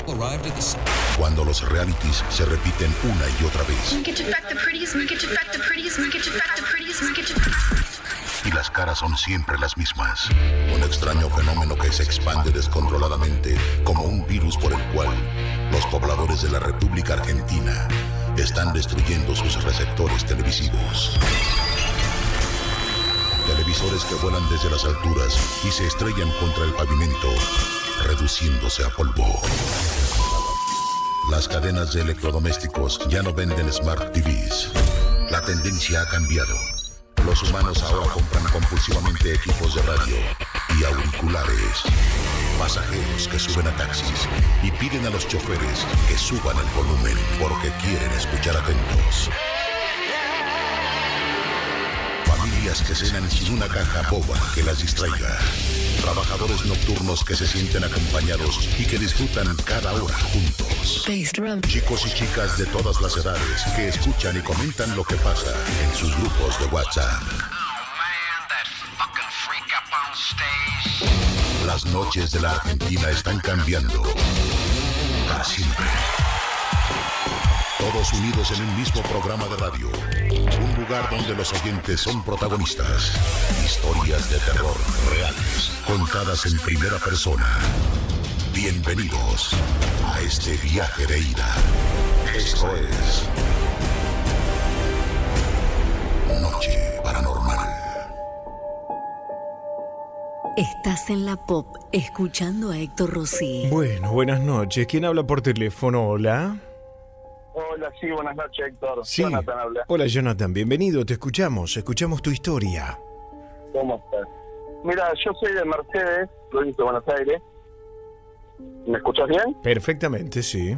Cuando los realities se repiten una y otra vez. Y las caras son siempre las mismas. Un extraño fenómeno que se expande descontroladamente como un virus por el cual los pobladores de la República Argentina están destruyendo sus receptores televisivos. Televisores que vuelan desde las alturas y se estrellan contra el pavimento, reduciéndose a polvo. Las cadenas de electrodomésticos ya no venden Smart TVs. La tendencia ha cambiado. Los humanos ahora compran compulsivamente equipos de radio y auriculares. Pasajeros que suben a taxis y piden a los choferes que suban el volumen porque quieren escuchar atentos. Familias que cenan sin una caja boba que las distraiga. Trabajadores nocturnos que se sienten acompañados y que disfrutan cada hora juntos. Chicos y chicas de todas las edades que escuchan y comentan lo que pasa en sus grupos de WhatsApp. Las noches de la Argentina están cambiando para siempre. Todos unidos en un mismo programa de radio. Un lugar donde los oyentes son protagonistas. Historias de terror reales, contadas en primera persona. Bienvenidos a este viaje de ida. Esto es Noche Paranormal. Estás en la Pop, escuchando a Héctor Rossi. Bueno, buenas noches. ¿Quién habla por teléfono? Hola. Hola, sí, buenas noches, Héctor. Sí. Jonathan habla. Hola, Jonathan. Bienvenido. Te escuchamos tu historia. ¿Cómo estás? Mira, yo soy de Mercedes, provincia de Buenos Aires. ¿Me escuchas bien? Perfectamente, sí.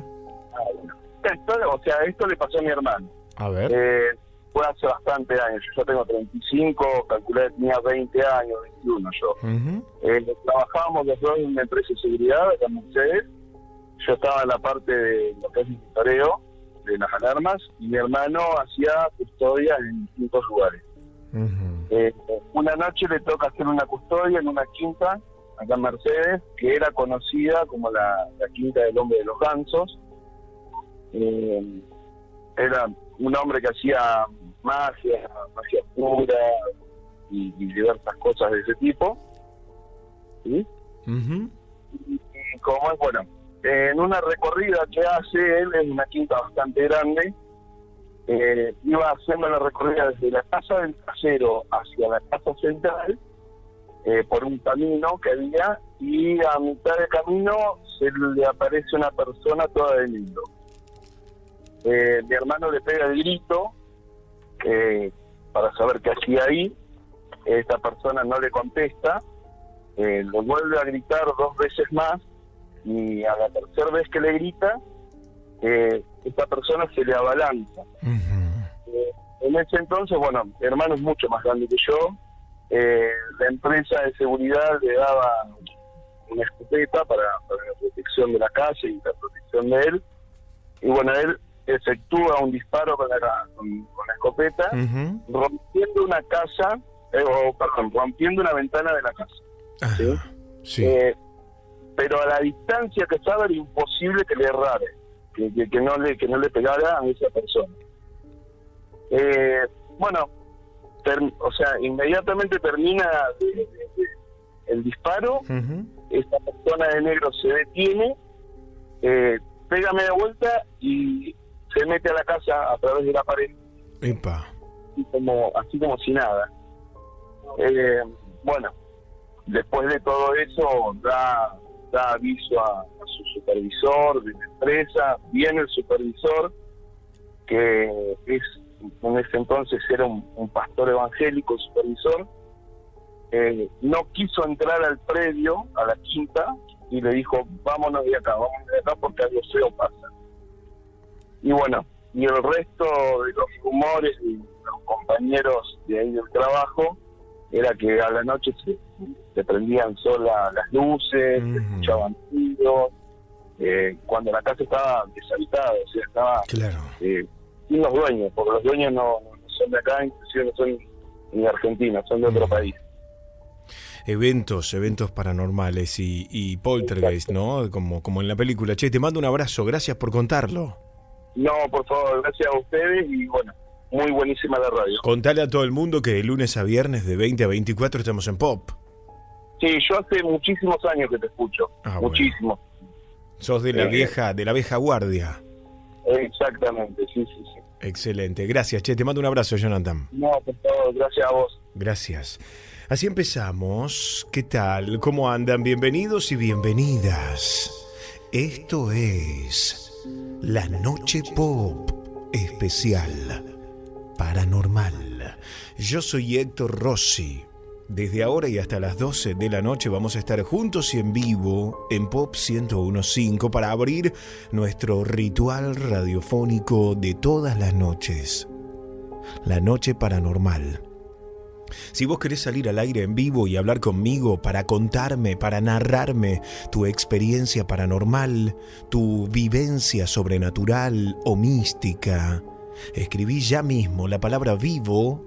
Esto le pasó a mi hermano. A ver. Fue hace bastante años. Yo tengo 35, calculé que tenía 20 años, 21 yo. Trabajábamos los dos en una empresa de seguridad, acá en Mercedes. Yo estaba en la parte de lo que es monitoreo de las alarmas y mi hermano hacía custodia en distintos lugares. Una noche le toca hacer una custodia en una quinta acá en Mercedes que era conocida como la quinta del hombre de los gansos. Era un hombre que hacía magia oscura y diversas cosas de ese tipo. ¿Sí? Y como es, bueno, en una recorrida que hace él, en una quinta bastante grande, iba haciendo la recorrida desde la casa del casero hacia la casa central, por un camino que había, y a mitad del camino se le aparece una persona toda de negro. Mi hermano le pega el grito para saber qué hacía ahí. Esta persona no le contesta, lo vuelve a gritar 2 veces más, y a la tercera vez que le grita, esta persona se le abalanza. En ese entonces, bueno, mi hermano es mucho más grande que yo. La empresa de seguridad le daba una escopeta para la protección de la casa y la protección de él. Y bueno, él efectúa un disparo con la escopeta, rompiendo una casa, rompiendo una ventana de la casa. ¿Sí? Sí. Pero a la distancia que estaba era imposible que le errare, que no le pegara a esa persona. Bueno, inmediatamente termina el disparo. Esta persona de negro se detiene, pega media vuelta y se mete a la casa a través de la pared. Epa. Así como si nada. Bueno, después de todo eso da aviso a su supervisor de la empresa. Viene el supervisor, que en ese entonces era un pastor evangélico, supervisor. No quiso entrar al predio, a la quinta, y le dijo, vámonos de acá porque algo feo pasa. Y bueno, y el resto de los rumores de los compañeros de ahí del trabajo era que a la noche se prendían solas las luces, se escuchaban tiros, cuando la casa estaba deshabitada, o sea, estaba sin los dueños, porque los dueños no son de acá, inclusive no son ni de Argentina, son de otro país. eventos paranormales y poltergeist, ¿no? Como en la película. Che, te mando un abrazo, gracias por contarlo. No, por favor, gracias a ustedes y bueno, muy buenísima la radio. Contale a todo el mundo que de lunes a viernes de 20 a 24 estamos en Pop. Sí, yo hace muchísimos años que te escucho, muchísimos. Bueno. Sos de la vieja guardia. Exactamente, sí. Excelente, gracias, che, te mando un abrazo, Jonathan. No, por favor, gracias a vos. Gracias. Así empezamos. ¿Qué tal? ¿Cómo andan? Bienvenidos y bienvenidas. Esto es La Noche Pop Especial Paranormal. Yo soy Héctor Rossi. Desde ahora y hasta las 12 de la noche vamos a estar juntos y en vivo en Pop 101.5 para abrir nuestro ritual radiofónico de todas las noches. La Noche Paranormal. Si vos querés salir al aire en vivo y hablar conmigo para contarme, para narrarme tu experiencia paranormal, tu vivencia sobrenatural o mística, escribí ya mismo la palabra vivo,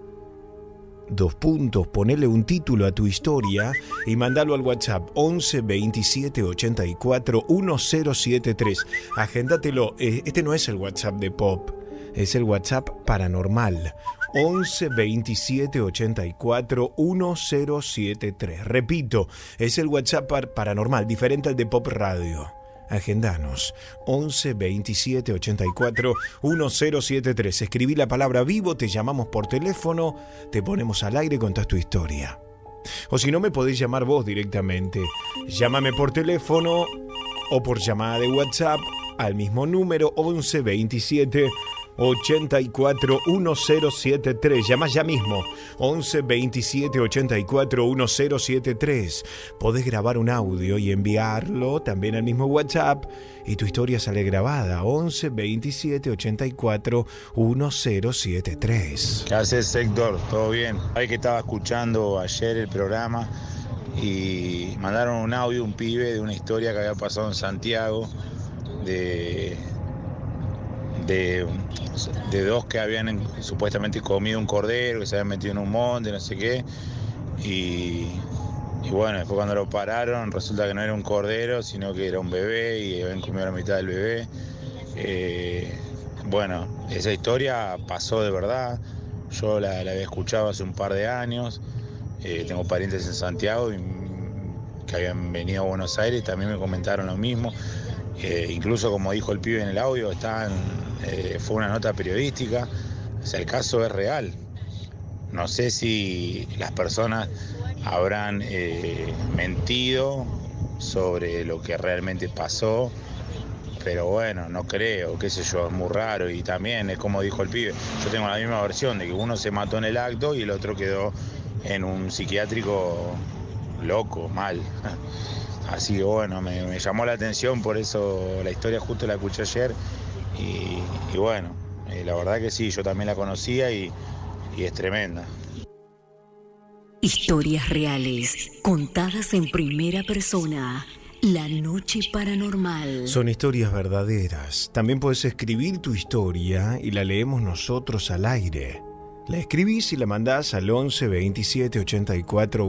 ponele un título a tu historia y mandalo al WhatsApp 11 27 84 1073. Agéndatelo, este no es el WhatsApp de Pop, es el WhatsApp paranormal. 11 27 84 1073. Repito, es el WhatsApp paranormal, diferente al de Pop Radio. Agendanos 11 27 84 1073. Escribí la palabra vivo, te llamamos por teléfono, te ponemos al aire y contás tu historia. O si no, me podés llamar vos directamente. Llámame por teléfono o por llamada de WhatsApp al mismo número 11 27 84 1073. Llama ya mismo 11 27 84 1073. Podés grabar un audio y enviarlo también al mismo WhatsApp y tu historia sale grabada 11 27 84 1073. ¿Qué haces, Héctor? ¿Todo bien? Hay que estaba escuchando ayer el programa y mandaron un audio, un pibe de una historia que había pasado en Santiago de dos que habían supuestamente comido un cordero, que se habían metido en un monte, no sé qué, y bueno, después cuando lo pararon resulta que no era un cordero, sino que era un bebé y habían comido la mitad del bebé. Bueno, esa historia pasó de verdad, yo la había escuchado hace un par de años, tengo parientes en Santiago que habían venido a Buenos Aires y también me comentaron lo mismo. Incluso como dijo el pibe en el audio, fue una nota periodística, o sea, el caso es real. No sé si las personas habrán mentido sobre lo que realmente pasó, pero bueno, no creo, qué sé yo, es muy raro. Y también es como dijo el pibe, yo tengo la misma versión de que uno se mató en el acto y el otro quedó en un psiquiátrico loco, mal. Así que bueno, me llamó la atención, por eso la historia justo la escuché ayer y bueno, la verdad que sí, yo también la conocía y es tremenda. Historias reales, contadas en primera persona. La Noche Paranormal. Son historias verdaderas. También puedes escribir tu historia y la leemos nosotros al aire. La escribís y la mandás al 11 27 84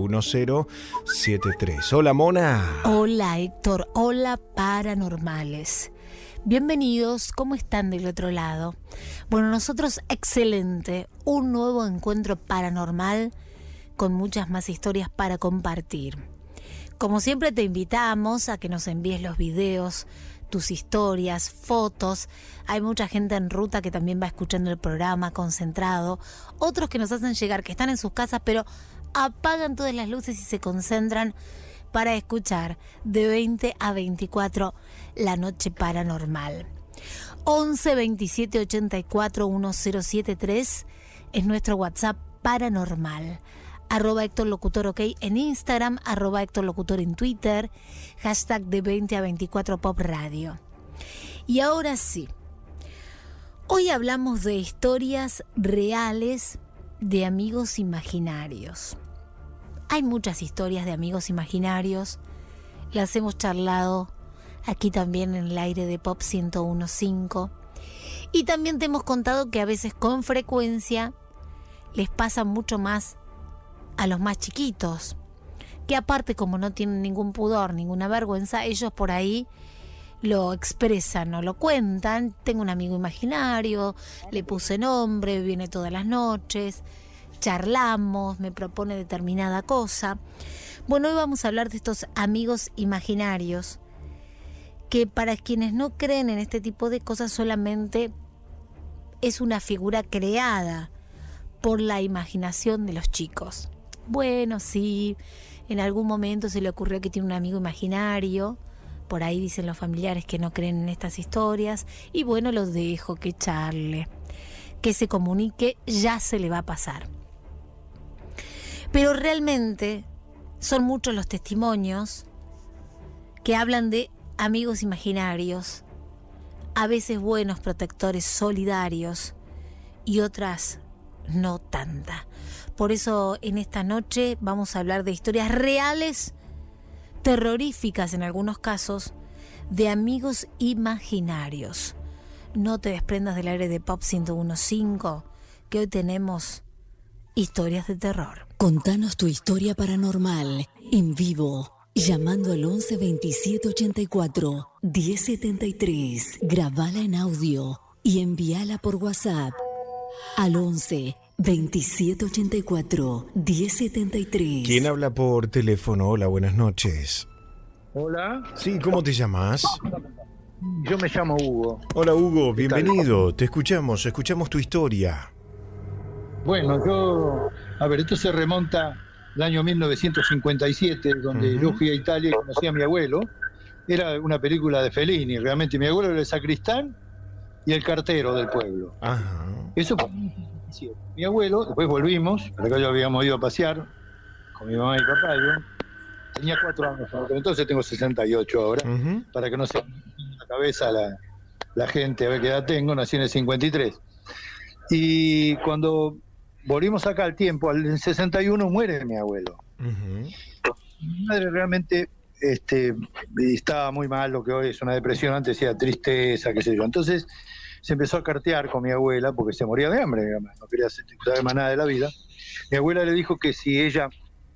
1073. Hola, Mona. Hola, Héctor. Hola, paranormales. Bienvenidos. ¿Cómo están del otro lado? Bueno, nosotros excelente. Un nuevo encuentro paranormal con muchas más historias para compartir. Como siempre te invitamos a que nos envíes los videos, tus historias, fotos. Hay mucha gente en ruta que también va escuchando el programa concentrado. Otros que nos hacen llegar, que están en sus casas, pero apagan todas las luces y se concentran para escuchar de 20 a 24 La Noche Paranormal. 11 27 84 1073 es nuestro WhatsApp paranormal. @Héctor Locutor OK en Instagram, @Héctor Locutor en Twitter, hashtag de 20 a 24 Pop Radio. Y ahora sí, hoy hablamos de historias reales de amigos imaginarios. Hay muchas historias de amigos imaginarios, las hemos charlado aquí también en el aire de Pop 101.5 y también te hemos contado que a veces con frecuencia les pasa mucho más a los más chiquitos, que aparte como no tienen ningún pudor, ninguna vergüenza, ellos por ahí lo expresan o lo cuentan. Tengo un amigo imaginario, le puse nombre, viene todas las noches, charlamos, me propone determinada cosa. Bueno, hoy vamos a hablar de estos amigos imaginarios, que para quienes no creen en este tipo de cosas solamente es una figura creada por la imaginación de los chicos. Bueno, sí, en algún momento se le ocurrió que tiene un amigo imaginario, por ahí dicen los familiares que no creen en estas historias, y bueno, los dejo que charle, que se comunique, ya se le va a pasar. Pero realmente son muchos los testimonios que hablan de amigos imaginarios, a veces buenos, protectores, solidarios, y otras no tanta. Por eso en esta noche vamos a hablar de historias reales, terroríficas en algunos casos, de amigos imaginarios. No te desprendas del aire de Pop 101.5, que hoy tenemos historias de terror. Contanos tu historia paranormal en vivo, llamando al 11 27 84 1073. Grabala en audio y envíala por WhatsApp al 11 27 84 1073. ¿Quién habla por teléfono? Hola, buenas noches. Hola. Sí, ¿cómo te llamas? Yo me llamo Hugo. Hola, Hugo, bienvenido. Te escuchamos tu historia. Bueno, esto se remonta al año 1957, donde yo fui a Italia y conocí a mi abuelo. Era una película de Fellini, realmente. Mi abuelo era el sacristán y el cartero del pueblo. Ajá. Eso fue mi abuelo. Después volvimos, para acá yo habíamos ido a pasear con mi mamá y papá. Yo tenía 4 años, pero entonces tengo 68 ahora, para que no se me la cabeza la gente, a ver qué edad tengo. Nací en el 53. Y cuando volvimos acá al tiempo, al 61 muere mi abuelo. Mi madre realmente estaba muy mal, lo que hoy es una depresión, antes decía tristeza, qué sé yo. Entonces se empezó a cartear con mi abuela porque se moría de hambre, no quería saber más nada de la vida. Mi abuela le dijo que si ella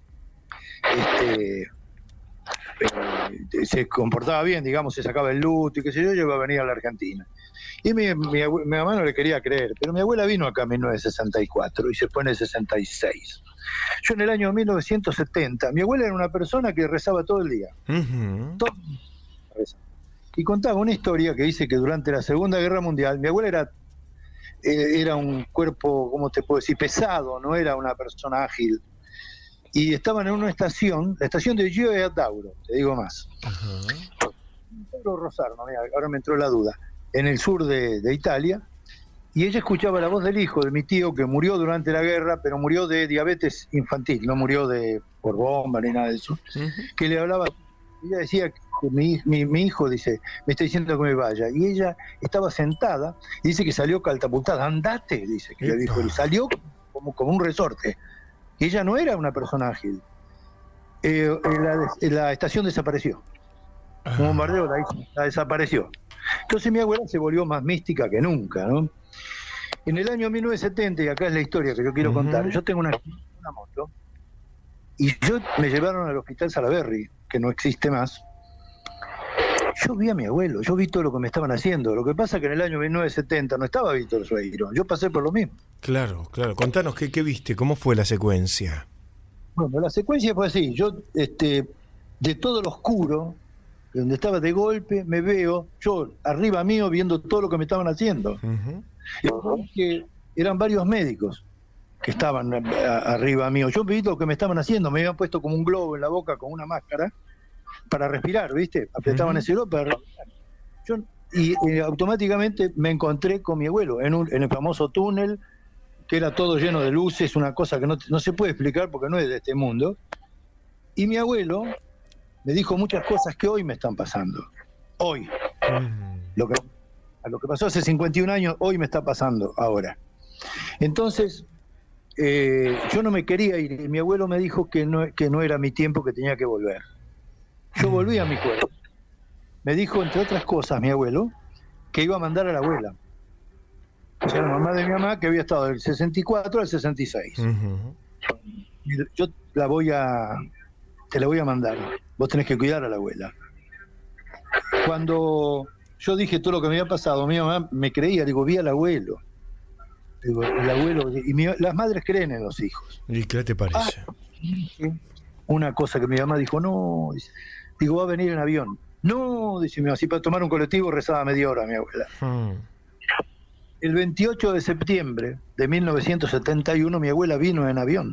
se comportaba bien, digamos, se sacaba el luto y qué sé yo, iba a venir a la Argentina. Y mi mamá no le quería creer, pero mi abuela vino acá en 1964 y se fue en el 66. Yo en el año 1970, mi abuela era una persona que rezaba todo el día. Todo el día rezaba. Y contaba una historia que dice que durante la Segunda Guerra Mundial, mi abuela era un cuerpo, ¿cómo te puedo decir?, pesado, no era una persona ágil. Y estaban en una estación, la estación de Gio e Tauro, te digo más. Tauro Rosarno, mira, ahora me entró la duda, en el sur de Italia, y ella escuchaba la voz del hijo de mi tío, que murió durante la guerra, pero murió de diabetes infantil, no murió por bomba ni nada de eso, que le hablaba. Ella decía que mi hijo, dice, me está diciendo que me vaya, y ella estaba sentada y dice que salió catapultada. Andate, dice, que le dijo, y salió como un resorte. Y ella no era una persona ágil. La estación desapareció. Un bombardeo la desapareció. Entonces mi abuela se volvió más mística que nunca, ¿no? En el año 1970, y acá es la historia que yo quiero contar, yo tengo una moto, y me llevaron al hospital Salaberry, que no existe más. Yo vi a mi abuelo, yo vi todo lo que me estaban haciendo. Lo que pasa es que en el año 1970 no estaba Víctor Sueiro, yo pasé por lo mismo. Claro. Contanos, ¿qué viste? ¿Cómo fue la secuencia? Bueno, la secuencia fue así. Yo, de todo lo oscuro, donde estaba de golpe, me veo, yo arriba mío, viendo todo lo que me estaban haciendo. Y que eran varios médicos que estaban arriba mío. Yo vi lo que me estaban haciendo, me habían puesto como un globo en la boca con una máscara para respirar, ¿viste? Apretaban ese globo para respirar. Y automáticamente me encontré con mi abuelo en el famoso túnel, que era todo lleno de luces, una cosa que no se puede explicar porque no es de este mundo. Y mi abuelo me dijo muchas cosas que hoy me están pasando. Hoy. Lo que pasó hace 51 años, hoy me está pasando ahora. Entonces, yo no me quería ir, y mi abuelo me dijo que no era mi tiempo, que tenía que volver. Yo volví a mi cuerpo. Me dijo, entre otras cosas, mi abuelo, que iba a mandar a la abuela. O sea, la mamá de mi mamá, que había estado del 64 al 66. Yo la voy a te la voy a mandar. Vos tenés que cuidar a la abuela. Cuando yo dije todo lo que me había pasado, mi mamá me creía, digo, vi al abuelo. Digo, el abuelo, las madres creen en los hijos. ¿Y qué te parece? Una cosa que mi mamá dijo, no, digo, va a venir en avión. No, dice mi mamá, si para tomar un colectivo rezaba media hora mi abuela. El 28 de septiembre de 1971 mi abuela vino en avión.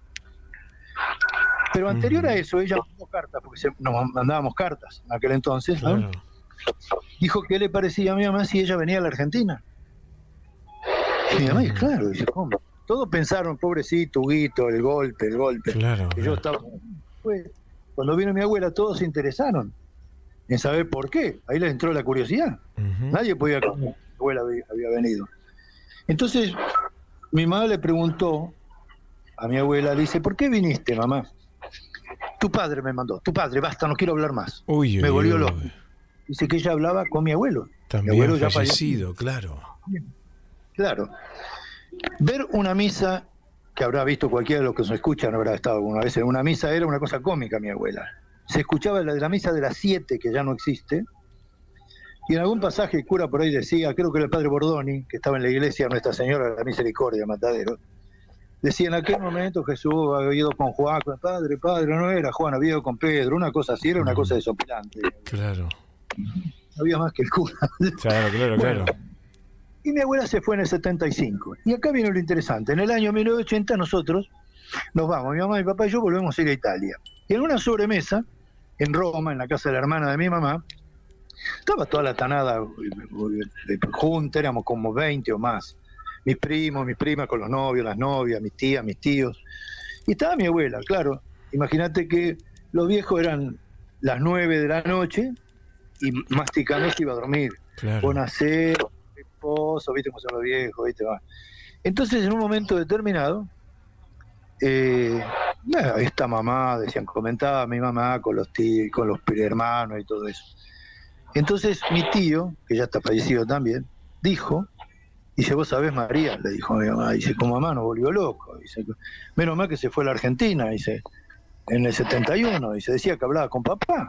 Pero anterior a eso ella mandó cartas, porque nos mandábamos cartas en aquel entonces, ¿no? Claro. Dijo qué le parecía a mi mamá si ella venía a la Argentina. Y mi mamá, claro, dice, ¿cómo? Todos pensaron, pobrecito, Huguito, el golpe. Claro. Que yo estaba... Pues, cuando vino mi abuela, todos se interesaron en saber por qué. Ahí les entró la curiosidad. Nadie podía creer que mi abuela había venido. Entonces, mi mamá le preguntó a mi abuela, le dice, ¿por qué viniste, mamá? Tu padre me mandó. Tu padre, basta, no quiero hablar más. Me volvió loco. Dice que ella hablaba con mi abuelo. También mi abuelo ya fallecido, claro. Claro. Ver una misa, que habrá visto cualquiera de los que nos escuchan, habrá estado alguna vez en una misa, era una cosa cómica, mi abuela. Se escuchaba la misa de las 7, que ya no existe, y en algún pasaje el cura por ahí decía, creo que era el padre Bordoni, que estaba en la iglesia Nuestra Señora de la Misericordia, Matadero, decía, en aquel momento Jesús había ido con Juan, con el padre, no era Juan, había ido con Pedro, una cosa así, era una cosa desopilante. Claro. No había más que el cura. Claro. Y mi abuela se fue en el 75. Y acá viene lo interesante. En el año 1980 nosotros nos vamos, mi mamá, mi papá y yo volvemos a ir a Italia. Y en una sobremesa, en Roma, en la casa de la hermana de mi mamá, estaba toda la tanada junta, éramos como 20 o más. Mis primos, mis primas con los novios, las novias, mis tías, mis tíos. Y estaba mi abuela, claro. Imagínate que los viejos eran las 9 de la noche y masticando se iba a dormir. Claro. Con aseo, esposo, viste cómo son los viejos, viste, va. Entonces, en un momento determinado, esta mamá, decían, comentaba mi mamá con los tíos, con los hermanos y todo eso. Entonces, mi tío, que ya está fallecido también, dijo, dice, vos sabés, María, le dijo a mi mamá, dice, como mamá nos volvió loco, dice, menos mal que se fue a la Argentina, dice, en el 71, dice, decía que hablaba con papá.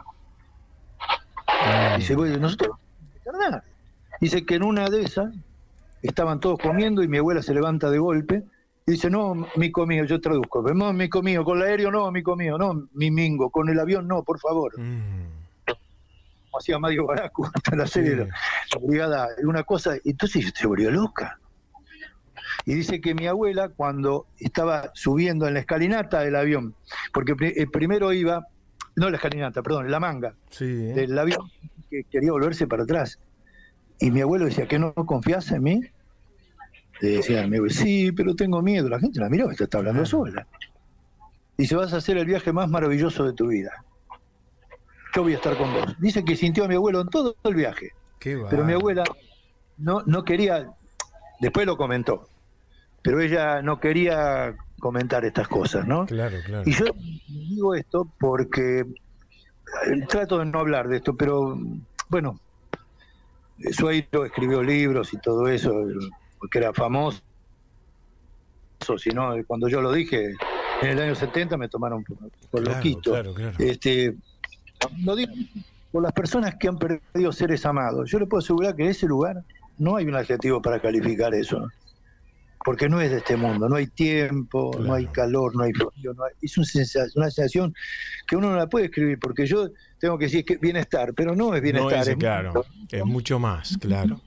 Dice, bueno, nosotros, ¿verdad? Dice que en una de esas estaban todos comiendo y mi abuela se levanta de golpe y dice, no, mico mío, yo traduzco, no, mico mío, con el aéreo no, mico mío, no, mi mingo, con el avión no, por favor. Como hacía Mario Baracu hasta la serie de la brigada, una cosa, entonces se volvió loca. Y dice que mi abuela, cuando estaba subiendo en la escalinata del avión, porque primero iba, no la escalinata, perdón, la manga del avión, que quería volverse para atrás. Y mi abuelo decía, ¿que no confías en mí? Le decía a mi abuelo, sí, pero tengo miedo. La gente la miraba, esta está hablando sola. Dice, vas a hacer el viaje más maravilloso de tu vida. Yo voy a estar con vos. Dice que sintió a mi abuelo en todo el viaje. Pero mi abuela no quería, después lo comentó, pero ella no quería comentar estas cosas, ¿no? Claro. Y yo digo esto porque trato de no hablar de esto, pero bueno, Sueiro escribió libros y todo eso, porque era famoso, si no, cuando yo lo dije, en el año 70 me tomaron por loquito. Claro. Lo digo por las personas que han perdido seres amados. Yo le puedo asegurar que en ese lugar no hay un adjetivo para calificar eso, ¿no? Porque no es de este mundo, no hay tiempo, no hay calor, no hay frío, es una sensación que uno no la puede escribir, porque yo tengo que decir que bienestar, pero no es bienestar. Es mucho más, claro.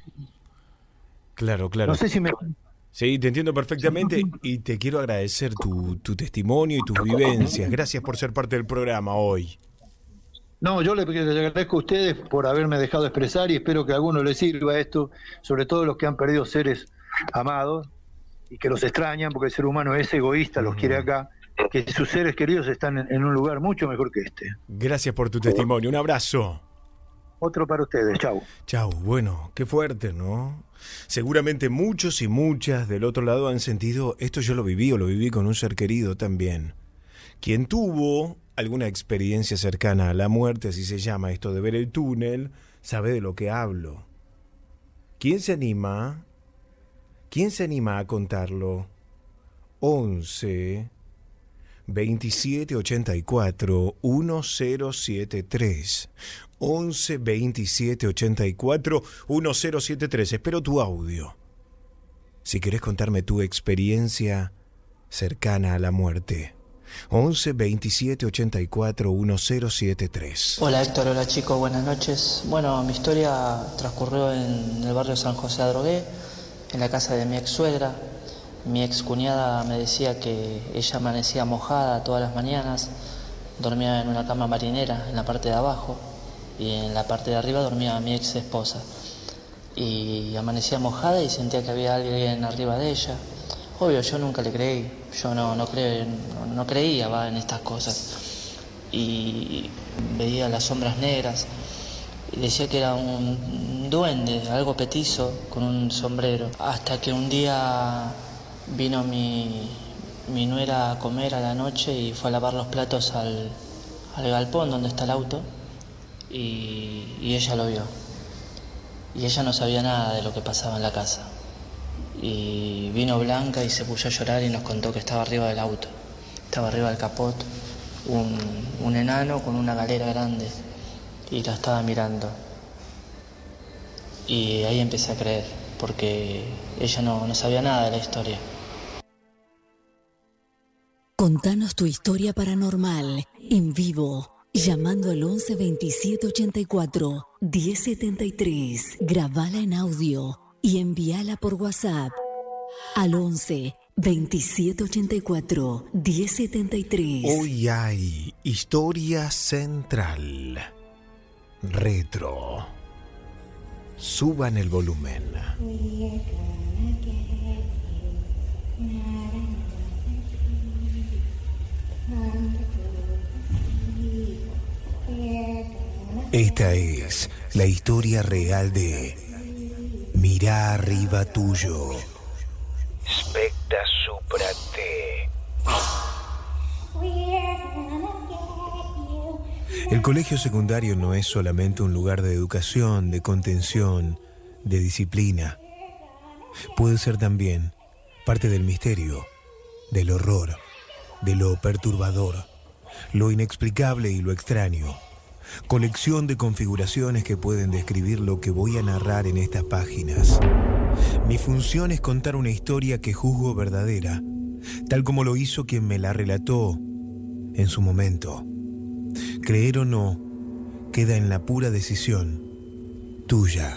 No sé si me... Sí, te entiendo perfectamente y te quiero agradecer tu testimonio y tus vivencias. Gracias por ser parte del programa hoy. No, yo les agradezco a ustedes por haberme dejado expresar y espero que a alguno les sirva esto, sobre todo los que han perdido seres amados y que los extrañan, porque el ser humano es egoísta, los quiere acá, que sus seres queridos están en un lugar mucho mejor que este. Gracias por tu testimonio, un abrazo. Otro para ustedes, chau. Chau, bueno, qué fuerte, ¿no? Seguramente muchos y muchas del otro lado han sentido, esto yo lo viví con un ser querido también. Quien tuvo alguna experiencia cercana a la muerte, así se llama esto de ver el túnel, sabe de lo que hablo. ¿Quién se anima a contarlo? 11 2784 1073. 11 27 84 1073. Espero tu audio. Si querés contarme tu experiencia cercana a la muerte. 11 27 84 1073. Hola Héctor, hola chicos, buenas noches. Bueno, mi historia transcurrió en el barrio San José Adrogué, en la casa de mi ex suegra. Mi ex cuñada me decía que ella amanecía mojada todas las mañanas, dormía en una cama marinera en la parte de abajo y en la parte de arriba dormía mi ex esposa. Y amanecía mojada y sentía que había alguien arriba de ella. Obvio, yo nunca le creí, yo no creía en estas cosas. Y veía las sombras negras y decía que era un duende, algo petizo con un sombrero. Hasta que un día vino mi nuera a comer a la noche y fue a lavar los platos al galpón donde está el auto y ella lo vio. Y ella no sabía nada de lo que pasaba en la casa. Y vino Blanca y se puso a llorar y nos contó que estaba arriba del auto. Estaba arriba del capot un enano con una galera grande y la estaba mirando. Y ahí empecé a creer, porque ella no sabía nada de la historia. Contanos tu historia paranormal en vivo, llamando al 11 27 84 1073. Grabala en audio y envíala por WhatsApp al 11 27 84 1073. Hoy hay historia central. Retro. Suban el volumen. Esta es la historia real de Mirá arriba tuyo. Specta supra te. El colegio secundario no es solamente un lugar de educación, de contención, de disciplina. Puede ser también parte del misterio, del horror, de lo perturbador, lo inexplicable y lo extraño. Colección de configuraciones que pueden describir lo que voy a narrar en estas páginas. Mi función es contar una historia que juzgo verdadera, tal como lo hizo quien me la relató en su momento. Creer o no, queda en la pura decisión tuya.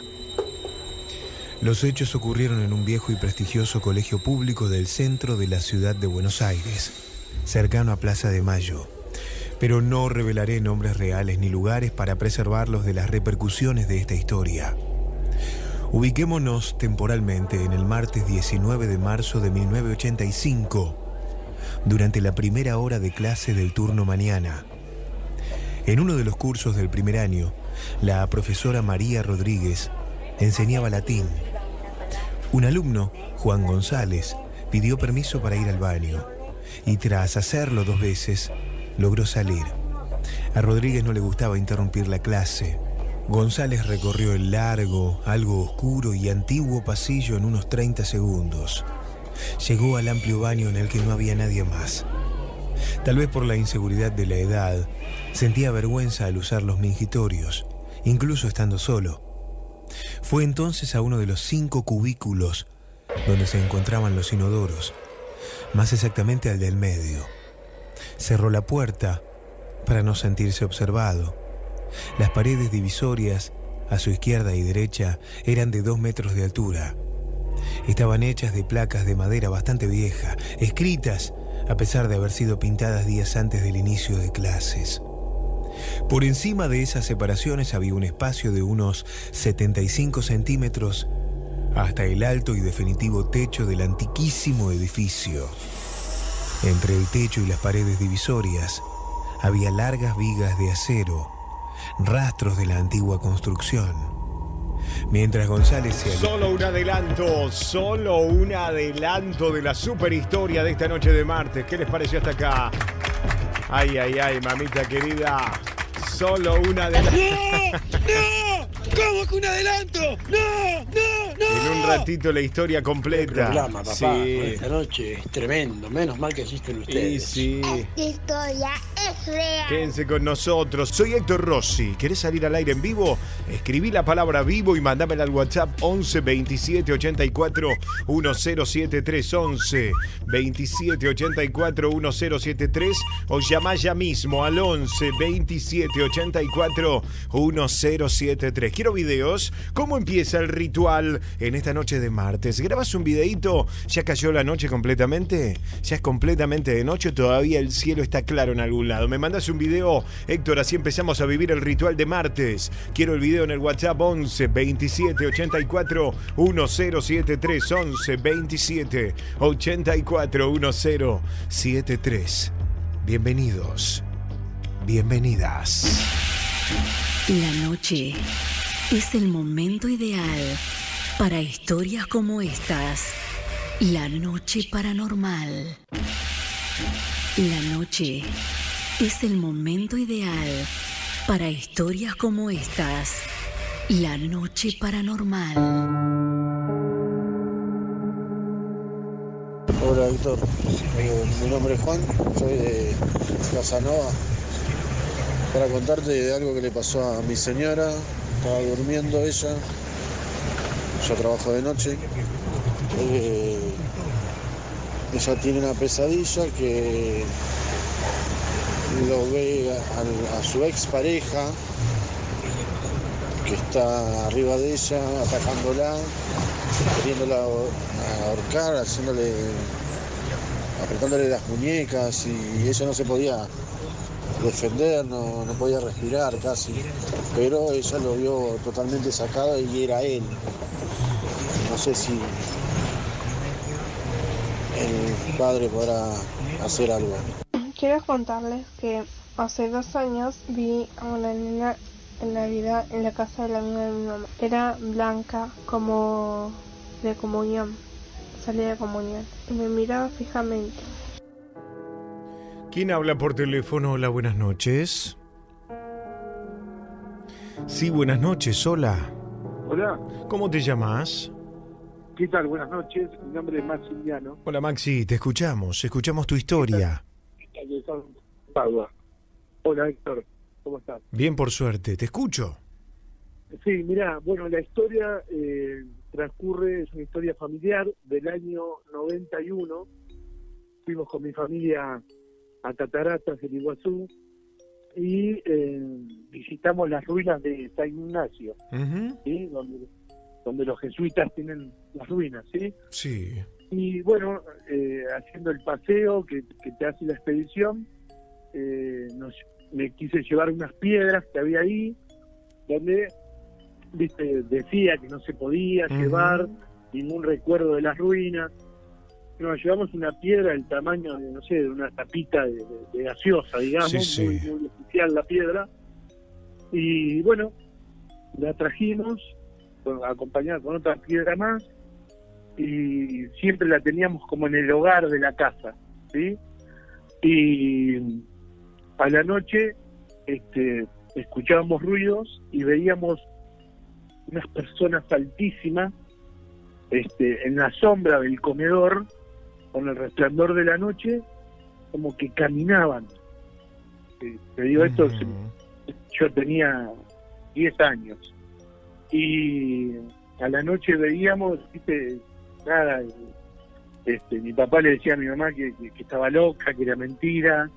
Los hechos ocurrieron en un viejo y prestigioso colegio público del centro de la ciudad de Buenos Aires, cercano a Plaza de Mayo. Pero no revelaré nombres reales ni lugares para preservarlos de las repercusiones de esta historia. Ubiquémonos temporalmente en el martes 19 de marzo de 1985, durante la primera hora de clase del turno mañana. En uno de los cursos del primer año, la profesora María Rodríguez enseñaba latín. Un alumno, Juan González, pidió permiso para ir al baño y tras hacerlo 2 veces, logró salir. A Rodríguez no le gustaba interrumpir la clase. González recorrió el largo, algo oscuro y antiguo pasillo en unos 30 segundos. Llegó al amplio baño en el que no había nadie más. Tal vez por la inseguridad de la edad, sentía vergüenza al usar los mingitorios, incluso estando solo. Fue entonces a uno de los 5 cubículos donde se encontraban los inodoros, más exactamente al del medio. Cerró la puerta para no sentirse observado. Las paredes divisorias, a su izquierda y derecha, eran de 2 metros de altura. Estaban hechas de placas de madera bastante vieja, escritas a pesar de haber sido pintadas días antes del inicio de clases. Por encima de esas separaciones había un espacio de unos 75 centímetros hasta el alto y definitivo techo del antiquísimo edificio. Entre el techo y las paredes divisorias había largas vigas de acero, rastros de la antigua construcción. Mientras González se... Solo un adelanto de la superhistoria de esta noche de martes. ¿Qué les pareció hasta acá? Ay, ay, ay, mamita querida. Solo un adelanto. ¡No! ¡No! ¿Cómo que un adelanto? ¡No! ¡No! ¡No! En un ratito la historia completa. Programa, papá. Sí. Esta noche es tremendo. Menos mal que existen ustedes. Sí. Esta historia es real. Quédense con nosotros. Soy Héctor Rossi. ¿Querés salir al aire en vivo? Escribí la palabra vivo y mandámela al WhatsApp 11 27 84 1073. 11 27 84 1073. O llamá ya mismo al 11 27 84 1073. Quiero videos. ¿Cómo empieza el ritual en esta noche de martes? ¿Grabas un videíto? ¿Ya cayó la noche completamente? ¿Ya es completamente de noche o todavía el cielo está claro en algún lado? Me mandas un video, Héctor, así empezamos a vivir el ritual de martes. Quiero el video en el WhatsApp 11 27 84 1073. 11 27 84 1073. Bienvenidos. Bienvenidas. La noche es el momento ideal para historias como estas. La noche paranormal. La noche es el momento ideal para historias como estas. La noche paranormal. Hola Héctor, mi nombre es Juan, soy de Casanova. Para contarte de algo que le pasó a mi señora, estaba durmiendo ella, yo trabajo de noche. Ella tiene una pesadilla que lo ve a su ex pareja que está arriba de ella, atacándola, queriéndola ahorcar, apretándole las muñecas, y ella no se podía defender, no podía respirar casi, pero ella lo vio totalmente sacado y era él. No sé si el padre podrá hacer algo. Quiero contarles que hace 2 años vi a una niña en Navidad en la casa de la amiga de mi mamá. Era blanca, como de comunión, salía de comunión, y me miraba fijamente. ¿Quién habla por teléfono? Hola, buenas noches. Sí, buenas noches, hola. Hola. ¿Cómo te llamas? ¿Qué tal? Buenas noches. Mi nombre es Maximiliano. Hola Maxi, te escuchamos tu historia. Hola Héctor, ¿cómo estás? Bien, por suerte, te escucho. Sí, mirá, bueno, la historia transcurre, es una historia familiar del año 91. Fuimos con mi familia a Cataratas del Iguazú y visitamos las ruinas de San Ignacio, ¿sí? donde los jesuitas tienen las ruinas, ¿sí? Sí. Y bueno, haciendo el paseo que te hace la expedición, me quise llevar unas piedras que había ahí, donde decía que no se podía llevar ningún recuerdo de las ruinas. Nos llevamos una piedra del tamaño de, no sé, de una tapita de gaseosa, digamos, sí. Muy especial la piedra. Y bueno, la trajimos acompañada con otra piedra más, y siempre la teníamos como en el hogar de la casa, ¿sí? Y a la noche escuchábamos ruidos y veíamos unas personas altísimas en la sombra del comedor, con el resplandor de la noche, como que caminaban. Te digo esto, yo tenía 10 años. Y a la noche veíamos, nada, mi papá le decía a mi mamá que estaba loca, que era mentira.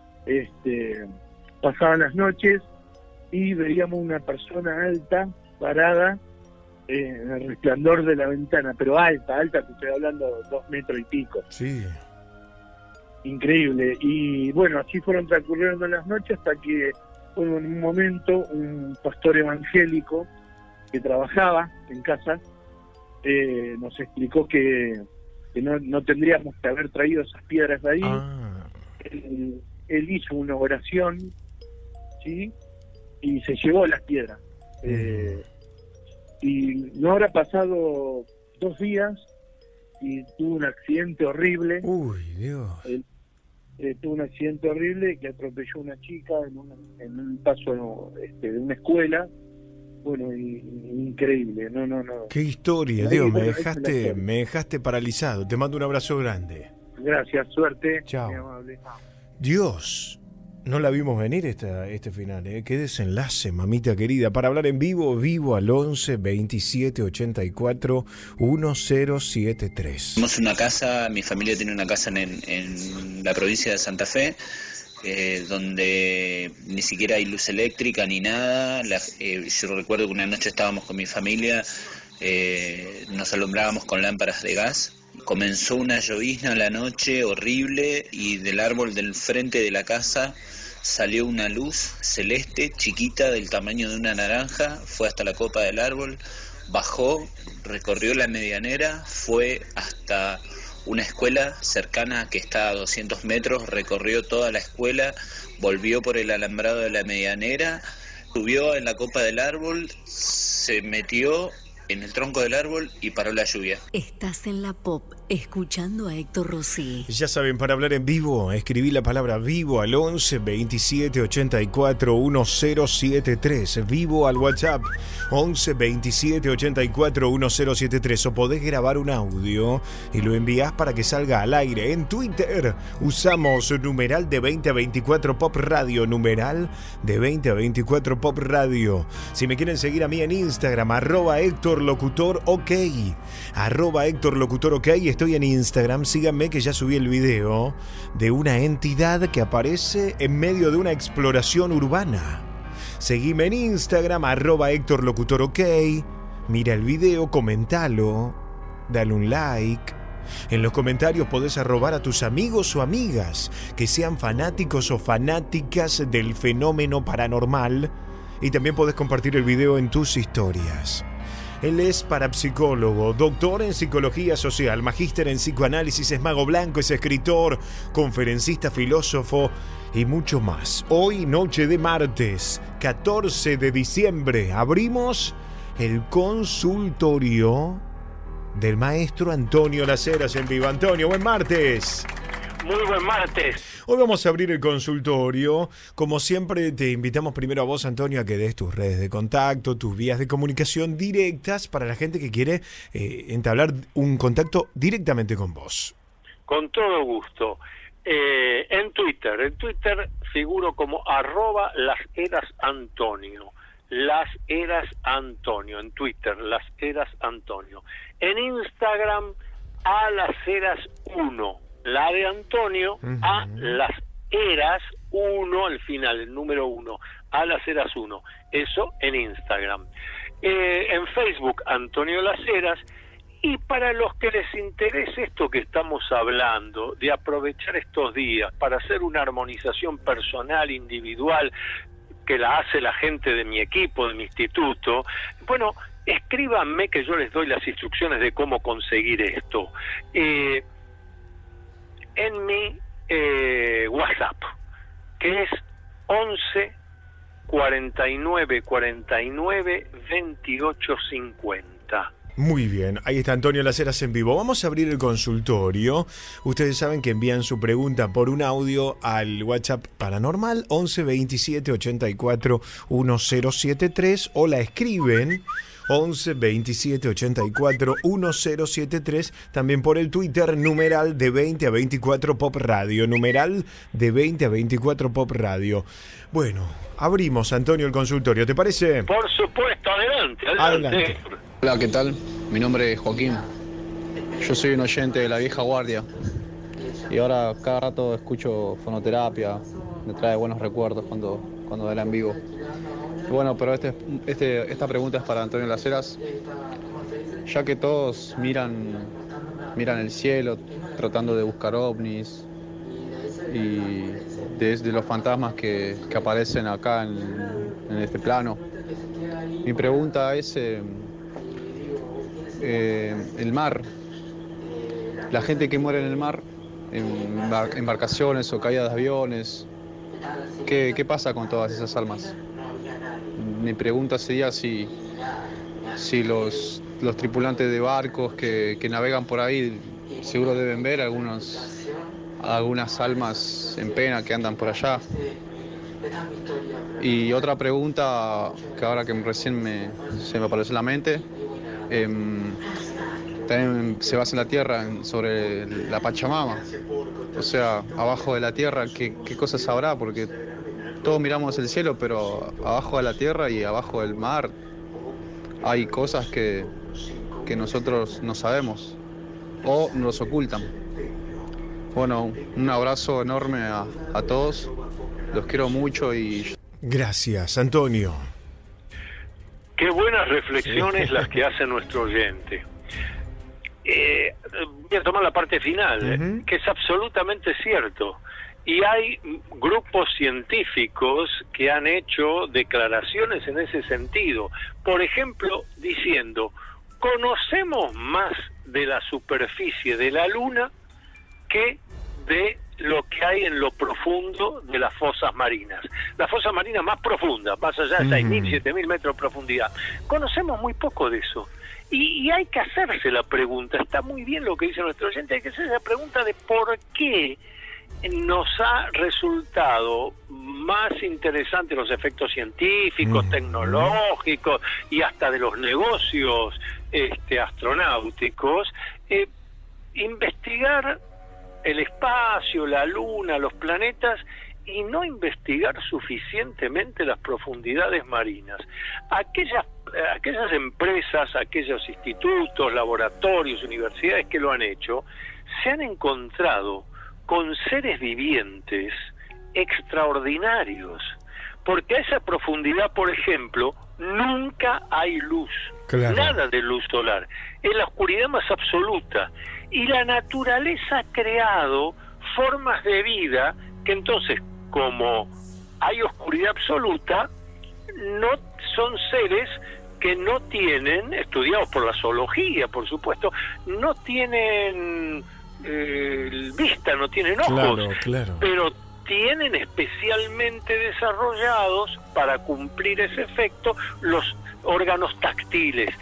Pasaban las noches y veíamos una persona alta, parada, en el resplandor de la ventana, pero alta, te estoy hablando de 2 metros y pico. Sí. Increíble. Y bueno, así fueron transcurriendo las noches hasta que, bueno, en un momento, un pastor evangélico que trabajaba en casa nos explicó que no tendríamos que haber traído esas piedras de ahí. Él hizo una oración, ¿sí? Y se llevó las piedras. Y no habrá pasado 2 días y tuvo un accidente horrible. Uy, Dios. Tuvo un accidente horrible que atropelló a una chica en un paso de una escuela. bueno, increíble, no. Qué historia, Dios, me dejaste paralizado. Te mando un abrazo grande. Gracias, suerte. Chao. Muy amable. Dios, no la vimos venir este final, ¿eh? Qué desenlace, mamita querida. Para hablar en vivo al 11 27 84 1073. Tenemos una casa, mi familia tiene una casa en la provincia de Santa Fe, donde ni siquiera hay luz eléctrica ni nada. Yo recuerdo que una noche estábamos con mi familia, nos alumbrábamos con lámparas de gas. Comenzó una llovizna a la noche horrible y del árbol del frente de la casa salió una luz celeste chiquita del tamaño de una naranja, fue hasta la copa del árbol, bajó, recorrió la medianera, fue hasta una escuela cercana que está a 200 metros, recorrió toda la escuela, volvió por el alambrado de la medianera, subió en la copa del árbol, se metió en el tronco del árbol y paró la lluvia. Estás en la Pop, escuchando a Héctor Rossi. Ya saben, para hablar en vivo, escribí la palabra vivo al 11 27 84 1073. Vivo al WhatsApp 11 27 84 1073. O podés grabar un audio y lo envías para que salga al aire. En Twitter usamos numeral de 20 a 24 Pop Radio. Numeral de 20 a 24 Pop Radio. Si me quieren seguir a mí en Instagram, @Héctor Locutor OK. @Héctor Locutor OK. Estoy en Instagram, síganme que ya subí el video de una entidad que aparece en medio de una exploración urbana. Seguime en Instagram, @Héctor Locutor OK. Mira el video, comentalo, dale un like. En los comentarios podés arrobar a tus amigos o amigas que sean fanáticos o fanáticas del fenómeno paranormal. Y también podés compartir el video en tus historias. Él es parapsicólogo, doctor en psicología social, magíster en psicoanálisis, es mago blanco, es escritor, conferencista, filósofo y mucho más. Hoy, noche de martes, 14 de diciembre, abrimos el consultorio del maestro Antonio Las Heras en vivo. Antonio, buen martes. Muy buen martes. Hoy vamos a abrir el consultorio. Como siempre, te invitamos primero a vos, Antonio, a que des tus redes de contacto, tus vías de comunicación directas para la gente que quiere entablar un contacto directamente con vos. Con todo gusto. En Twitter figuro como @LasHerasAntonio. Las Heras Antonio. En Twitter, Las Heras Antonio. En Instagram, a Las Heras 1. La de Antonio, a Las Heras 1 al final, el número 1, a Las Heras 1. Eso en Instagram. En Facebook, Antonio Las Heras. Y para los que les interese esto que estamos hablando, de aprovechar estos días para hacer una armonización personal, individual, que la hace la gente de mi equipo, de mi instituto, bueno, escríbanme que yo les doy las instrucciones de cómo conseguir esto. En mi WhatsApp, que es 11 49 49 28 50. Muy bien, ahí está Antonio Las Heras en vivo. Vamos a abrir el consultorio. Ustedes saben que envían su pregunta por un audio al WhatsApp paranormal 11 27 84 1073 o la escriben 11 27 84 1073, también por el Twitter, numeral de 20 a 24 Pop Radio, numeral de 20 a 24 Pop Radio. Bueno, abrimos, Antonio, el consultorio, ¿te parece? Por supuesto, adelante. Hola, ¿qué tal? Mi nombre es Joaquín. Yo soy un oyente de la vieja guardia y ahora cada rato escucho fonoterapia, me trae buenos recuerdos cuando era en vivo. Bueno, pero esta pregunta es para Antonio Las Heras, ya que todos miran el cielo tratando de buscar ovnis y desde los fantasmas que aparecen acá en este plano. Mi pregunta es el mar, la gente que muere en el mar, en embarcaciones o caídas de aviones, ¿qué pasa con todas esas almas? Mi pregunta sería si los tripulantes de barcos que navegan por ahí seguro deben ver algunas almas en pena que andan por allá. Y otra pregunta que ahora que recién se me apareció en la mente, también se basa en la tierra, sobre la Pachamama. O sea, abajo de la tierra, ¿qué cosas habrá? Porque todos miramos el cielo, pero abajo de la tierra y abajo del mar hay cosas que nosotros no sabemos o nos ocultan. Bueno, un abrazo enorme a todos, los quiero mucho y... Gracias, Antonio. Qué buenas reflexiones las que hace nuestro oyente. Voy a tomar la parte final, que es absolutamente cierto. Y hay grupos científicos que han hecho declaraciones en ese sentido. Por ejemplo, diciendo, conocemos más de la superficie de la Luna que de lo que hay en lo profundo de las fosas marinas. Las fosas marinas más profundas, más allá de 6.000, 7.000 metros de profundidad. Conocemos muy poco de eso. Y hay que hacerse la pregunta, está muy bien lo que dice nuestro oyente, hay que hacerse la pregunta de por qué nos ha resultado más interesante los efectos científicos, tecnológicos y hasta de los negocios astronáuticos, investigar el espacio, la luna, los planetas, y no investigar suficientemente las profundidades marinas. Aquellas empresas, aquellos institutos, laboratorios, universidades que lo han hecho, se han encontrado con seres vivientes extraordinarios, porque a esa profundidad, por ejemplo, nunca hay luz, nada de luz solar, es la oscuridad más absoluta, y la naturaleza ha creado formas de vida que entonces, como hay oscuridad absoluta, no son seres que no tienen, estudiados por la zoología, por supuesto, no tienen vista, no tienen ojos, pero tienen especialmente desarrollados para cumplir ese efecto los órganos táctiles,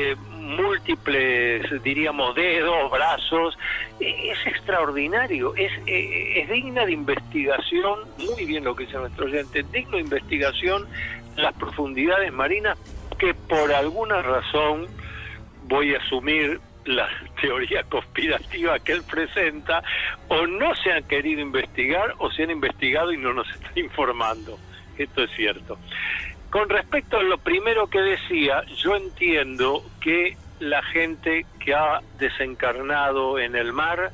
múltiples, diríamos, dedos, brazos. Es extraordinario, es digna de investigación, muy bien lo que dice nuestro oyente, digno de investigación las profundidades marinas, que por alguna razón, voy a asumir la teoría conspirativa que él presenta, o no se han querido investigar o se han investigado y no nos están informando. Esto es cierto. Con respecto a lo primero que decía, yo entiendo que la gente que ha desencarnado en el mar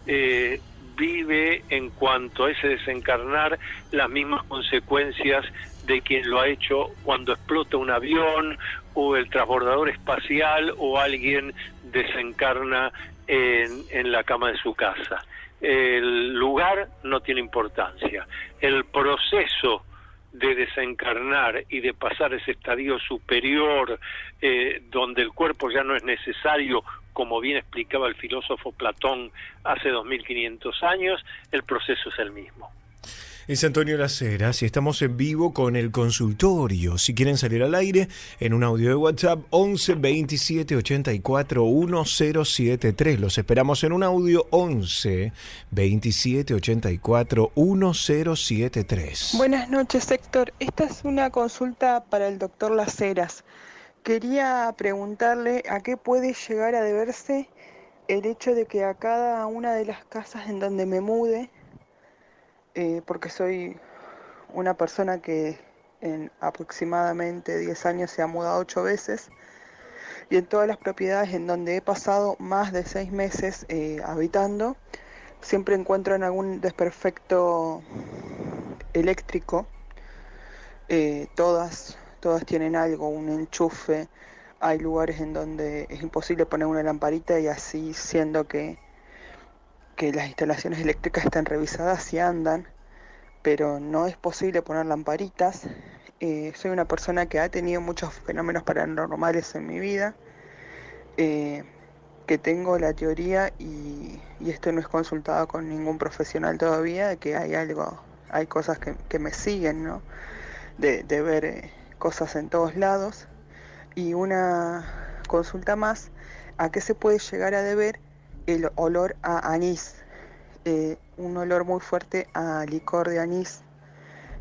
vive, en cuanto a ese desencarnar, las mismas consecuencias de quien lo ha hecho cuando explota un avión o el transbordador espacial o alguien desencarna en la cama de su casa. El lugar no tiene importancia. El proceso de desencarnar y de pasar ese estadio superior donde el cuerpo ya no es necesario, como bien explicaba el filósofo Platón hace 2500 años, el proceso es el mismo. Es Antonio Las Heras y estamos en vivo con el consultorio. Si quieren salir al aire, en un audio de WhatsApp 11 27 84 1073. Los esperamos en un audio 11 27 84 1073. Buenas noches, Héctor. Esta es una consulta para el doctor Las Heras. Quería preguntarle a qué puede llegar a deberse el hecho de que a cada una de las casas en donde me mude, porque soy una persona que en aproximadamente 10 años se ha mudado 8 veces, y en todas las propiedades en donde he pasado más de 6 meses habitando, siempre encuentro en algún desperfecto eléctrico. Todas tienen algo, un enchufe. Hay lugares en donde es imposible poner una lamparita, y así, siendo que las instalaciones eléctricas están revisadas y andan, pero no es posible poner lamparitas. Soy una persona que ha tenido muchos fenómenos paranormales en mi vida, que tengo la teoría, y esto no es consultado con ningún profesional todavía, de que hay cosas que me siguen, ¿no? De ver cosas en todos lados. Y una consulta más, ¿a qué se puede llegar a deber el olor a anís? Un olor muy fuerte a licor de anís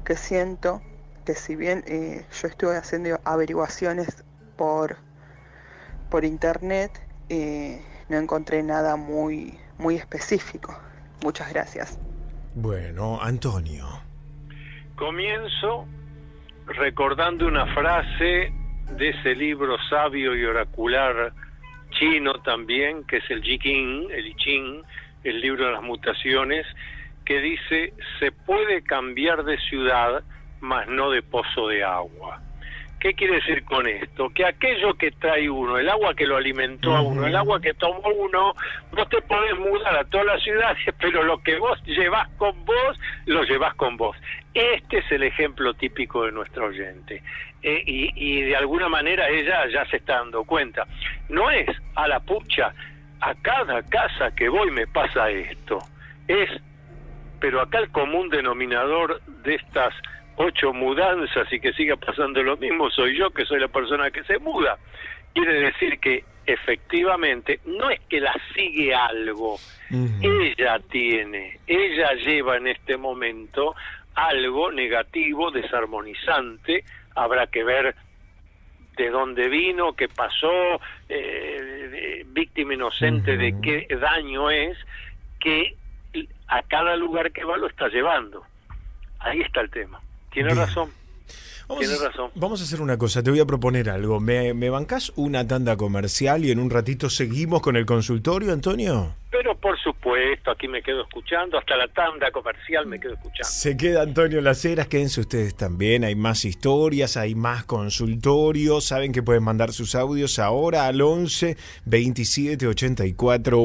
que siento que si bien yo estuve haciendo averiguaciones por internet, no encontré nada muy específico. Muchas gracias. Bueno, Antonio. Comienzo recordando una frase de ese libro sabio y oracular chino también, que es el I Ching, el libro de las mutaciones, que dice: se puede cambiar de ciudad, mas no de pozo de agua. ¿Qué quiere decir con esto? Que aquello que trae uno, el agua que lo alimentó a uno, el agua que tomó uno, no te podés mudar a todas las ciudades, pero lo que vos llevas con vos, lo llevas con vos. Este es el ejemplo típico de nuestra oyente. Y de alguna manera ella ya se está dando cuenta. No es a la pucha, a cada casa que voy me pasa esto. Pero acá el común denominador de estas 8 mudanzas y que siga pasando lo mismo soy yo, que soy la persona que se muda. Quiere decir que efectivamente no es que la sigue algo, ella lleva en este momento algo negativo, desarmonizante. Habrá que ver de dónde vino, qué pasó, víctima inocente de qué daño es, que a cada lugar que va lo está llevando. Ahí está el tema. Tiene razón. Vamos a hacer una cosa, te voy a proponer algo. ¿Me bancás una tanda comercial y en un ratito seguimos con el consultorio, Antonio? Pero por supuesto, aquí me quedo escuchando, hasta la tanda comercial me quedo escuchando. Se queda Antonio Las Heras, quédense ustedes también, hay más historias, hay más consultorios, saben que pueden mandar sus audios ahora al 11 27 84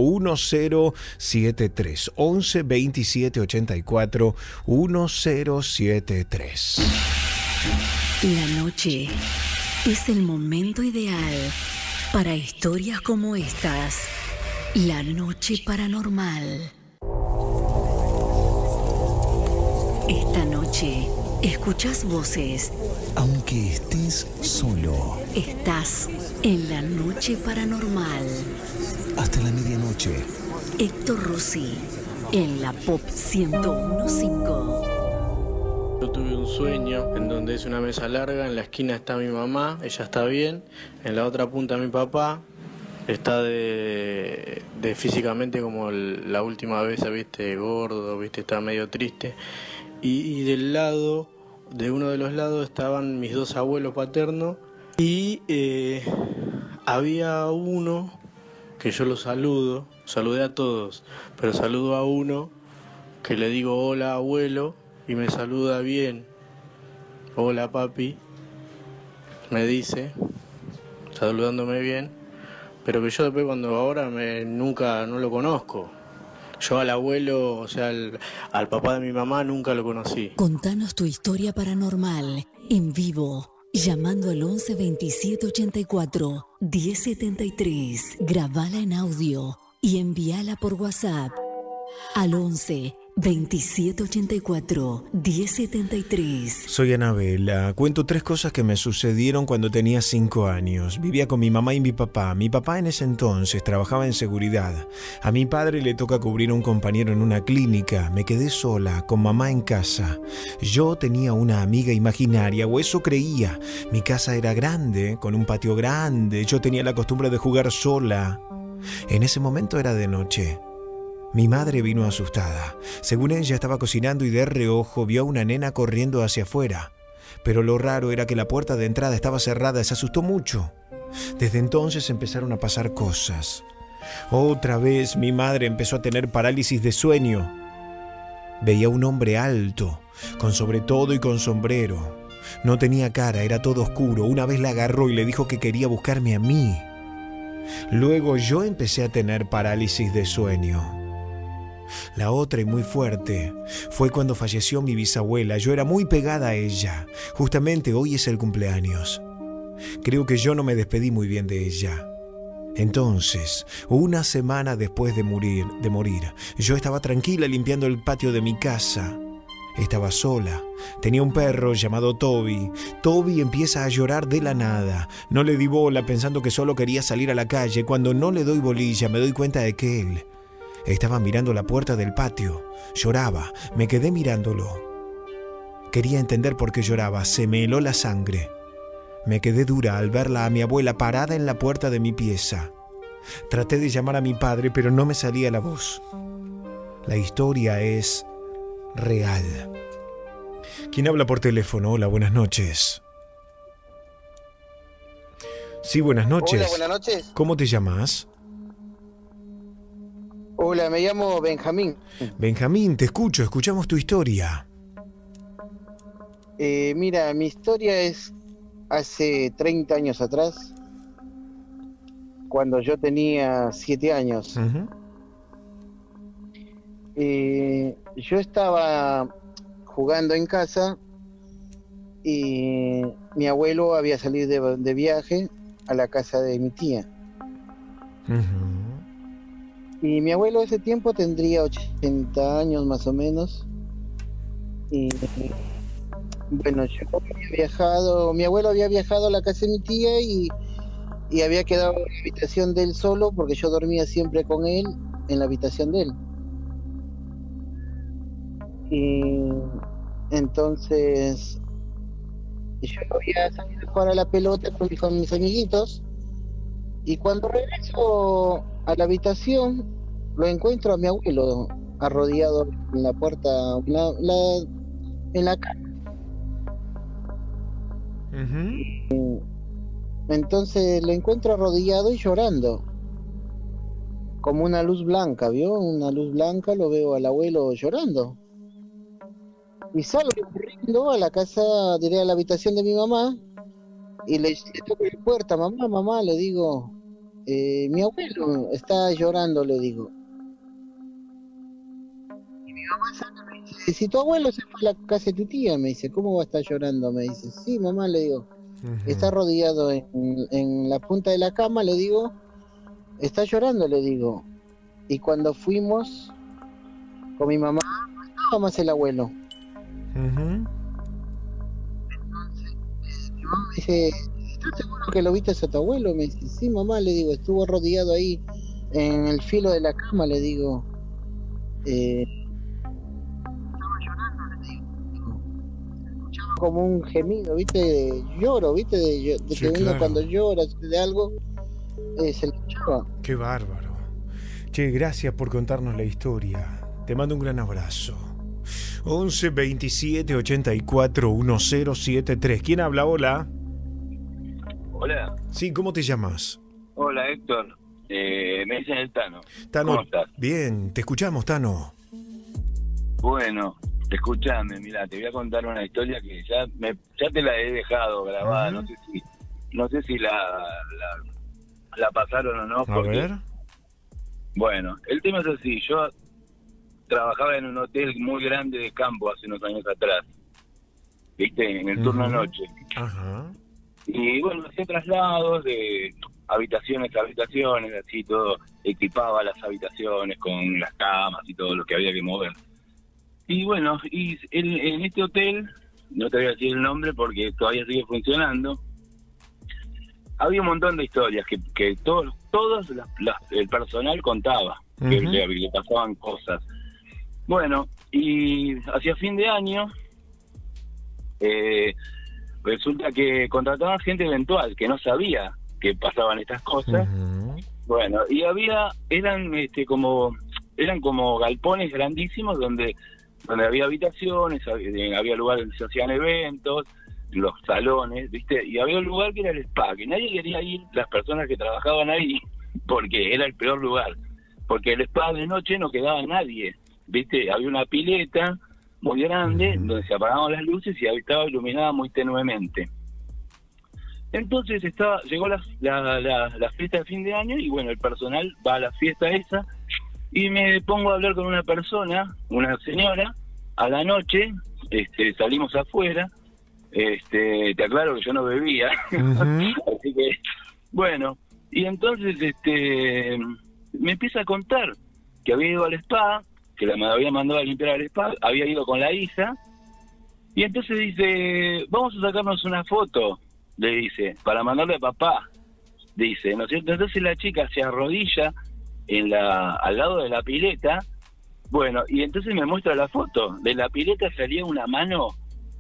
1073, 11 27 84 1073. La noche es el momento ideal para historias como estas. La noche paranormal. Esta noche escuchas voces. Aunque estés solo. Estás en la noche paranormal. Hasta la medianoche. Héctor Rossi en la Pop 101.5. Yo tuve un sueño en donde es una mesa larga, en la esquina está mi mamá, ella está bien, en la otra punta mi papá, está de físicamente como la última vez, viste, gordo, viste, está medio triste, y del lado, de uno de los lados estaban mis 2 abuelos paternos, y había uno que yo lo saludé a todos, pero saludo a uno que le digo hola abuelo, y me saluda bien, hola papi, me dice, saludándome bien, pero que yo después cuando ahora nunca no lo conozco. Yo al abuelo, o sea, al papá de mi mamá nunca lo conocí. Contanos tu historia paranormal en vivo, llamando al 11 27 84 1073. Grabala en audio y envíala por WhatsApp al 11 2784 1073. Soy Anabela. Cuento 3 cosas que me sucedieron cuando tenía 5 años. Vivía con mi mamá y mi papá. Mi papá en ese entonces trabajaba en seguridad. A mi padre le toca cubrir a un compañero en una clínica. Me quedé sola, con mamá en casa. Yo tenía una amiga imaginaria, o eso creía. Mi casa era grande, con un patio grande. Yo tenía la costumbre de jugar sola. En ese momento era de noche. Mi madre vino asustada. Según ella estaba cocinando y de reojo vio a una nena corriendo hacia afuera. Pero lo raro era que la puerta de entrada estaba cerrada y se asustó mucho. Desde entonces empezaron a pasar cosas. Otra vez mi madre empezó a tener parálisis de sueño. Veía un hombre alto, con sobretodo y con sombrero. No tenía cara, era todo oscuro. Una vez la agarró y le dijo que quería buscarme a mí. Luego yo empecé a tener parálisis de sueño. La otra y muy fuerte fue cuando falleció mi bisabuela. Yo era muy pegada a ella. Justamente hoy es el cumpleaños. Creo que yo no me despedí muy bien de ella. Entonces, una semana después de morir, yo estaba tranquila limpiando el patio de mi casa. Estaba sola. Tenía un perro llamado Toby. Toby empieza a llorar de la nada. No le di bola pensando que solo quería salir a la calle. Cuando no le doy bolilla me doy cuenta de que él estaba mirando la puerta del patio. Lloraba. Me quedé mirándolo. Quería entender por qué lloraba. Se me heló la sangre. Me quedé dura al verla a mi abuela parada en la puerta de mi pieza. Traté de llamar a mi padre, pero no me salía la voz. La historia es real. ¿Quién habla por teléfono? Hola, buenas noches. Sí, buenas noches. Hola, buenas noches. ¿Cómo te llamas? Hola, me llamo Benjamín. Benjamín, te escucho, escuchamos tu historia. Mira, mi historia es hace 30 años atrás, cuando yo tenía 7 años. Uh-huh. Yo estaba jugando en casa y mi abuelo había salido de viaje a la casa de mi tía. Uh-huh. Y mi abuelo ese tiempo tendría 80 años más o menos. Y bueno, yo había viajado, mi abuelo había viajado a la casa de mi tía y había quedado en la habitación de él solo, porque yo dormía siempre con él en la habitación de él. Y entonces yo había salido a jugar a la pelota con mis amiguitos, y cuando regreso a la habitación lo encuentro a mi abuelo arrodillado en la puerta, en la cama. Uh-huh. Entonces lo encuentro arrodillado y llorando, como una luz blanca, ¿vio? Una luz blanca, lo veo al abuelo llorando. Y salgo corriendo a la casa, diré a la habitación de mi mamá, y le toco la puerta. Mamá, le digo, mi abuelo está llorando, le digo. Y mi mamá sale y me dice, si tu abuelo se fue a la casa de tu tía, me dice, ¿cómo va a estar llorando? Me dice, sí, mamá, le digo. Uh-huh. Está arrodillado en la punta de la cama, le digo, está llorando, le digo. Y cuando fuimos con mi mamá, no estaba más el abuelo. Uh-huh. Entonces, mi mamá me dice, ¿estás seguro que lo viste a tu abuelo? Me dice, sí, mamá, le digo, estuvo arrodillado ahí en el filo de la cama, le digo. Estaba llorando, le digo. Escuchaba como un gemido, ¿viste? De lloro, ¿viste? De sí, que uno claro, cuando llora de algo, se le escuchaba. Qué bárbaro. Che, gracias por contarnos la historia. Te mando un gran abrazo. 11 27 84 1073. ¿Quién habla? Hola. Hola. Sí, ¿cómo te llamas? Hola, Héctor. Me dicen el Tano. Tano, ¿cómo estás? Bien, te escuchamos, Tano. Bueno, escuchame, mira, te voy a contar una historia que ya te la he dejado grabada. Uh-huh. No sé si la pasaron o no. Porque, a ver. Bueno, el tema es así. Yo trabajaba en un hotel muy grande de campo hace unos años atrás, ¿viste? En el turno de noche. Ajá. Y bueno, hacía traslados de habitaciones a habitaciones, así todo, equipaba las habitaciones con las camas y todo lo que había que mover. Y bueno, y en este hotel, no te voy a decir el nombre porque todavía sigue funcionando, había un montón de historias que todos el personal contaba, uh-huh, que le pasaban cosas. Bueno, y hacia fin de año resulta que contrataban gente eventual que no sabía que pasaban estas cosas. Uh-huh. Bueno, y eran como galpones grandísimos donde había habitaciones, había lugares donde se hacían eventos, los salones, ¿viste? Y había un lugar que era el spa, que nadie quería ir, las personas que trabajaban ahí, porque era el peor lugar, porque el spa de noche no quedaba nadie, ¿viste? Había una pileta muy grande, uh-huh, donde se apagaban las luces y estaba iluminada muy tenuemente. Entonces llegó la fiesta de fin de año y bueno, el personal va a la fiesta esa y me pongo a hablar con una persona, una señora, a la noche, salimos afuera, te aclaro que yo no bebía, uh-huh, así que, bueno, y entonces me empieza a contar que había ido al spa, que me había mandado a limpiar al spa, había ido con la hija, y entonces dice, vamos a sacarnos una foto, le dice, para mandarle a papá, dice, ¿no es cierto? Entonces la chica se arrodilla al lado de la pileta, bueno, y entonces me muestra la foto, de la pileta salía una mano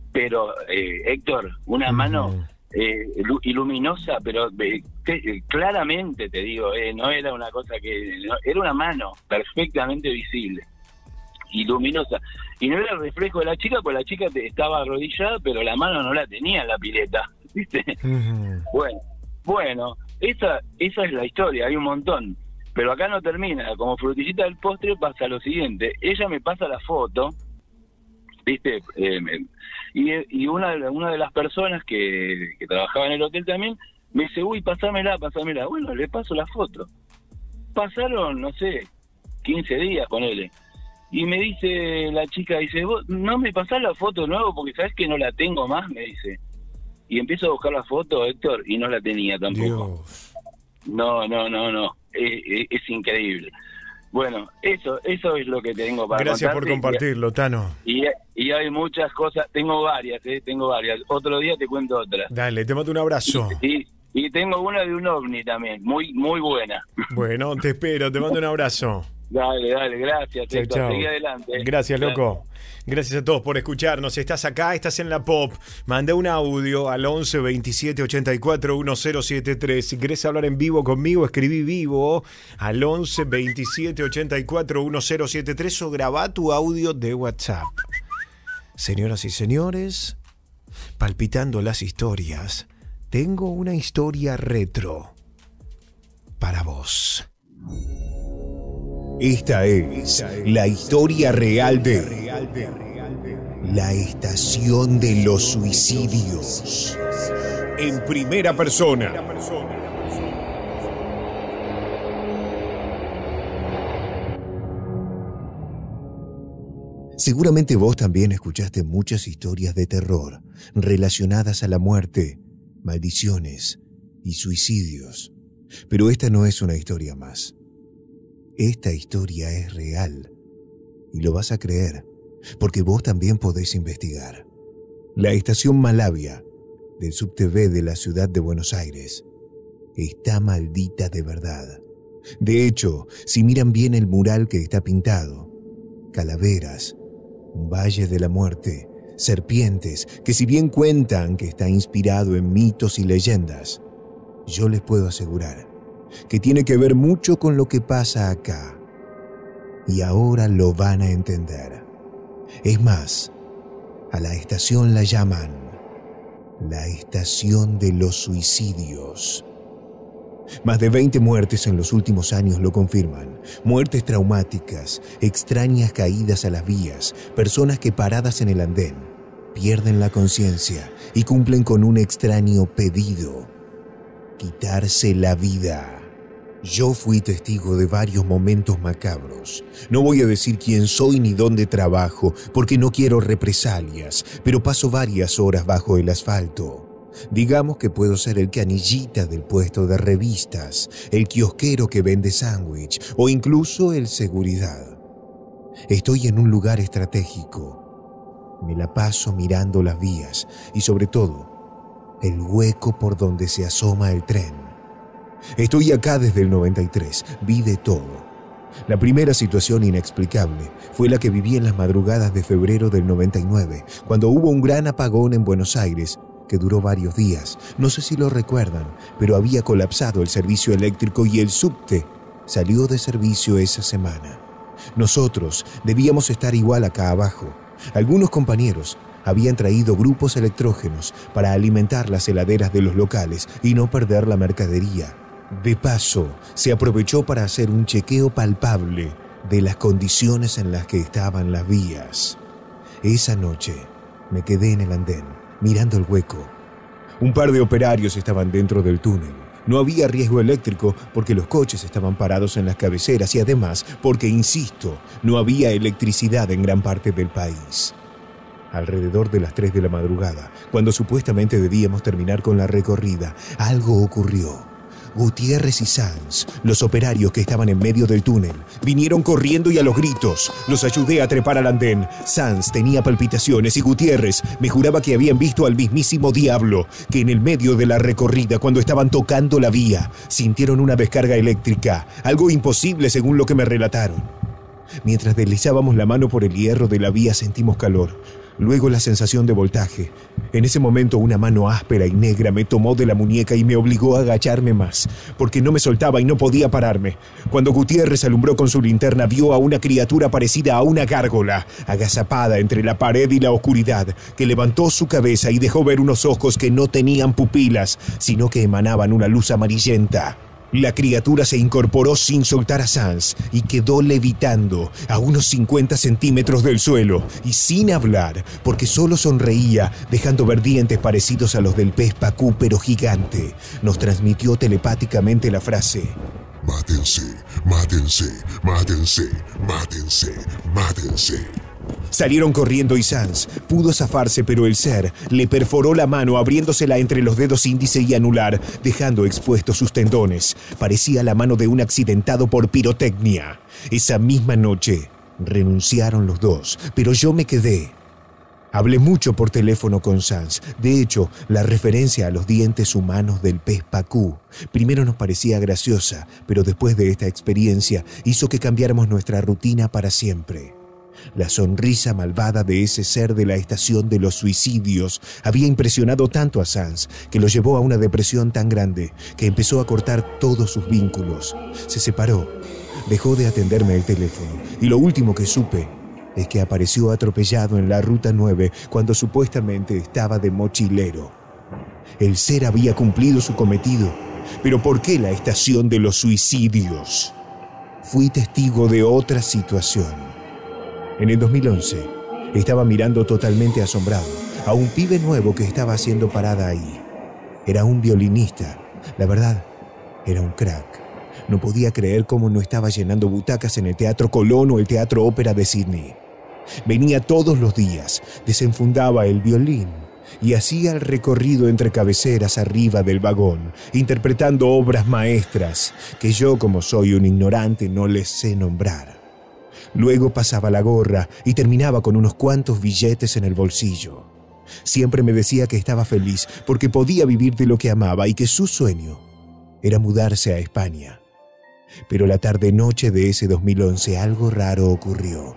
pero Héctor, una mano luminosa, pero claramente te digo, no era una cosa que... no, era una mano perfectamente visible y luminosa. Y no era el reflejo de la chica, pues la chica estaba arrodillada, pero la mano no la tenía en la pileta, ¿viste? Bueno, esa es la historia, hay un montón. Pero acá no termina, como frutillita del postre pasa lo siguiente, ella me pasa la foto, ¿viste? Y una de las personas que trabajaba en el hotel también me dice, uy, pasámela. Bueno, le paso la foto. Pasaron, no sé, 15 días con él. Y me dice la chica, dice, vos no me pasás la foto de nuevo porque sabes que no la tengo más, me dice. Y empiezo a buscar la foto, Héctor, y no la tenía tampoco. Dios. No. Es increíble. Bueno, eso es lo que tengo para Gracias contarte. Por compartirlo, Tano. Y hay muchas cosas, tengo varias. Otro día te cuento otra. Dale, te mando un abrazo. Y tengo una de un ovni también, muy buena. Bueno, te espero, te mando un abrazo. Dale, gracias. Chau. Seguí adelante. Gracias, loco. Gracias a todos por escucharnos. Estás acá, estás en la Pop. Manda un audio al 11 27 84 1073. Si querés hablar en vivo conmigo, escribí vivo al 11 27 84 1073 o grabá tu audio de WhatsApp. Señoras y señores, palpitando las historias, tengo una historia retro para vos. Esta es la historia real de la estación de los suicidios. En primera persona. Seguramente vos también escuchaste muchas historias de terror relacionadas a la muerte, maldiciones y suicidios. Pero esta no es una historia más. Esta historia es real y lo vas a creer porque vos también podés investigar. La estación Malavia del subtv de la ciudad de Buenos Aires está maldita de verdad. De hecho, si miran bien el mural que está pintado, calaveras, un valle de la muerte, serpientes, que si bien cuentan que está inspirado en mitos y leyendas, yo les puedo asegurar que tiene que ver mucho con lo que pasa acá. Y ahora lo van a entender. Es más, a la estación la llaman la estación de los suicidios. Más de 20 muertes en los últimos años lo confirman. Muertes traumáticas, extrañas caídas a las vías, personas que paradas en el andén pierden la conciencia y cumplen con un extraño pedido: quitarse la vida. Yo fui testigo de varios momentos macabros. No voy a decir quién soy ni dónde trabajo, porque no quiero represalias, pero paso varias horas bajo el asfalto. Digamos que puedo ser el canillita del puesto de revistas, el kiosquero que vende sándwich o incluso el seguridad. Estoy en un lugar estratégico. Me la paso mirando las vías y sobre todo el hueco por donde se asoma el tren. Estoy acá desde el 93, vi de todo. La primera situación inexplicable fue la que viví en las madrugadas de febrero del 99, cuando hubo un gran apagón en Buenos Aires que duró varios días. No sé si lo recuerdan, pero había colapsado el servicio eléctrico y el subte salió de servicio esa semana. Nosotros debíamos estar igual acá abajo. Algunos compañeros habían traído grupos electrógenos para alimentar las heladeras de los locales y no perder la mercadería. De paso, se aprovechó para hacer un chequeo palpable de las condiciones en las que estaban las vías. Esa noche me quedé en el andén, mirando el hueco. Un par de operarios estaban dentro del túnel. No había riesgo eléctrico porque los coches estaban parados en las cabeceras y además porque, insisto, no había electricidad en gran parte del país. Alrededor de las 3 de la madrugada, cuando supuestamente debíamos terminar con la recorrida, algo ocurrió. Gutiérrez y Sanz, los operarios que estaban en medio del túnel, vinieron corriendo y a los gritos. Los ayudé a trepar al andén. Sanz tenía palpitaciones y Gutiérrez me juraba que habían visto al mismísimo diablo, que en el medio de la recorrida, cuando estaban tocando la vía, sintieron una descarga eléctrica, algo imposible según lo que me relataron. Mientras deslizábamos la mano por el hierro de la vía sentimos calor. Luego la sensación de voltaje. En ese momento una mano áspera y negra me tomó de la muñeca y me obligó a agacharme más, porque no me soltaba y no podía pararme. Cuando Gutiérrez alumbró con su linterna, vio a una criatura parecida a una gárgola, agazapada entre la pared y la oscuridad, que levantó su cabeza y dejó ver unos ojos que no tenían pupilas, sino que emanaban una luz amarillenta. La criatura se incorporó sin soltar a Sanz y quedó levitando a unos 50 centímetros del suelo y sin hablar, porque solo sonreía, dejando ver dientes parecidos a los del pez pacú, pero gigante. Nos transmitió telepáticamente la frase: mátense, mátense, mátense, mátense, mátense. Salieron corriendo y Sanz pudo zafarse, pero el ser le perforó la mano abriéndosela entre los dedos índice y anular, dejando expuestos sus tendones. Parecía la mano de un accidentado por pirotecnia. Esa misma noche renunciaron los dos, pero yo me quedé. Hablé mucho por teléfono con Sanz. De hecho, la referencia a los dientes humanos del pez pacú primero nos parecía graciosa, pero después de esta experiencia hizo que cambiáramos nuestra rutina para siempre. La sonrisa malvada de ese ser de la estación de los suicidios había impresionado tanto a Sanz que lo llevó a una depresión tan grande que empezó a cortar todos sus vínculos. Se separó, dejó de atenderme el teléfono y lo último que supe es que apareció atropellado en la Ruta 9 cuando supuestamente estaba de mochilero. El ser había cumplido su cometido, pero ¿por qué la estación de los suicidios? Fui testigo de otra situación. En el 2011, estaba mirando totalmente asombrado a un pibe nuevo que estaba haciendo parada ahí. Era un violinista. La verdad, era un crack. No podía creer cómo no estaba llenando butacas en el Teatro Colón o el Teatro Ópera de Sydney. Venía todos los días, desenfundaba el violín y hacía el recorrido entre cabeceras arriba del vagón, interpretando obras maestras que yo, como soy un ignorante, no les sé nombrar. Luego pasaba la gorra y terminaba con unos cuantos billetes en el bolsillo. Siempre me decía que estaba feliz porque podía vivir de lo que amaba y que su sueño era mudarse a España. Pero la tarde-noche de ese 2011 algo raro ocurrió.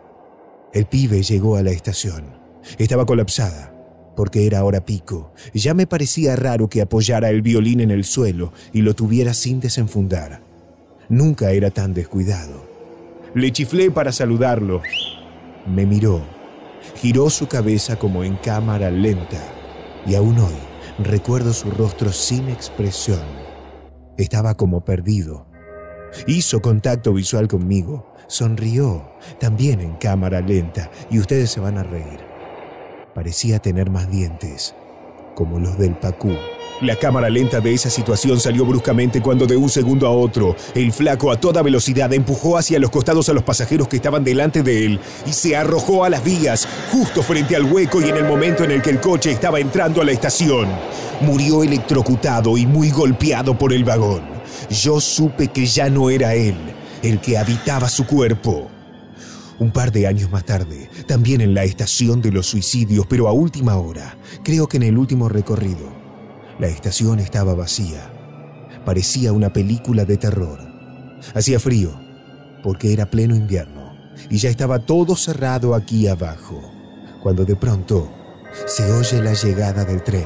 El pibe llegó a la estación. Estaba colapsada porque era hora pico. Ya me parecía raro que apoyara el violín en el suelo y lo tuviera sin desenfundar. Nunca era tan descuidado. Le chiflé para saludarlo. Me miró, giró su cabeza como en cámara lenta y aún hoy recuerdo su rostro sin expresión. Estaba como perdido. Hizo contacto visual conmigo, sonrió, también en cámara lenta, y ustedes se van a reír. Parecía tener más dientes, como los del pacú. La cámara lenta de esa situación salió bruscamente cuando de un segundo a otro, el flaco a toda velocidad empujó hacia los costados a los pasajeros que estaban delante de él y se arrojó a las vías, justo frente al hueco y en el momento en el que el coche estaba entrando a la estación. Murió electrocutado y muy golpeado por el vagón. Yo supe que ya no era él el que habitaba su cuerpo. Un par de años más tarde, también en la estación de los suicidios, pero a última hora, creo que en el último recorrido, la estación estaba vacía. Parecía una película de terror. Hacía frío, porque era pleno invierno, y ya estaba todo cerrado aquí abajo, cuando de pronto se oye la llegada del tren.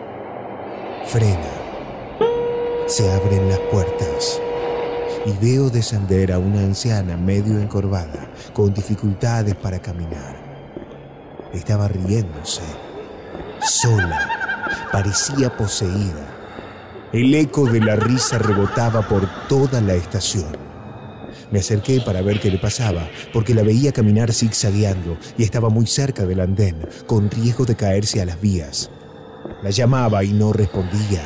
Frena. Se abren las puertas y veo descender a una anciana medio encorvada, con dificultades para caminar. Estaba riéndose, sola. Parecía poseída. El eco de la risa rebotaba por toda la estación. Me acerqué para ver qué le pasaba, porque la veía caminar zigzagueando y estaba muy cerca del andén, con riesgo de caerse a las vías. La llamaba y no respondía.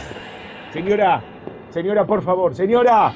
Señora, por favor, señora.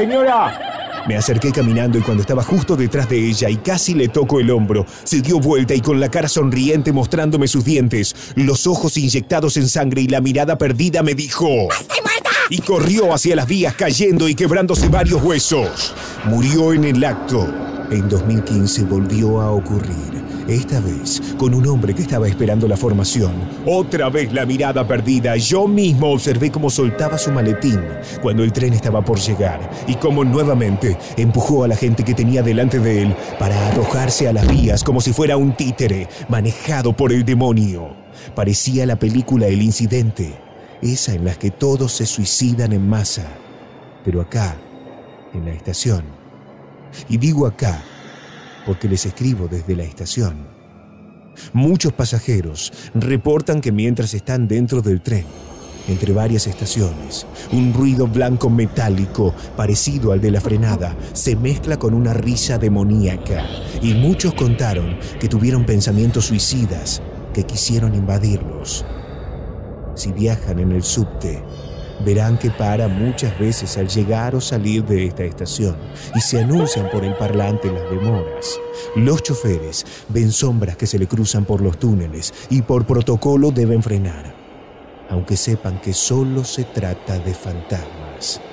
Me acerqué caminando y cuando estaba justo detrás de ella y casi le toco el hombro, se dio vuelta y con la cara sonriente mostrándome sus dientes, los ojos inyectados en sangre y la mirada perdida me dijo: ¡Estoy muerta! Y corrió hacia las vías cayendo y quebrándose varios huesos. Murió en el acto. En 2015 volvió a ocurrir. Esta vez, con un hombre que estaba esperando la formación. Otra vez la mirada perdida. Yo mismo observé cómo soltaba su maletín cuando el tren estaba por llegar y cómo nuevamente empujó a la gente que tenía delante de él para arrojarse a las vías como si fuera un títere manejado por el demonio. Parecía la película El Incidente, esa en la que todos se suicidan en masa. Pero acá, en la estación. Y digo acá porque les escribo desde la estación. Muchos pasajeros reportan que mientras están dentro del tren, entre varias estaciones, un ruido blanco metálico parecido al de la frenada se mezcla con una risa demoníaca, y muchos contaron que tuvieron pensamientos suicidas que quisieron invadirlos. Si viajan en el subte, verán que para muchas veces al llegar o salir de esta estación y se anuncian por el parlante las demoras. Los choferes ven sombras que se le cruzan por los túneles y por protocolo deben frenar, aunque sepan que solo se trata de fantasmas.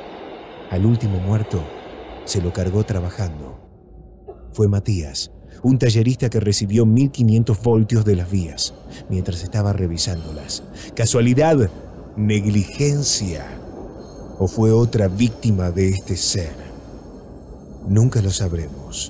Al último muerto se lo cargó trabajando. Fue Matías, un tallerista que recibió 1500 voltios de las vías mientras estaba revisándolas. ¿Casualidad? ¿Negligencia? ¿O fue otra víctima de este ser? Nunca lo sabremos.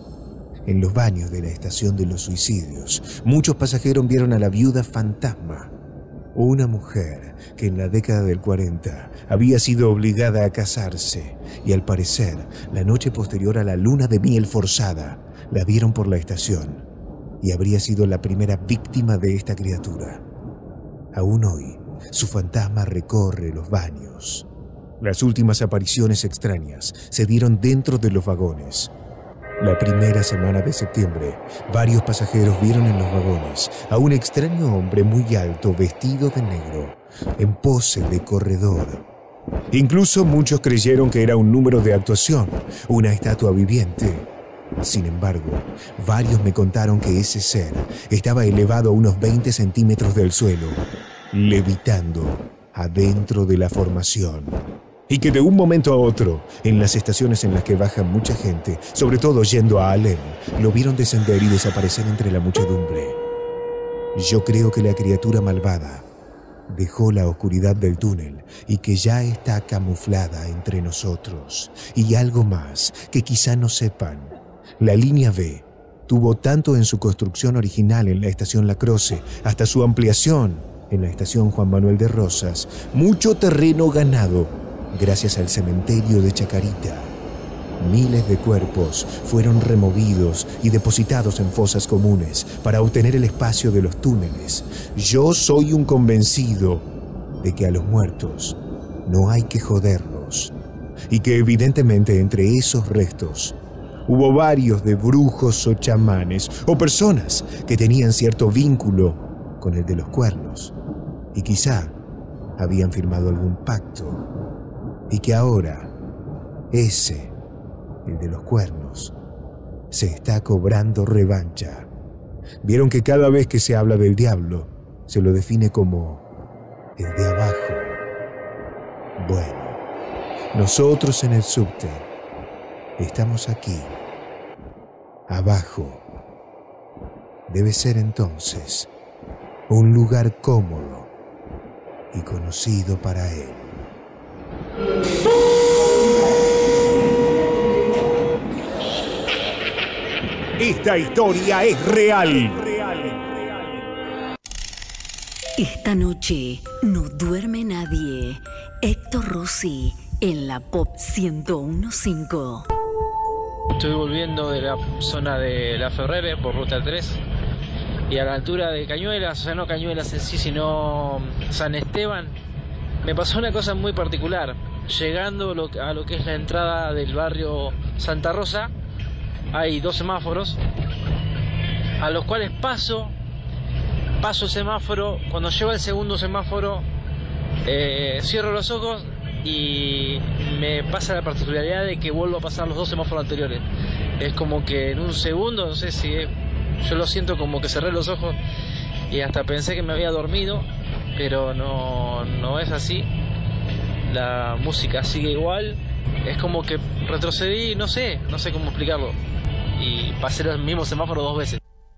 En los baños de la estación de los suicidios, muchos pasajeros vieron a la viuda fantasma, una mujer que en la década del 40 había sido obligada a casarse y al parecer la noche posterior a la luna de miel forzada la vieron por la estación y habría sido la primera víctima de esta criatura. Aún hoy, su fantasma recorre los baños. Las últimas apariciones extrañas se dieron dentro de los vagones. La primera semana de septiembre, varios pasajeros vieron en los vagones a un extraño hombre muy alto vestido de negro, en pose de corredor. Incluso muchos creyeron que era un número de actuación, una estatua viviente. Sin embargo, varios me contaron que ese ser estaba elevado a unos 20 centímetros del suelo, levitando adentro de la formación. Y que de un momento a otro, en las estaciones en las que baja mucha gente, sobre todo yendo a Alem, lo vieron descender y desaparecer entre la muchedumbre. Yo creo que la criatura malvada dejó la oscuridad del túnel y que ya está camuflada entre nosotros. Y algo más que quizá no sepan. La línea B tuvo tanto en su construcción original en la estación La Croce hasta su ampliación en la estación Juan Manuel de Rosas, mucho terreno ganado gracias al cementerio de Chacarita. Miles de cuerpos fueron removidos y depositados en fosas comunes para obtener el espacio de los túneles. Yo soy un convencido de que a los muertos no hay que joderlos y que evidentemente entre esos restos hubo varios de brujos o chamanes o personas que tenían cierto vínculo con el de los cuernos y quizá habían firmado algún pacto y que ahora ese, el de los cuernos, se está cobrando revancha. Vieron que cada vez que se habla del diablo se lo define como el de abajo. Bueno, nosotros en el subte estamos aquí, abajo. Debe ser entonces un lugar cómodo y conocido para él. Esta historia es real. Esta noche no duerme nadie. Héctor Rossi en la Pop 101.5. Estoy volviendo de la zona de La Ferrere por Ruta 3 y a la altura de Cañuelas, o sea, no Cañuelas en sí, sino San Esteban, me pasó una cosa muy particular. Llegando a lo que es la entrada del barrio Santa Rosa, hay 2 semáforos a los cuales paso el semáforo. Cuando llego al segundo semáforo, cierro los ojos y me pasa la particularidad de que vuelvo a pasar los 2 semáforos anteriores. Es como que en un segundo, no sé si yo lo siento como que cerré los ojos y hasta pensé que me había dormido, pero no es así. La música sigue igual, es como que retrocedí, no sé cómo explicarlo, y pasé el mismo semáforo 2 veces.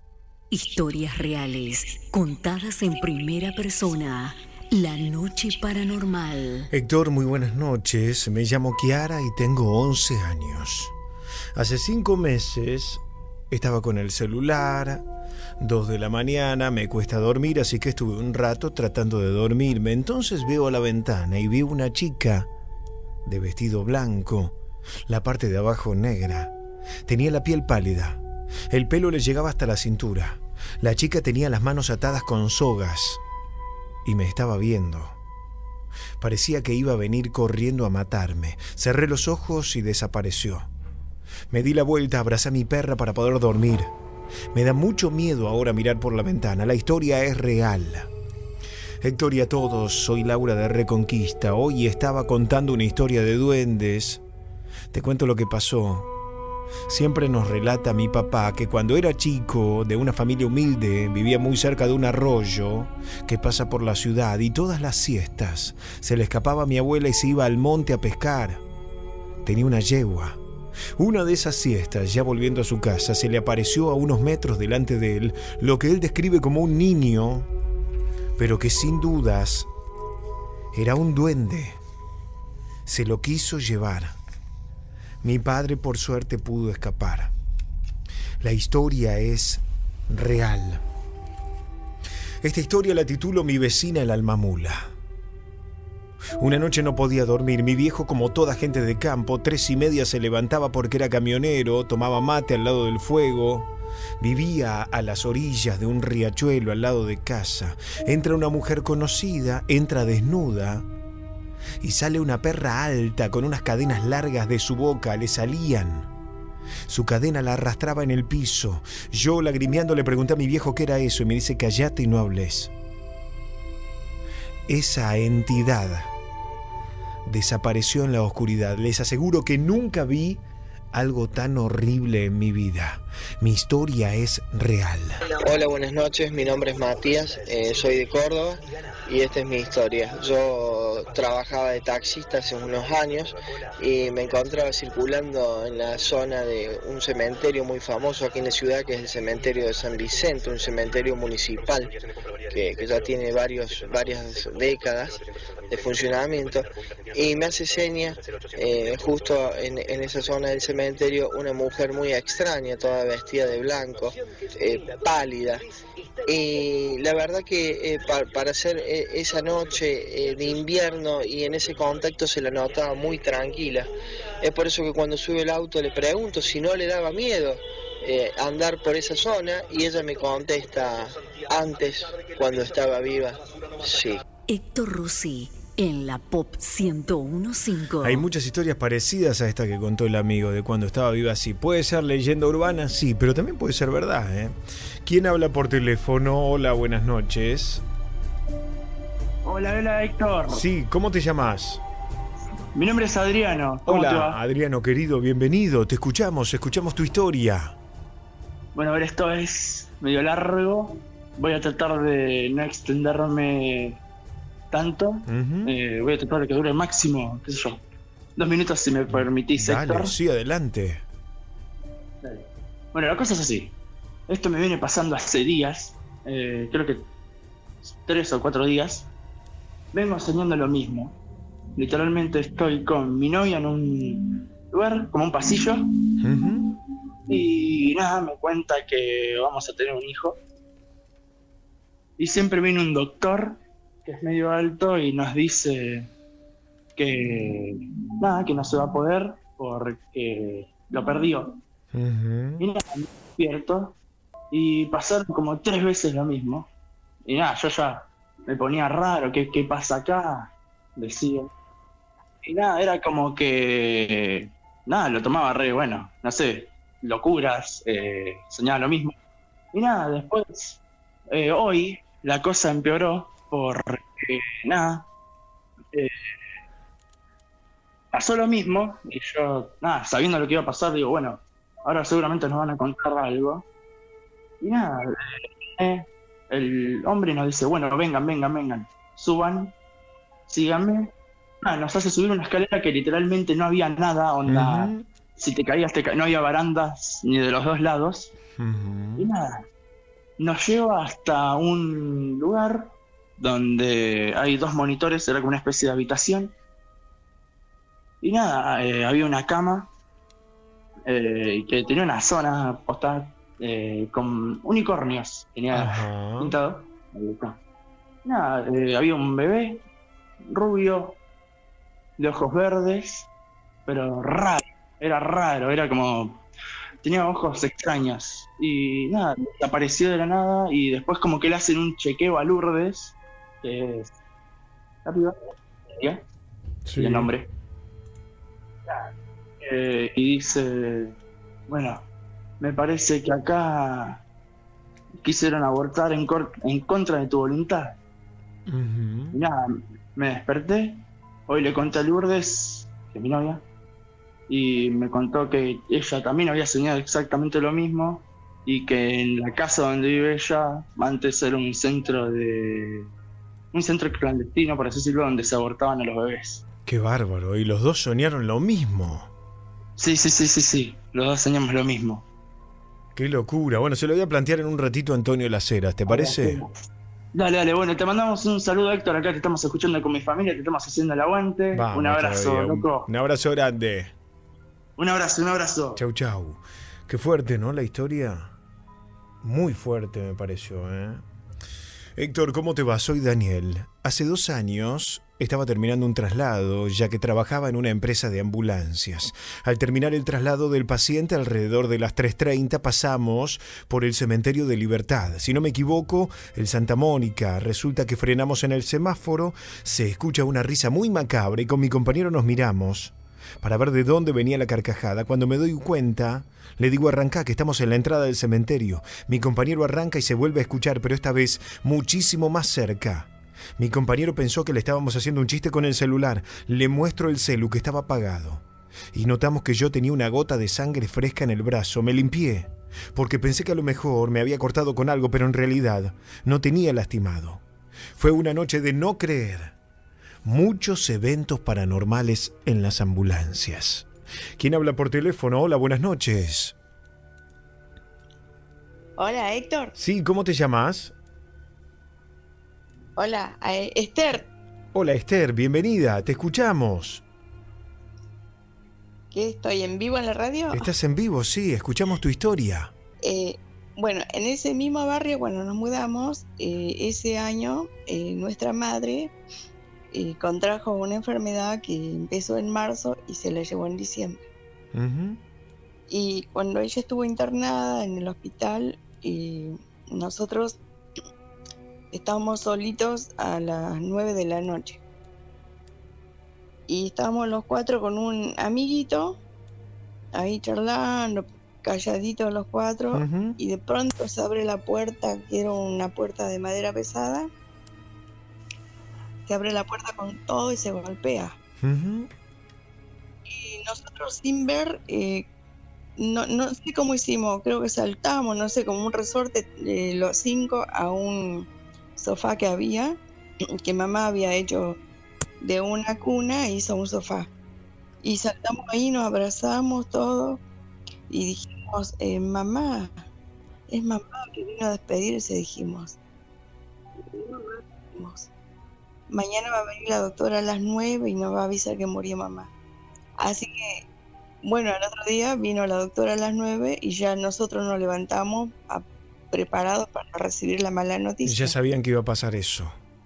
Historias reales, contadas en primera persona. La noche paranormal. Héctor, muy buenas noches. Me llamo Kiara y tengo 11 años. Hace 5 meses estaba con el celular, 2 de la mañana, me cuesta dormir, así que estuve un rato tratando de dormirme. Entonces veo a la ventana y veo una chica de vestido blanco, la parte de abajo negra. Tenía la piel pálida. El pelo le llegaba hasta la cintura. La chica tenía las manos atadas con sogas y me estaba viendo. Parecía que iba a venir corriendo a matarme. Cerré los ojos y desapareció. Me di la vuelta, abracé a mi perra para poder dormir. Me da mucho miedo ahora mirar por la ventana. La historia es real. Héctor y a todos, soy Laura de Reconquista. Hoy estaba contando una historia de duendes. Te cuento lo que pasó. Siempre nos relata mi papá que cuando era chico, de una familia humilde, vivía muy cerca de un arroyo que pasa por la ciudad, y todas las siestas se le escapaba a mi abuela y se iba al monte a pescar. Tenía una yegua. Una de esas siestas, ya volviendo a su casa, se le apareció a unos metros delante de él lo que él describe como un niño, pero que sin dudas era un duende. Se lo quiso llevar. Mi padre, por suerte, pudo escapar. La historia es real. Esta historia la titulo Mi vecina el alma mula. Una noche no podía dormir. Mi viejo, como toda gente de campo, 3:30 se levantaba porque era camionero, tomaba mate al lado del fuego. Vivía a las orillas de un riachuelo al lado de casa. Entra una mujer conocida, entra desnuda, y sale una perra alta con unas cadenas largas de su boca, le salían. Su cadena la arrastraba en el piso. Yo, lagrimeando, le pregunté a mi viejo qué era eso y me dice: callate y no hables. Esa entidad desapareció en la oscuridad. Les aseguro que nunca vi algo tan horrible en mi vida. Mi historia es real. Hola, buenas noches. Mi nombre es Matías, soy de Córdoba y esta es mi historia. Yo trabajaba de taxista hace unos años y me encontraba circulando en la zona de un cementerio muy famoso aquí en la ciudad, que es el cementerio de San Vicente, un cementerio municipal que ya tiene varias décadas de funcionamiento, y me hace seña justo en esa zona del cementerio una mujer muy extraña, toda vestida de blanco, pálida, y la verdad que para hacer esa noche de invierno y en ese contexto se la notaba muy tranquila. Es por eso que cuando sube el auto le pregunto si no le daba miedo andar por esa zona, y ella me contesta: antes, cuando estaba viva, sí. Héctor Rossi, en la Pop 101.5. Hay muchas historias parecidas a esta que contó el amigo de cuando estaba viva. Sí, puede ser leyenda urbana, sí, pero también puede ser verdad, ¿eh? ¿Quién habla por teléfono? Hola, buenas noches. Hola, Héctor. Sí, ¿cómo te llamas? Mi nombre es Adriano. ¿Cómo te va? Adriano, querido, bienvenido. Te escuchamos tu historia. Bueno, a ver, esto es medio largo. Voy a tratar de no extenderme tanto. Voy a tratar de que dure máximo, qué sé yo, 2 minutos, si me permitís, Dale, Héctor. sí, adelante. Dale. Bueno, la cosa es así. Esto me viene pasando hace días, creo que 3 o 4 días. Vengo soñando lo mismo. Literalmente estoy con mi novia en un lugar, como un pasillo, y nada, me cuenta que vamos a tener un hijo. Y siempre viene un doctor que es medio alto y nos dice que nada, que no se va a poder porque lo perdió. Y nada, me despierto y pasaron como 3 veces lo mismo. Y nada, yo ya me ponía raro, ¿qué pasa acá? Decía. Y nada, era como que nada, lo tomaba re, bueno, no sé, locuras, soñaba lo mismo. Y nada, después, hoy la cosa empeoró porque nada, pasó lo mismo y yo, nada, sabiendo lo que iba a pasar, digo, bueno, ahora seguramente nos van a contar algo. Y nada, el hombre nos dice, bueno, vengan, suban, síganme. Nos hace subir una escalera que literalmente no había nada, onda, si te caías, no había barandas ni de los 2 lados. Y nada, nos lleva hasta un lugar donde hay 2 monitores, era como una especie de habitación. Y nada, había una cama que tenía una zona postada con unicornios, tenía pintado. Nada, había un bebé rubio, de ojos verdes, pero raro, era como... tenía ojos extraños. Y nada, apareció de la nada y después como que le hacen un chequeo a Lourdes, que es la piba, sí. El nombre. Y dice, bueno, me parece que acá quisieron abortar en contra de tu voluntad. Y nada, me desperté, hoy le conté a Lourdes, que es mi novia, y me contó que ella también había soñado exactamente lo mismo y que en la casa donde vive ella antes era un centro clandestino, por así decirlo, donde se abortaban a los bebés. Qué bárbaro, y los dos soñaron lo mismo. Sí, los dos soñamos lo mismo. Qué locura. Bueno, se lo voy a plantear en un ratito a Antonio Las Heras, ¿te parece? Dale, bueno, te mandamos un saludo, Héctor, acá te estamos escuchando con mi familia, te estamos haciendo el aguante. Vamos, un abrazo, loco. Un abrazo grande. Un abrazo. Chau. Qué fuerte, ¿no? La historia. Muy fuerte me pareció, Héctor, ¿cómo te va? Soy Daniel. Hace 2 años estaba terminando un traslado, ya que trabajaba en una empresa de ambulancias. Al terminar el traslado del paciente, alrededor de las 3:30, pasamos por el cementerio de Libertad. Si no me equivoco, el Santa Mónica. Resulta que frenamos en el semáforo, se escucha una risa muy macabra y con mi compañero nos miramos para ver de dónde venía la carcajada. Cuando me doy cuenta, le digo arrancá, que estamos en la entrada del cementerio. Mi compañero arranca y se vuelve a escuchar, pero esta vez muchísimo más cerca. Mi compañero pensó que le estábamos haciendo un chiste con el celular. Le muestro el celu, que estaba apagado. Y notamos que yo tenía una gota de sangre fresca en el brazo. Me limpié, porque pensé que a lo mejor me había cortado con algo, pero en realidad no tenía lastimado. Fue una noche de no creer. Muchos eventos paranormales en las ambulancias. ¿Quién habla por teléfono? Hola, buenas noches. Hola, Héctor. Sí, ¿cómo te llamas? Hola, Esther. Hola, Esther, bienvenida, te escuchamos. ¿Qué? ¿Estoy en vivo en la radio? Estás en vivo, sí, escuchamos tu historia. Bueno, en ese mismo barrio, cuando nos mudamos, ese año nuestra madre contrajo una enfermedad que empezó en marzo y se la llevó en diciembre. Y cuando ella estuvo internada en el hospital, nosotros estábamos solitos a las 9 de la noche. Y estábamos los 4 con un amiguito, ahí charlando, calladitos los 4, y de pronto se abre la puerta, que era una puerta de madera pesada. Se abre la puerta con todo y se golpea. Y nosotros sin ver, no sé cómo hicimos, creo que saltamos, no sé, como un resorte, los 5 a un sofá que había, que mamá había hecho de una cuna, hizo un sofá. Y saltamos ahí, nos abrazamos todos y dijimos, mamá, es mamá que vino a despedirse, dijimos. Mañana va a venir la doctora a las 9 y nos va a avisar que murió mamá. Así que, bueno, al otro día vino la doctora a las 9 y ya nosotros nos levantamos preparados para recibir la mala noticia. Ya sabían que iba a pasar eso.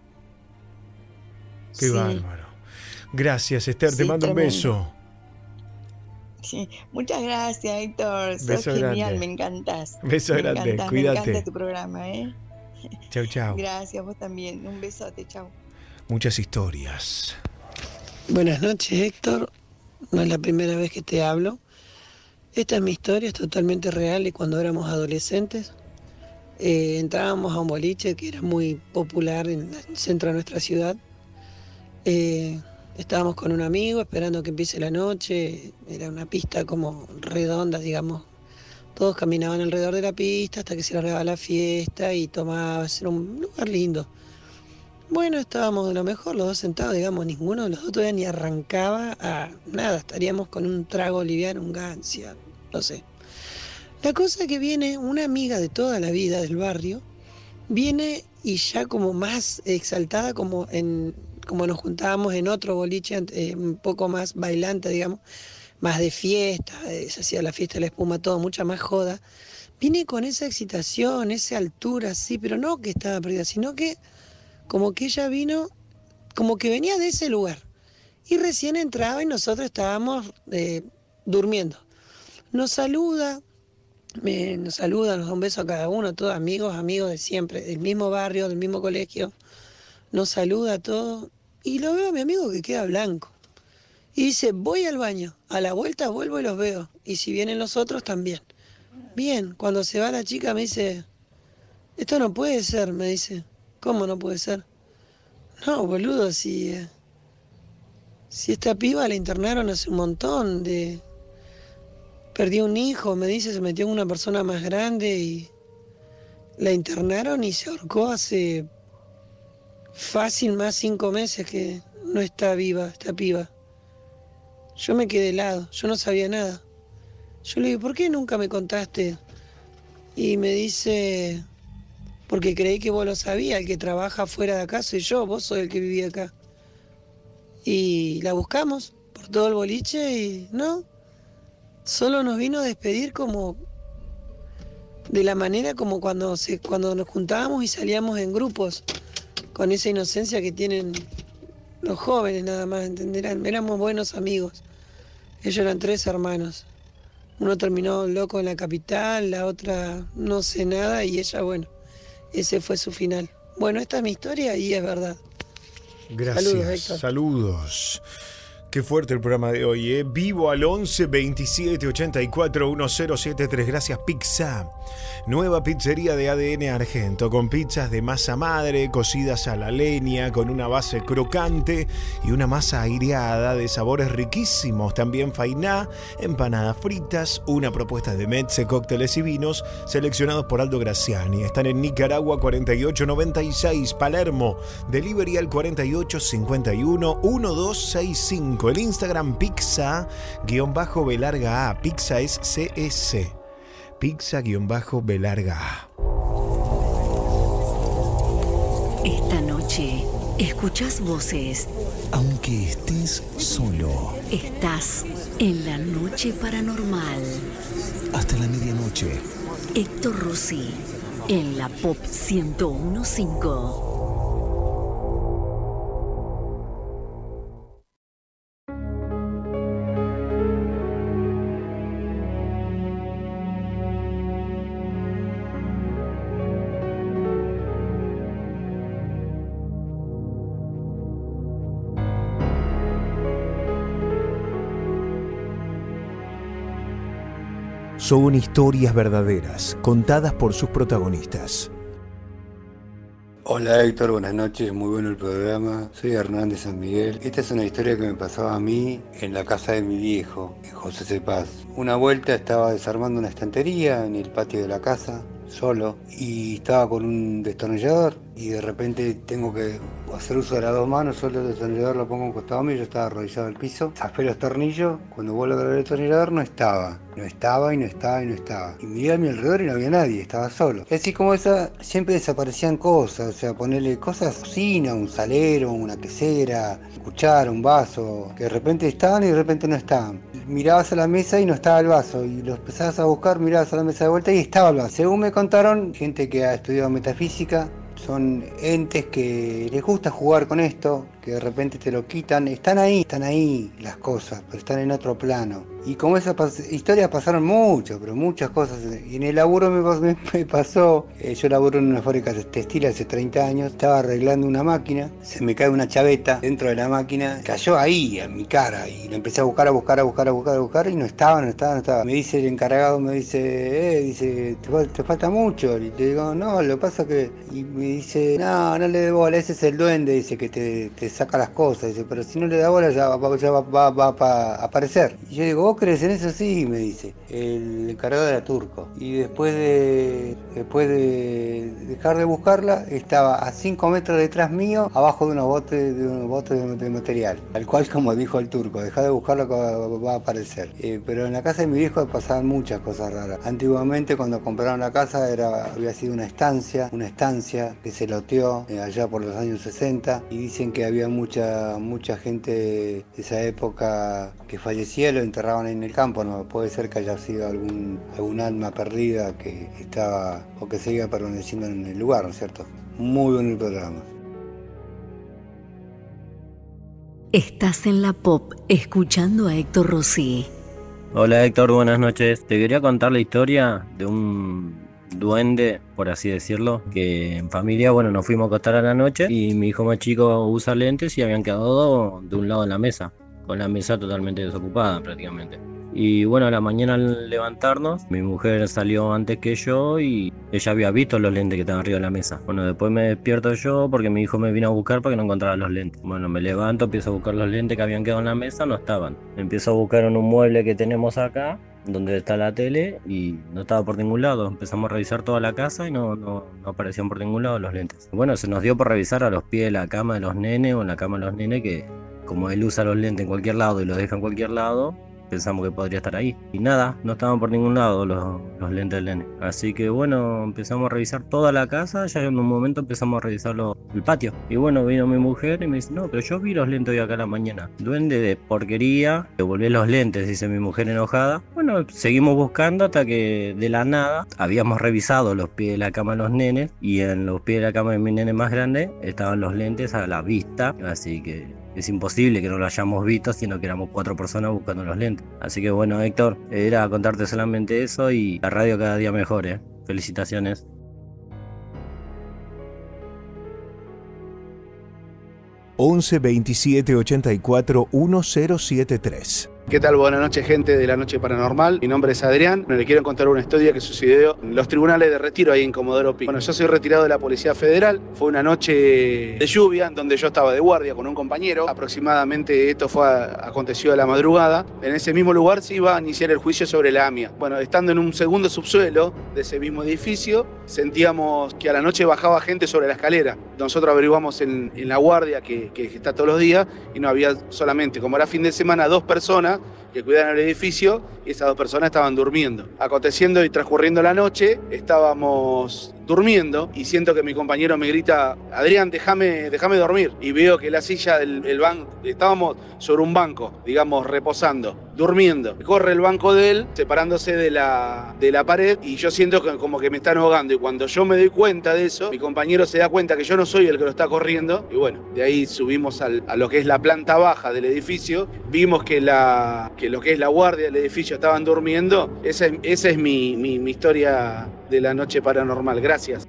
Qué bárbaro. Gracias, Esther, te mando un beso. Sí. Muchas gracias, Héctor. Sos Beso genial, grande. me encantas. Beso grande, cuídate. Me encanta tu programa, Chau. Gracias, vos también. Un besote, chau. Muchas historias. Buenas noches, Héctor. No es la primera vez que te hablo. Esta es mi historia, es totalmente real y cuando éramos adolescentes entrábamos a un boliche que era muy popular en el centro de nuestra ciudad. Estábamos con un amigo esperando que empiece la noche. Era una pista como redonda, digamos. Todos caminaban alrededor de la pista hasta que se largaba la fiesta y tomaba. Era un lugar lindo. Bueno, estábamos de lo mejor, los dos sentados, digamos, ninguno de los dos todavía ni arrancaba a nada. Estaríamos con un trago liviano, un gancia, no sé. La cosa que viene una amiga de toda la vida del barrio, viene y ya como más exaltada, como nos juntábamos en otro boliche, un poco más bailante, digamos, más de fiesta, se hacía la fiesta de la espuma, todo, mucha más joda. Vine con esa excitación, esa altura, sí, pero no que estaba perdida, sino que como que ella vino, como que venía de ese lugar. Y recién entraba y nosotros estábamos durmiendo. Nos saluda, nos da un beso a cada uno, todos amigos de siempre, del mismo barrio, del mismo colegio. Nos saluda a todos y lo veo a mi amigo que queda blanco. Y dice, voy al baño, a la vuelta vuelvo y los veo. Y si vienen los otros también. Bien, cuando se va la chica me dice, esto no puede ser, me dice. ¿Cómo no puede ser? No, boludo, si esta piba la internaron hace un montón, perdió un hijo, me dice, se metió en una persona más grande y la internaron y se ahorcó hace fácil más 5 meses que no está viva esta piba. Yo me quedé helado, yo no sabía nada. Yo le digo, ¿por qué nunca me contaste? Y me dice, porque creí que vos lo sabías, el que trabaja fuera de acá soy yo, vos sos el que vivía acá. Y la buscamos por todo el boliche y no, solo nos vino a despedir como de la manera como cuando nos juntábamos y salíamos en grupos, con esa inocencia que tienen los jóvenes nada más, entenderán. Éramos buenos amigos. Ellos eran 3 hermanos. Uno terminó loco en la capital, la otra no sé nada y ella, bueno, ese fue su final. Bueno, esta es mi historia y es verdad. Gracias. Saludos, Héctor. Saludos. Qué fuerte el programa de hoy, ¿eh? Vivo al 11 27 84 1073. Gracias, Pizza. Nueva pizzería de ADN Argento, con pizzas de masa madre, cocidas a la leña, con una base crocante y una masa aireada de sabores riquísimos. También fainá, empanadas fritas, una propuesta de mezze, cócteles y vinos seleccionados por Aldo Graciani. Están en Nicaragua 4896, Palermo. Delivery al 4851 1265. El Instagram pizza_belarga. Pizza es CS. Pizza_belarga. Esta noche escuchas voces. Aunque estés solo. Estás en la noche paranormal. Hasta la medianoche. Héctor Rossi en la Pop 101.5. Son historias verdaderas, contadas por sus protagonistas. Hola Héctor, buenas noches, muy bueno el programa. Soy Hernán de San Miguel. Esta es una historia que me pasaba a mí en la casa de mi viejo, en José Cepaz. Una vuelta estaba desarmando una estantería en el patio de la casa, solo, y estaba con un destornillador y de repente tengo que hacer uso de las 2 manos, solo el destornillador lo pongo a un costado mío, yo estaba arrodillado al piso, zafé los tornillos, cuando vuelvo a agarrar el destornillador no estaba. Y miré a mi alrededor y no había nadie, estaba solo. Y así como esa, siempre desaparecían cosas, o sea, ponerle cosas, cocina, un salero, una quesera, cuchara, un vaso, que de repente estaban y de repente no estaban. Mirabas a la mesa y no estaba el vaso, y lo empezabas a buscar, mirabas a la mesa de vuelta y estaba el vaso. Según me contaron, gente que ha estudiado metafísica, son entes que les gusta jugar con esto, que de repente te lo quitan, están ahí las cosas, pero están en otro plano. Y como esas historias pasaron muchas cosas. Y en el laburo me pasó, yo laburo en una fábrica textil hace 30 años, estaba arreglando una máquina, se me cae una chaveta dentro de la máquina, cayó ahí en mi cara y lo empecé a buscar y no estaba. Me dice el encargado, dice, te falta mucho. Y le digo, no, lo que pasa que... Y me dice, no le dé bola, ese es el duende, dice que te saca las cosas. Dice, pero si no le da bola ya va a aparecer. Y yo digo, ¿vos crees en eso? Sí, me dice. El encargado era turco. Y después de dejar de buscarla, estaba a 5 metros detrás mío, abajo de unos botes de material. Tal cual como dijo el turco, dejá de buscarla que va a aparecer. Pero en la casa de mi viejo pasaban muchas cosas raras. Antiguamente cuando compraron la casa había sido una estancia que se loteó allá por los años 60 y dicen que había mucha gente de esa época que fallecía y lo enterraban en el campo. No puede ser que haya sido algún alma perdida que estaba o que seguía permaneciendo en el lugar, ¿no es cierto? Muy bueno el programa. Estás en la Pop, escuchando a Héctor Rossi. Hola Héctor, buenas noches. Te quería contar la historia de un duende, por así decirlo, que en familia, nos fuimos a acostar a la noche y mi hijo más chico usa lentes y habían quedado de un lado de la mesa, con la mesa totalmente desocupada prácticamente. Y a la mañana al levantarnos, mi mujer salió antes que yo y ella había visto los lentes que estaban arriba de la mesa. Después me despierto yo porque mi hijo me vino a buscar porque no encontraba los lentes. Me levanto, empiezo a buscar los lentes que habían quedado en la mesa, no estaban. Empiezo a buscar en un mueble que tenemos acá, donde está la tele, y no estaba por ningún lado. Empezamos a revisar toda la casa y no aparecían por ningún lado los lentes. Se nos dio por revisar a los pies de la cama de los nenes o en la cama de los nenes, que como él usa los lentes en cualquier lado y los deja en cualquier lado, pensamos que podría estar ahí. Y nada, no estaban por ningún lado los lentes del nene. Así que empezamos a revisar toda la casa. Ya en un momento empezamos a revisar el patio. Y vino mi mujer y me dice, no, pero yo vi los lentes hoy acá a la mañana. Duende de porquería, devolvé los lentes, dice mi mujer enojada. Seguimos buscando hasta que de la nada habíamos revisado los pies de la cama de los nenes. Y en los pies de la cama de mi nene más grande estaban los lentes a la vista. Así que es imposible que no lo hayamos visto, sino que éramos 4 personas buscando los lentes. Así que Héctor, era contarte solamente eso y la radio cada día mejor, ¿eh? Felicitaciones. (11 27 84 1073). ¿Qué tal? Buenas noches, gente de La Noche Paranormal. Mi nombre es Adrián. Le quiero contar una historia que sucedió en los tribunales de retiro ahí en Comodoro Pi. Yo soy retirado de la Policía Federal. Fue una noche de lluvia donde yo estaba de guardia con un compañero. Aproximadamente esto aconteció a la madrugada. En ese mismo lugar se iba a iniciar el juicio sobre la AMIA. Estando en un segundo subsuelo de ese mismo edificio, sentíamos que a la noche bajaba gente sobre la escalera. Nosotros averiguamos en la guardia que está todos los días y no había solamente, como era fin de semana, 2 personas que cuidaban el edificio y esas 2 personas estaban durmiendo. Aconteciendo y transcurriendo la noche, estábamos durmiendo y siento que mi compañero me grita, Adrián, déjame dormir. Y veo que la silla del banco, estábamos sobre un banco, digamos, reposando, durmiendo. Corre el banco de él, separándose de la pared, y yo siento que como que me están ahogando. Y cuando yo me doy cuenta de eso, mi compañero se da cuenta que yo no soy el que lo está corriendo. Y de ahí subimos a lo que es la planta baja del edificio. Vimos que lo que es la guardia del edificio estaban durmiendo. Esa es mi historia de La Noche Paranormal. Gracias.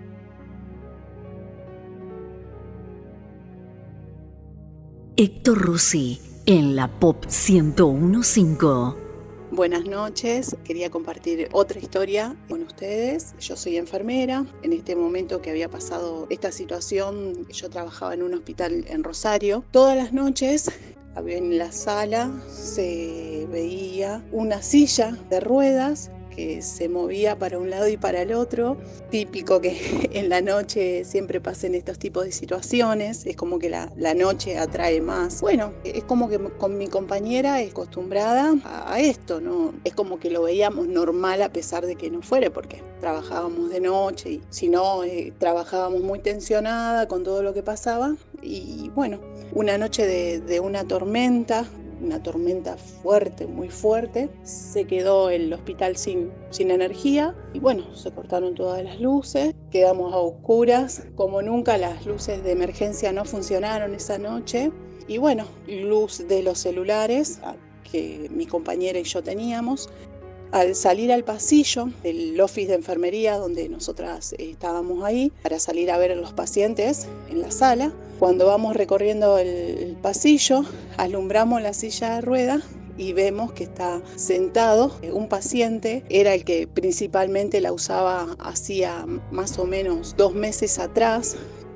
Héctor Rossi en la Pop 101.5. Buenas noches, quería compartir otra historia con ustedes. Yo soy enfermera. En este momento que había pasado esta situación, yo trabajaba en un hospital en Rosario. Todas las noches en la sala se veía una silla de ruedas que se movía para un lado y para el otro. Típico que en la noche siempre pasen estos tipos de situaciones. Es como que la noche atrae más. Es como que con mi compañera es acostumbrada a esto, ¿no? Es como que lo veíamos normal a pesar de que no fuera, porque trabajábamos de noche y si no, trabajábamos muy tensionada con todo lo que pasaba. Y una noche de una tormenta fuerte, muy fuerte, se quedó el hospital sin energía y se cortaron todas las luces, quedamos a oscuras, como nunca las luces de emergencia no funcionaron esa noche y luz de los celulares que mi compañera y yo teníamos. Al salir al pasillo del office de enfermería donde nosotras estábamos ahí para salir a ver a los pacientes en la sala, cuando vamos recorriendo el pasillo, alumbramos la silla de ruedas y vemos que está sentado un paciente. Era el que principalmente la usaba hacía más o menos 2 meses atrás,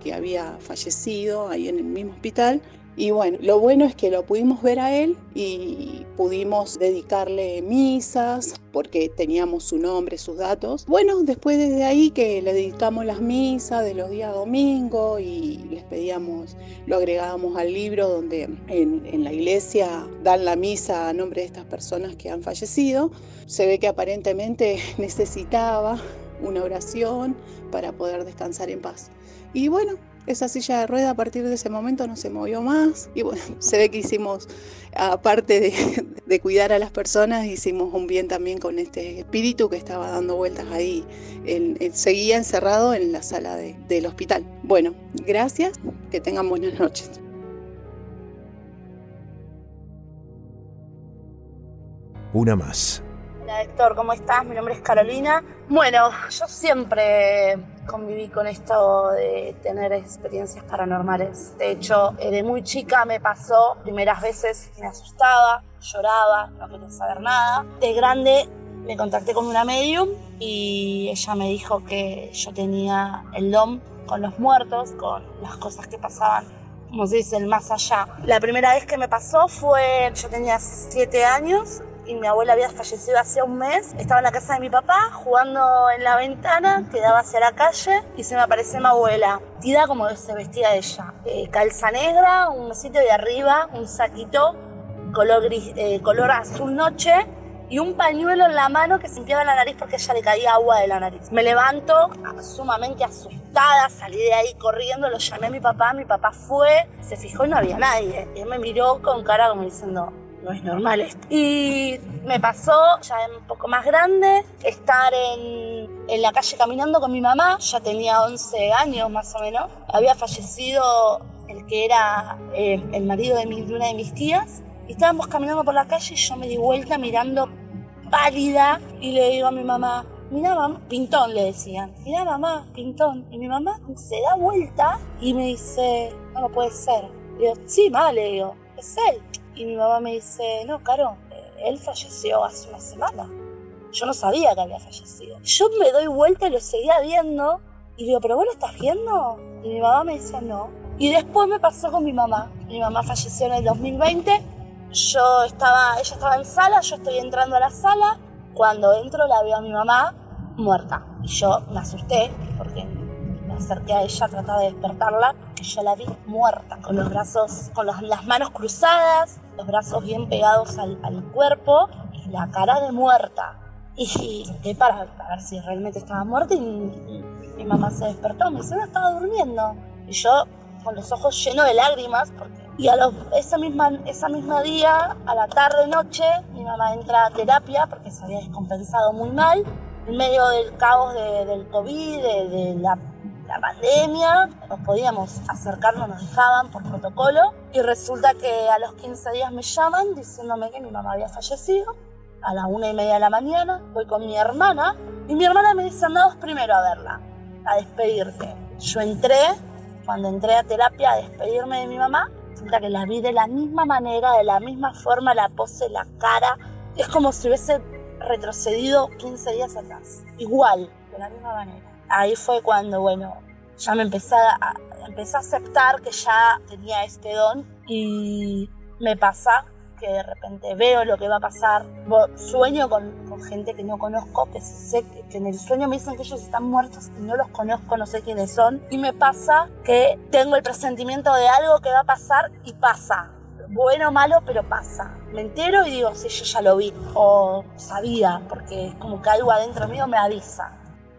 que había fallecido ahí en el mismo hospital. Y bueno, lo bueno es que lo pudimos ver a él y pudimos dedicarle misas porque teníamos su nombre, sus datos. Bueno, después desde ahí que le dedicamos las misas de los días domingo y les pedíamos, lo agregábamos al libro donde en la iglesia dan la misa a nombre de estas personas que han fallecido. Se ve que aparentemente necesitaba una oración para poder descansar en paz. Y bueno, esa silla de rueda a partir de ese momento no se movió más y bueno, se ve que hicimos, aparte de cuidar a las personas, hicimos un bien también con este espíritu que estaba dando vueltas ahí, seguía encerrado en la sala del hospital. Bueno, gracias, que tengan buenas noches. Una más. Hola Héctor, ¿cómo estás? Mi nombre es Carolina. Bueno, yo siempre conviví con esto de tener experiencias paranormales. De hecho, de muy chica me pasó, primeras veces me asustaba, lloraba, no quería saber nada. De grande me contacté con una medium y ella me dijo que yo tenía el don con los muertos, con las cosas que pasaban, como se dice, el más allá. La primera vez que me pasó fue, yo tenía 7 años, y mi abuela había fallecido hace un mes. Estaba en la casa de mi papá, jugando en la ventana que daba hacia la calle, y se me apareció mi abuela, vestida como se vestía ella. Calza negra, un besito de arriba, un saquito color azul noche, y un pañuelo en la mano que se limpiaba la nariz porque a ella le caía agua de la nariz. Me levanto sumamente asustada, salí de ahí corriendo, lo llamé a mi papá fue, se fijó y no había nadie. Y él me miró con cara como diciendo, no es normal esto. Y me pasó, ya un poco más grande, estar en la calle caminando con mi mamá. Ya tenía 11 años más o menos. Había fallecido el que era el marido de una de mis tías. Y estábamos caminando por la calle y yo me di vuelta mirando pálida y le digo a mi mamá, mirá mamá, Pintón le decían, mirá mamá, Pintón. Y mi mamá se da vuelta y me dice, no puede ser. Le digo, sí, mamá, le digo, es él. Y mi mamá me dice, no, Caro, él falleció hace una semana. Yo no sabía que había fallecido. Yo me doy vuelta y lo seguía viendo. Y digo, ¿pero vos lo estás viendo? Y mi mamá me dice, no. Y después me pasó con mi mamá. Mi mamá falleció en el 2020. Ella estaba en sala, yo estoy entrando a la sala. Cuando entro la veo a mi mamá muerta. Y yo me asusté porque me acerqué a ella, trataba de despertarla, que yo la vi muerta, con los brazos, con las manos cruzadas, los brazos bien pegados al cuerpo y la cara de muerta. Y para ver si realmente estaba muerta y mi mamá se despertó, me dice, no, estaba durmiendo. Y yo con los ojos llenos de lágrimas, y esa misma día, a la tarde-noche, mi mamá entra a terapia porque se había descompensado muy mal, en medio del caos del COVID, de la pandemia, nos podíamos acercar, no nos dejaban por protocolo, y resulta que a los 15 días me llaman diciéndome que mi mamá había fallecido. A las 1:30 de la mañana voy con mi hermana y mi hermana me dice, anda vos primero a verla, a despedirte. Yo cuando entré a terapia a despedirme de mi mamá, resulta que la vi de la misma manera, de la misma forma, la pose, la cara, es como si hubiese retrocedido 15 días atrás, igual, de la misma manera. Ahí fue cuando, bueno, ya me empecé a aceptar que ya tenía este don, y me pasa que de repente veo lo que va a pasar, sueño con gente que no conozco, que sé que en el sueño me dicen que ellos están muertos y no los conozco, no sé quiénes son, y me pasa que tengo el presentimiento de algo que va a pasar y pasa, bueno o malo, pero pasa. Me entero y digo, sí, yo ya lo vi, o sabía, porque es como que algo adentro mío me avisa.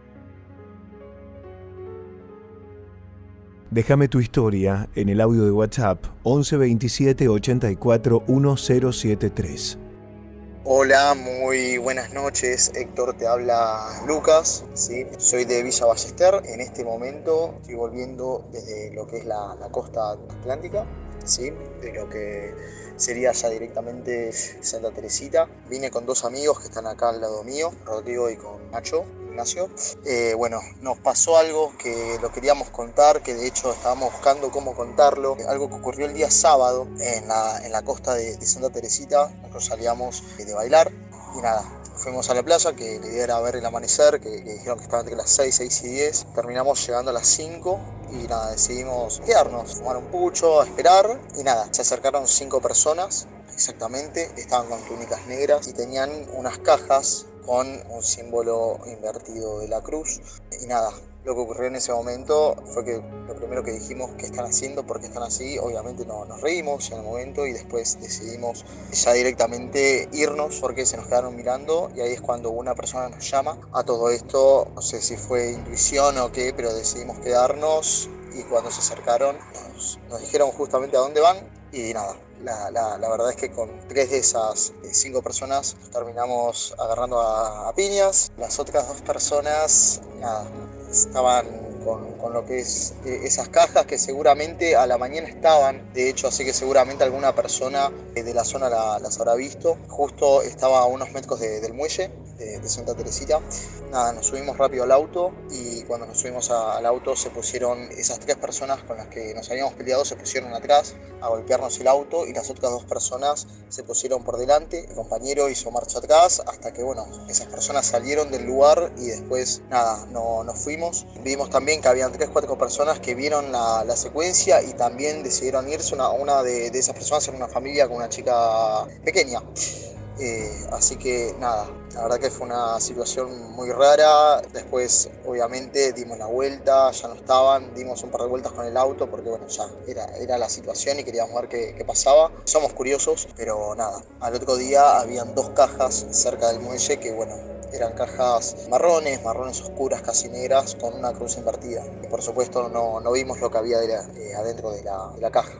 Déjame tu historia en el audio de WhatsApp 11 27 84 1073. Hola, muy buenas noches. Héctor, te habla Lucas, ¿sí? Soy de Villa Ballester. En este momento estoy volviendo desde lo que es la costa atlántica, ¿sí? De lo que sería ya directamente Santa Teresita. Vine con 2 amigos que están acá al lado mío, Rodrigo y con Nacho. Ignacio. Bueno, nos pasó algo que lo queríamos contar, que de hecho estábamos buscando cómo contarlo. Algo que ocurrió el día sábado en la costa de Santa Teresita. Nosotros salíamos de bailar y nada, fuimos a la playa, que la idea era ver el amanecer, que dijeron que estaba entre las 6 y 10. Terminamos llegando a las 5 y nada, decidimos quedarnos, fumar un pucho, esperar y nada, se acercaron 5 personas exactamente, estaban con túnicas negras y tenían unas cajas con un símbolo invertido de la cruz y nada. Lo que ocurrió en ese momento fue que lo primero que dijimos, ¿qué están haciendo? ¿Por qué están así? Obviamente nos reímos en el momento y después decidimos ya directamente irnos porque se nos quedaron mirando y ahí es cuando una persona nos llama. A todo esto, no sé si fue intuición o qué, pero decidimos quedarnos y cuando se acercaron nos dijeron justamente a dónde van y nada. La verdad es que con 3 de esas 5 personas nos terminamos agarrando a piñas. Las otras 2 personas, nada, estaban con lo que es esas cajas que seguramente a la mañana estaban, de hecho, así que seguramente alguna persona de la zona las habrá visto. Justo estaba a unos metros del muelle de Santa Teresita. Nada, nos subimos rápido al auto y cuando nos subimos al auto se pusieron esas 3 personas con las que nos habíamos peleado, se pusieron atrás a golpearnos el auto y las otras 2 personas se pusieron por delante. El compañero hizo marcha atrás hasta que, bueno, esas personas salieron del lugar y después, nada, nos fuimos. Vimos también que habían 3-4 personas que vieron la secuencia y también decidieron irse. Una de esas personas era una familia con una chica pequeña. Así que nada, la verdad que fue una situación muy rara. Después obviamente dimos la vuelta, ya no estaban, dimos un par de vueltas con el auto porque bueno, ya era la situación y queríamos ver qué pasaba. Somos curiosos, pero nada, al otro día habían 2 cajas cerca del muelle que bueno, eran cajas marrones oscuras, casi negras, con una cruz invertida. Y por supuesto no vimos lo que había adentro de la caja.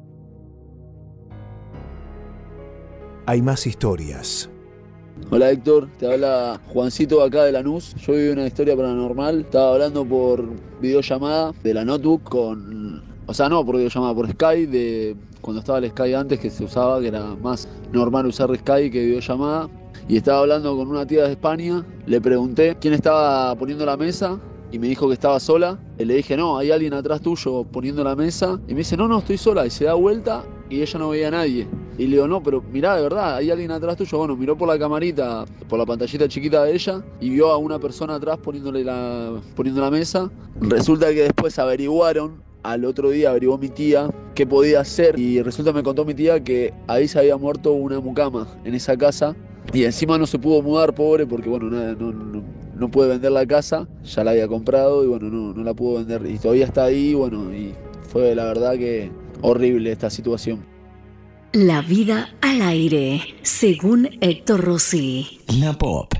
Hay más historias. Hola Héctor, te habla Juancito acá de Lanús. Yo viví una historia paranormal. Estaba hablando por videollamada de la notebook por videollamada, por Skype, cuando estaba el Skype antes que se usaba, que era más normal usar Skype que videollamada. Y estaba hablando con una tía de España. Le pregunté quién estaba poniendo la mesa y me dijo que estaba sola. Y le dije, no, hay alguien atrás tuyo poniendo la mesa. Y me dice, no, estoy sola. Y se da vuelta y ella no veía a nadie. Y le digo, no, pero mirá, de verdad, hay alguien atrás tuyo. Bueno, miró por la camarita, por la pantallita chiquita de ella y vio a una persona atrás poniendo la mesa. Resulta que después averiguaron, al otro día averiguó mi tía qué podía hacer y resulta me contó mi tía que ahí se había muerto una mucama en esa casa y encima no se pudo mudar, pobre, porque bueno, no puede vender la casa, ya la había comprado y bueno, no la pudo vender y todavía está ahí, bueno, y fue la verdad que horrible esta situación. La vida al aire, según Héctor Rossi. La Pop.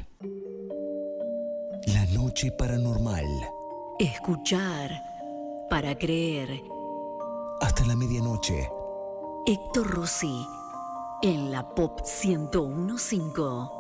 La noche paranormal. Escuchar para creer. Hasta la medianoche. Héctor Rossi, en la Pop 101.5.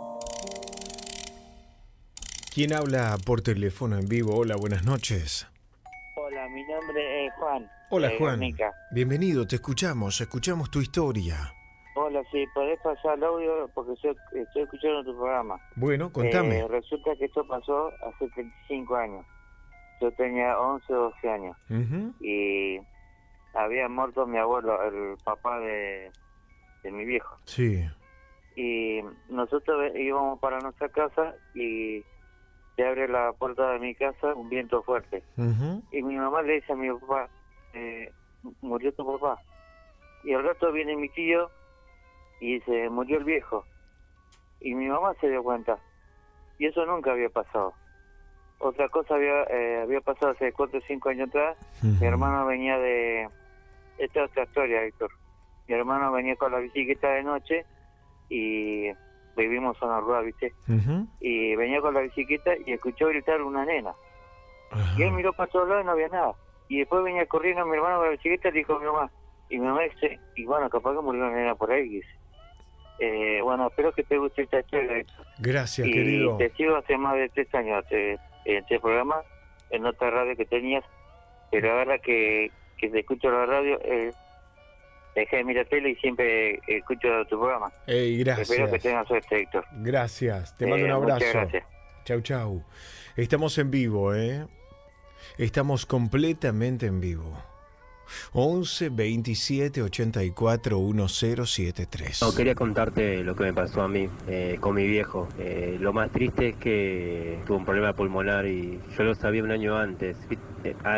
¿Quién habla por teléfono en vivo? Hola, buenas noches. Hola, mi nombre es Juan. Hola, Juan. Mica. Bienvenido, te escuchamos tu historia. Hola, sí, podés pasar el audio porque estoy escuchando tu programa. Bueno, contame. Resulta que esto pasó hace 35 años. Yo tenía 11 o 12 años. Y había muerto mi abuelo, el papá de mi viejo. Sí. Y nosotros íbamos para nuestra casa y se abre la puerta de mi casa un viento fuerte. Y mi mamá le dice a mi papá, murió tu papá. Y al rato viene mi tío y dice, murió el viejo. Y mi mamá se dio cuenta. Y eso nunca había pasado. Otra cosa había pasado hace 4 o 5 años atrás. Mi hermano venía esta es otra historia, Héctor. Mi hermano venía con la bicicleta de noche y vivimos en una rueda, ¿viste? Y venía con la bicicleta y escuchó gritar una nena. Y él miró para todos lados y no había nada. Y después venía corriendo mi hermano con la bicicleta y le dijo a mi mamá. Y mi mamá dice, y bueno, capaz que murió una nena por ahí, dice. Bueno, espero que te guste esta historia. Gracias, y querido. Te sigo hace más de 3 años en este programa, en otra radio que tenías, pero ahora que te escucho la radio, dejé de mirar tele y siempre escucho tu programa. Gracias. Espero que tengas suerte, Héctor. Gracias, te mando un abrazo. Muchas gracias. Chau. Estamos en vivo, Estamos completamente en vivo. 11 27 84 1073. No, quería contarte lo que me pasó a mí con mi viejo. Lo más triste es que tuvo un problema pulmonar y yo lo sabía un año antes.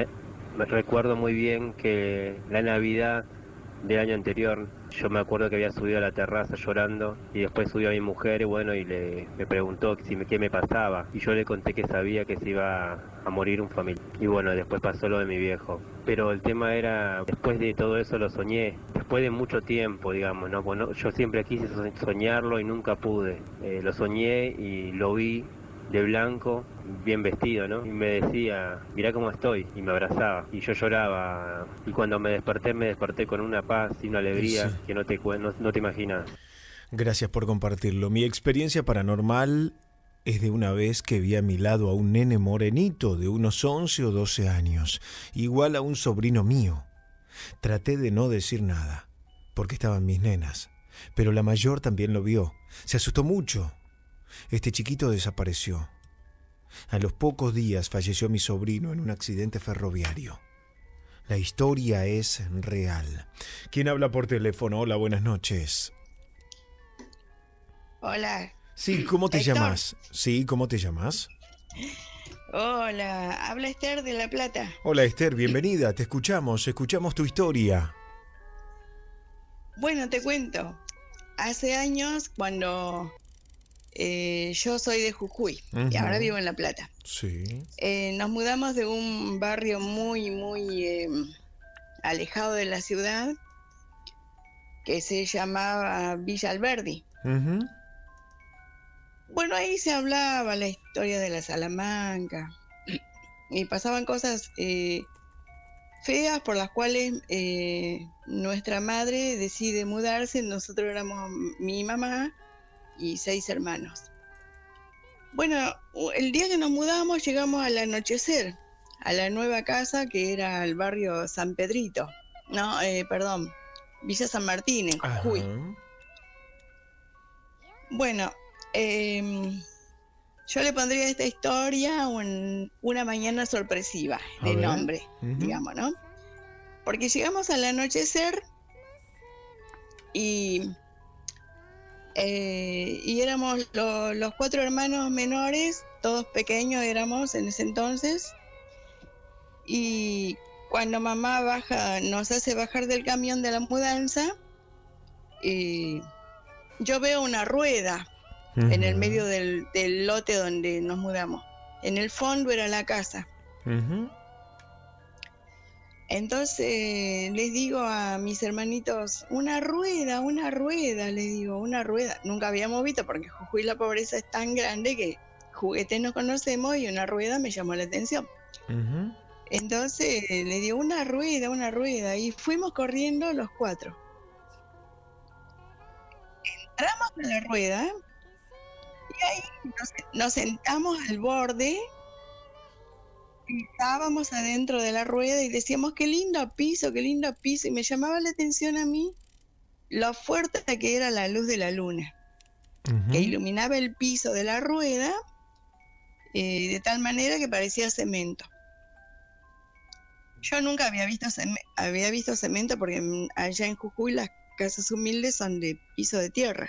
Me recuerdo muy bien que la Navidad del año anterior, yo me acuerdo que había subido a la terraza llorando y después subió a mi mujer y bueno, y me preguntó qué me pasaba y yo le conté que sabía que se iba a morir un familiar y bueno, después pasó lo de mi viejo. Pero el tema era, después de todo eso lo soñé, después de mucho tiempo, digamos, ¿no? Bueno, yo siempre quise soñarlo y nunca pude. Lo soñé y lo vi de blanco, bien vestido, ¿no? Y me decía, mirá cómo estoy, y me abrazaba, y yo lloraba, y cuando me desperté con una paz y una alegría sí, que no te imaginas. Gracias por compartirlo. Mi experiencia paranormal es de una vez que vi a mi lado a un nene morenito de unos 11 o 12 años, igual a un sobrino mío. Traté de no decir nada, porque estaban mis nenas, pero la mayor también lo vio. Se asustó mucho. Este chiquito desapareció. A los pocos días falleció mi sobrino en un accidente ferroviario. La historia es real. ¿Quién habla por teléfono? Hola, buenas noches. Hola. Sí, ¿cómo te Héctor. llamas? Sí, ¿cómo te llamas? Hola, habla Esther de La Plata. Hola Esther, bienvenida, te escuchamos tu historia. Bueno, te cuento. Hace años, cuando yo soy de Jujuy y ahora vivo en La Plata. Sí. Nos mudamos de un barrio muy alejado de la ciudad que se llamaba Villa Alberdi. Bueno, ahí se hablaba la historia de la Salamanca y pasaban cosas feas por las cuales nuestra madre decide mudarse. Nosotros éramos mi mamá y 6 hermanos. Bueno, el día que nos mudamos llegamos al anochecer a la nueva casa que era el barrio San Pedrito. No, perdón, Villa San Martín, en Jujuy. Ajá. Bueno, yo le pondría a esta historia una mañana sorpresiva de nombre, digamos, ¿no? Porque llegamos al anochecer y éramos los 4 hermanos menores, todos pequeños éramos en ese entonces, y cuando mamá nos hace bajar del camión de la mudanza, yo veo una rueda en el medio del lote donde nos mudamos. En el fondo era la casa. Entonces les digo a mis hermanitos, una rueda, les digo, una rueda. Nunca habíamos visto, porque Jujuy la pobreza es tan grande que juguetes no conocemos y una rueda me llamó la atención. Entonces le digo, una rueda, y fuimos corriendo los 4. Entramos en la rueda y ahí nos sentamos al borde. Y estábamos adentro de la rueda y decíamos, qué lindo piso, y me llamaba la atención a mí lo fuerte que era la luz de la luna, que iluminaba el piso de la rueda de tal manera que parecía cemento. Yo nunca había visto cemento porque allá en Jujuy las casas humildes son de piso de tierra.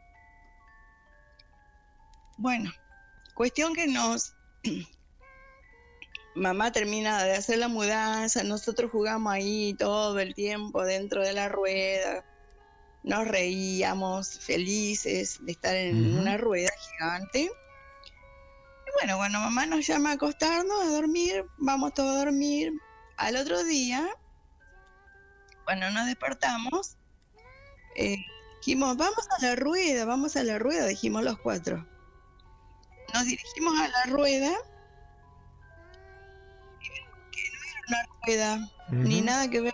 Bueno, cuestión que mamá termina de hacer la mudanza, nosotros jugamos ahí todo el tiempo dentro de la rueda, nos reíamos felices de estar en una rueda gigante. Y bueno, cuando mamá nos llama a acostarnos, a dormir, vamos todos a dormir. Al otro día, cuando nos despertamos, dijimos, vamos a la rueda, dijimos los 4. Nos dirigimos a la rueda, una rueda, ni nada que ver.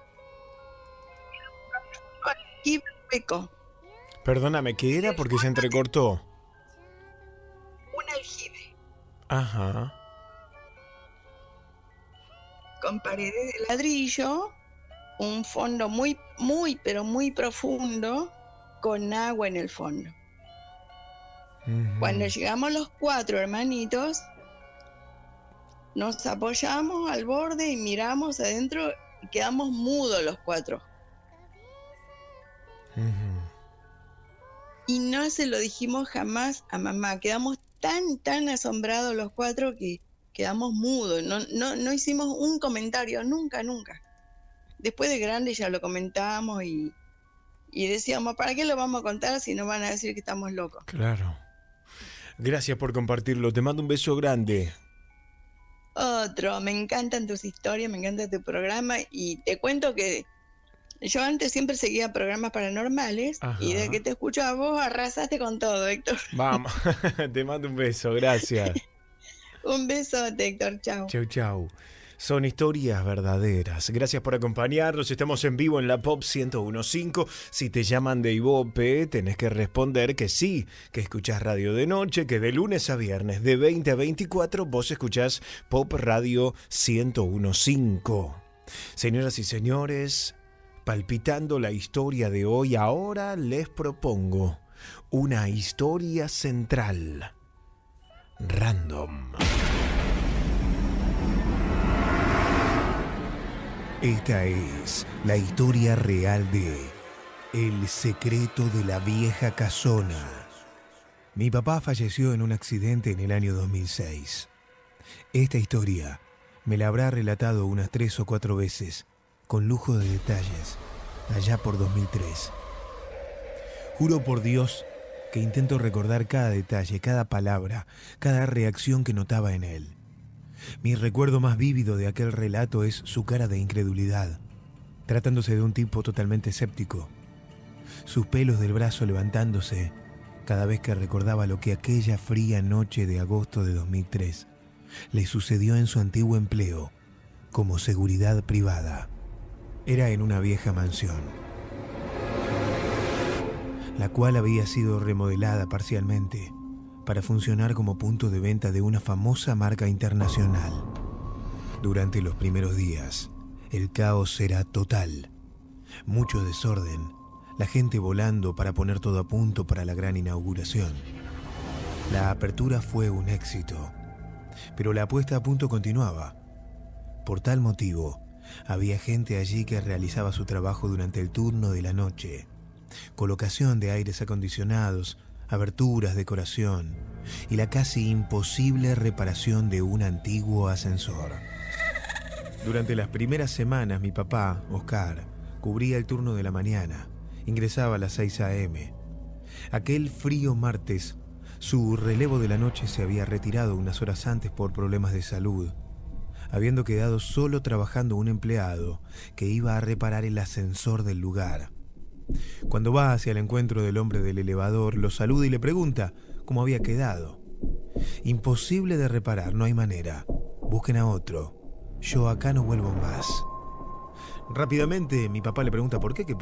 Aljibe hueco. Perdóname, ¿qué era? Porque se entrecortó. Un aljibe. Ajá. Con paredes de ladrillo, un fondo muy, pero muy profundo, con agua en el fondo. Cuando llegamos los 4 hermanitos, nos apoyamos al borde y miramos adentro y quedamos mudos los 4. Y no se lo dijimos jamás a mamá. Quedamos tan asombrados los 4 que quedamos mudos, no hicimos un comentario, nunca. Después de grande ya lo comentábamos y decíamos, ¿para qué lo vamos a contar si no van a decir que estamos locos? Claro. Gracias por compartirlo. Te mando un beso grande. Otro, me encantan tus historias, me encanta tu programa y te cuento que yo antes siempre seguía programas paranormales. Ajá. Y desde que te escucho a vos arrasaste con todo, Héctor. Vamos, te mando un beso, gracias. Un besote, Héctor, chau. Chau. Son historias verdaderas. Gracias por acompañarnos. Estamos en vivo en la Pop 101.5. Si te llaman de Ibope, tenés que responder que sí, que escuchás radio de noche, que de lunes a viernes, de 20 a 24, vos escuchás Pop Radio 101.5. Señoras y señores, palpitando la historia de hoy, ahora les propongo una historia central. Random. Esta es la historia real de El secreto de la vieja casona. Mi papá falleció en un accidente en el año 2006. Esta historia me la habrá relatado unas 3 o 4 veces, con lujo de detalles, allá por 2003. Juro por Dios que intento recordar cada detalle, cada palabra, cada reacción que notaba en él. Mi recuerdo más vívido de aquel relato es su cara de incredulidad, tratándose de un tipo totalmente escéptico. Sus pelos del brazo levantándose cada vez que recordaba lo que aquella fría noche de agosto de 2003 le sucedió en su antiguo empleo como seguridad privada. Era en una vieja mansión, la cual había sido remodelada parcialmente para funcionar como punto de venta de una famosa marca internacional. Durante los primeros días, el caos era total. Mucho desorden, la gente volando para poner todo a punto para la gran inauguración. La apertura fue un éxito, pero la puesta a punto continuaba. Por tal motivo, había gente allí que realizaba su trabajo durante el turno de la noche. Colocación de aires acondicionados, aberturas, decoración y la casi imposible reparación de un antiguo ascensor. Durante las primeras semanas mi papá, Oscar, cubría el turno de la mañana. Ingresaba a las 6 a.m. Aquel frío martes, su relevo de la noche se había retirado unas horas antes por problemas de salud, habiendo quedado solo trabajando un empleado que iba a reparar el ascensor del lugar. Cuando va hacia el encuentro del hombre del elevador, lo saluda y le pregunta cómo había quedado. Imposible de reparar, no hay manera. Busquen a otro. Yo acá no vuelvo más. Rápidamente mi papá le pregunta ¿por qué? ¿Qué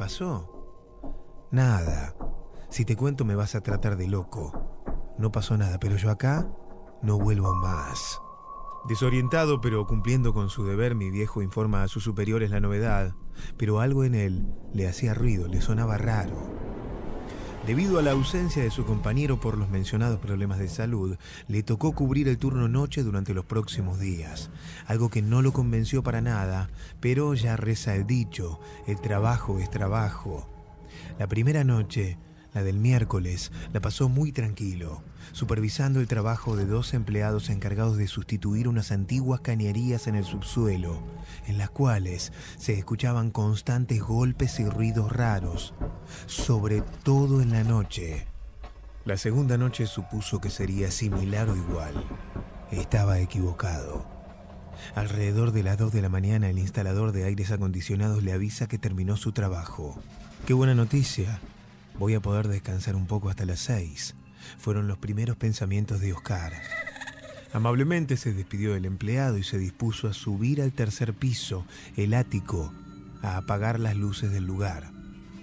pasó? Nada. Si te cuento me vas a tratar de loco. No pasó nada, pero yo acá no vuelvo más. Desorientado pero cumpliendo con su deber, mi viejo informa a sus superiores la novedad, pero algo en él le hacía ruido, le sonaba raro. Debido a la ausencia de su compañero por los mencionados problemas de salud, le tocó cubrir el turno noche durante los próximos días, algo que no lo convenció para nada, pero ya reza el dicho, el trabajo es trabajo. La primera noche, la del miércoles, la pasó muy tranquilo, supervisando el trabajo de 2 empleados encargados de sustituir unas antiguas cañerías en el subsuelo, en las cuales se escuchaban constantes golpes y ruidos raros, sobre todo en la noche. La segunda noche supuso que sería similar o igual. Estaba equivocado. Alrededor de las 2 de la mañana, el instalador de aires acondicionados le avisa que terminó su trabajo. ¡Qué buena noticia! Voy a poder descansar un poco hasta las 6. Fueron los primeros pensamientos de Oscar. Amablemente se despidió del empleado y se dispuso a subir al 3er piso, el ático, a apagar las luces del lugar.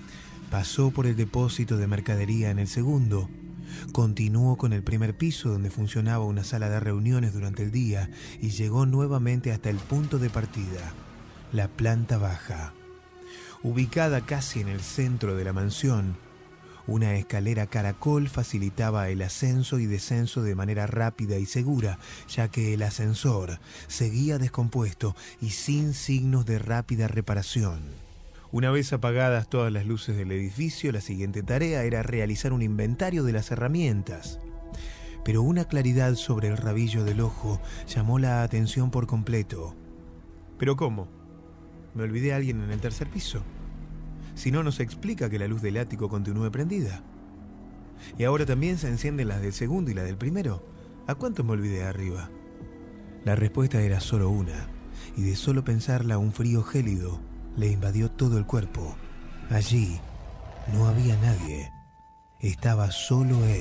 Pasó por el depósito de mercadería en el segundo, continuó con el 1er piso donde funcionaba una sala de reuniones durante el día y llegó nuevamente hasta el punto de partida, la planta baja. Ubicada casi en el centro de la mansión, una escalera caracol facilitaba el ascenso y descenso de manera rápida y segura, ya que el ascensor seguía descompuesto y sin signos de rápida reparación. Una vez apagadas todas las luces del edificio, la siguiente tarea era realizar un inventario de las herramientas. pero una claridad sobre el rabillo del ojo llamó la atención por completo. ¿Pero cómo? ¿Me olvidé a alguien en el tercer piso? Si no, nos explica que la luz del ático continúe prendida. Y ahora también se encienden las del segundo y la del primero. ¿A cuánto me olvidé arriba? La respuesta era solo una, y de solo pensarla un frío gélido le invadió todo el cuerpo. Allí no había nadie. Estaba solo él.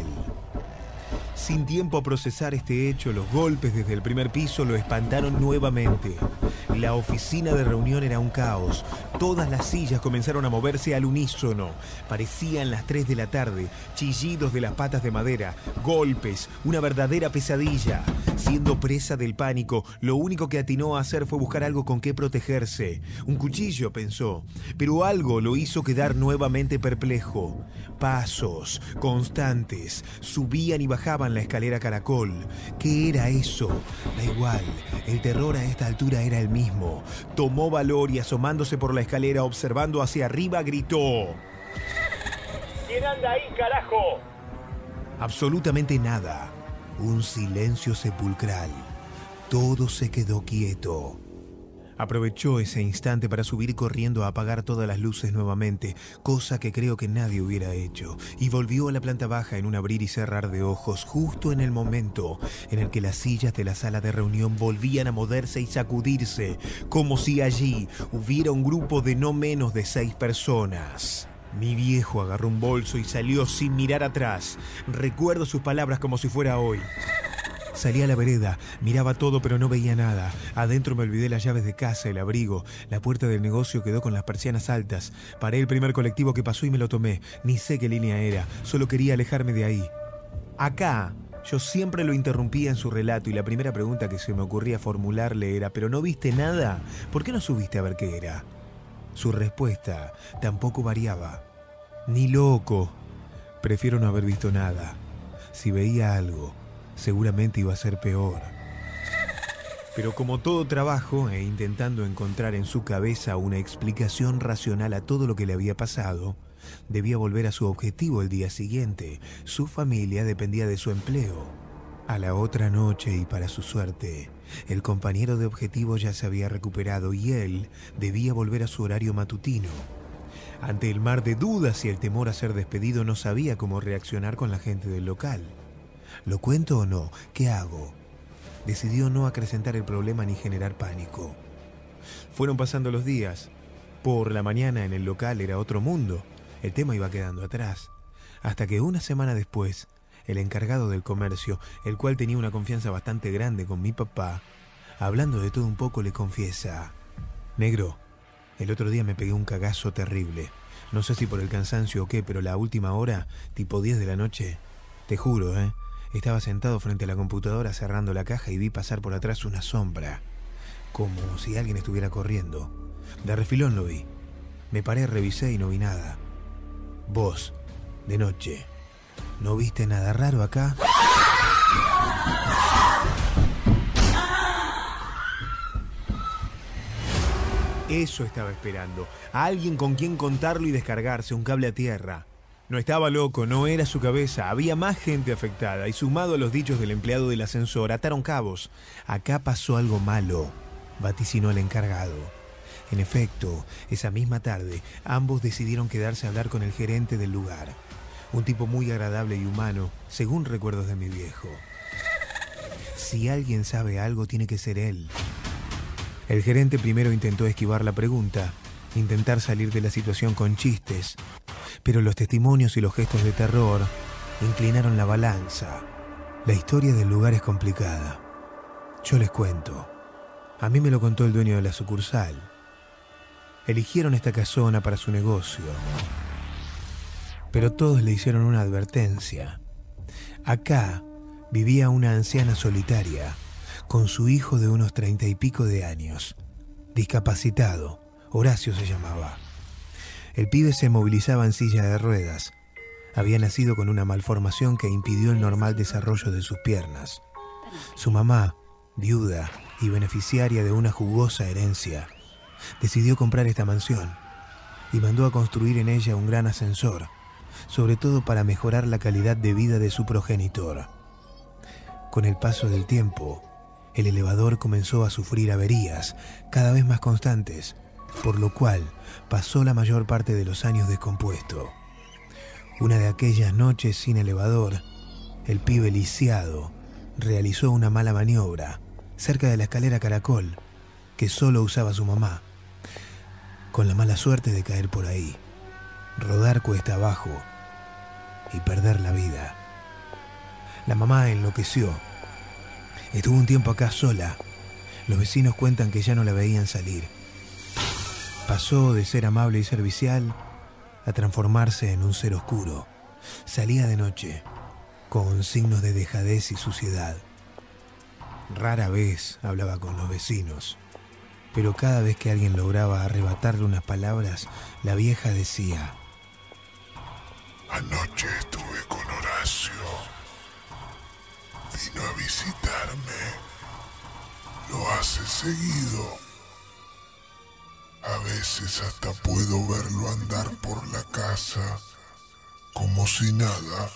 Sin tiempo a procesar este hecho, los golpes desde el primer piso lo espantaron nuevamente. La oficina de reunión era un caos. Todas las sillas comenzaron a moverse al unísono. Parecían las 3 de la tarde, chillidos de las patas de madera, golpes, una verdadera pesadilla. Siendo presa del pánico, lo único que atinó a hacer fue buscar algo con qué protegerse. Un cuchillo, pensó, pero algo lo hizo quedar nuevamente perplejo. Pasos constantes subían y bajaban la escalera caracol. ¿Qué era eso? Da igual, el terror a esta altura era el mismo. Tomó valor y asomándose por la escalera, observando hacia arriba, gritó: ¿quién anda ahí, carajo? Absolutamente nada. Un silencio sepulcral. Todo se quedó quieto. Aprovechó ese instante para subir corriendo a apagar todas las luces nuevamente, cosa que creo que nadie hubiera hecho, y volvió a la planta baja en un abrir y cerrar de ojos, justo en el momento en el que las sillas de la sala de reunión volvían a moverse y sacudirse, como si allí hubiera un grupo de no menos de 6 personas. Mi viejo agarró un bolso y salió sin mirar atrás. Recuerdo sus palabras como si fuera hoy. Salí a la vereda, miraba todo pero no veía nada. Adentro me olvidé las llaves de casa, el abrigo. La puerta del negocio quedó con las persianas altas. Paré el primer colectivo que pasó y me lo tomé. Ni sé qué línea era, solo quería alejarme de ahí. Acá. Yo siempre lo interrumpía en su relato y la primera pregunta que se me ocurría formularle era: ¿pero no viste nada? ¿Por qué no subiste a ver qué era? Su respuesta tampoco variaba. Ni loco. Prefiero no haber visto nada. Si veía algo, seguramente iba a ser peor. Pero como todo trabajo, e intentando encontrar en su cabeza una explicación racional a todo lo que le había pasado, debía volver a su objetivo el día siguiente. Su familia dependía de su empleo. A la otra noche, y para su suerte, el compañero de objetivo ya se había recuperado y él debía volver a su horario matutino. Ante el mar de dudas y el temor a ser despedido, no sabía cómo reaccionar con la gente del local. ¿Lo cuento o no? ¿Qué hago? Decidió no acrecentar el problema ni generar pánico. Fueron pasando los días. Por la mañana en el local era otro mundo. El tema iba quedando atrás. Hasta que una semana después, el encargado del comercio, el cual tenía una confianza bastante grande con mi papá, hablando de todo un poco, le confiesa: negro, el otro día me pegué un cagazo terrible. No sé si por el cansancio o qué, pero la última hora, tipo 10 de la noche, te juro, estaba sentado frente a la computadora cerrando la caja y vi pasar por atrás una sombra, como si alguien estuviera corriendo. De refilón lo vi. Me paré, revisé y no vi nada. Vos, de noche, ¿no viste nada raro acá? Eso estaba esperando. A alguien con quien contarlo y descargarse, un cable a tierra. No estaba loco, no era su cabeza. Había más gente afectada y, sumado a los dichos del empleado del ascensor, ataron cabos. Acá pasó algo malo, vaticinó el encargado. En efecto, esa misma tarde, ambos decidieron quedarse a hablar con el gerente del lugar. Un tipo muy agradable y humano, según recuerdos de mi viejo. Si alguien sabe algo, tiene que ser él. El gerente primero intentó esquivar la pregunta, intentar salir de la situación con chistes, pero los testimonios y los gestos de terror inclinaron la balanza. La historia del lugar es complicada. Yo les cuento. A mí me lo contó el dueño de la sucursal. Eligieron esta casona para su negocio, pero todos le hicieron una advertencia. Acá vivía una anciana solitaria, con su hijo de unos 30 y pico de años, discapacitado. Horacio se llamaba. El pibe se movilizaba en silla de ruedas. Había nacido con una malformación que impidió el normal desarrollo de sus piernas. Su mamá, viuda y beneficiaria de una jugosa herencia, decidió comprar esta mansión y mandó a construir en ella un gran ascensor, sobre todo para mejorar la calidad de vida de su progenitor. Con el paso del tiempo, el elevador comenzó a sufrir averías cada vez más constantes, por lo cual pasó la mayor parte de los años descompuesto. Una de aquellas noches sin elevador, el pibe lisiado realizó una mala maniobra cerca de la escalera caracol que solo usaba su mamá, con la mala suerte de caer por ahí, rodar cuesta abajo y perder la vida. La mamá enloqueció. Estuvo un tiempo acá sola. Los vecinos cuentan que ya no la veían salir. Pasó de ser amable y servicial a transformarse en un ser oscuro. Salía de noche, con signos de dejadez y suciedad. Rara vez hablaba con los vecinos, pero cada vez que alguien lograba arrebatarle unas palabras, la vieja decía: Anoche estuve con Horacio. Vino a visitarme. Lo hace seguido. A veces hasta puedo verlo andar por la casa como si nada.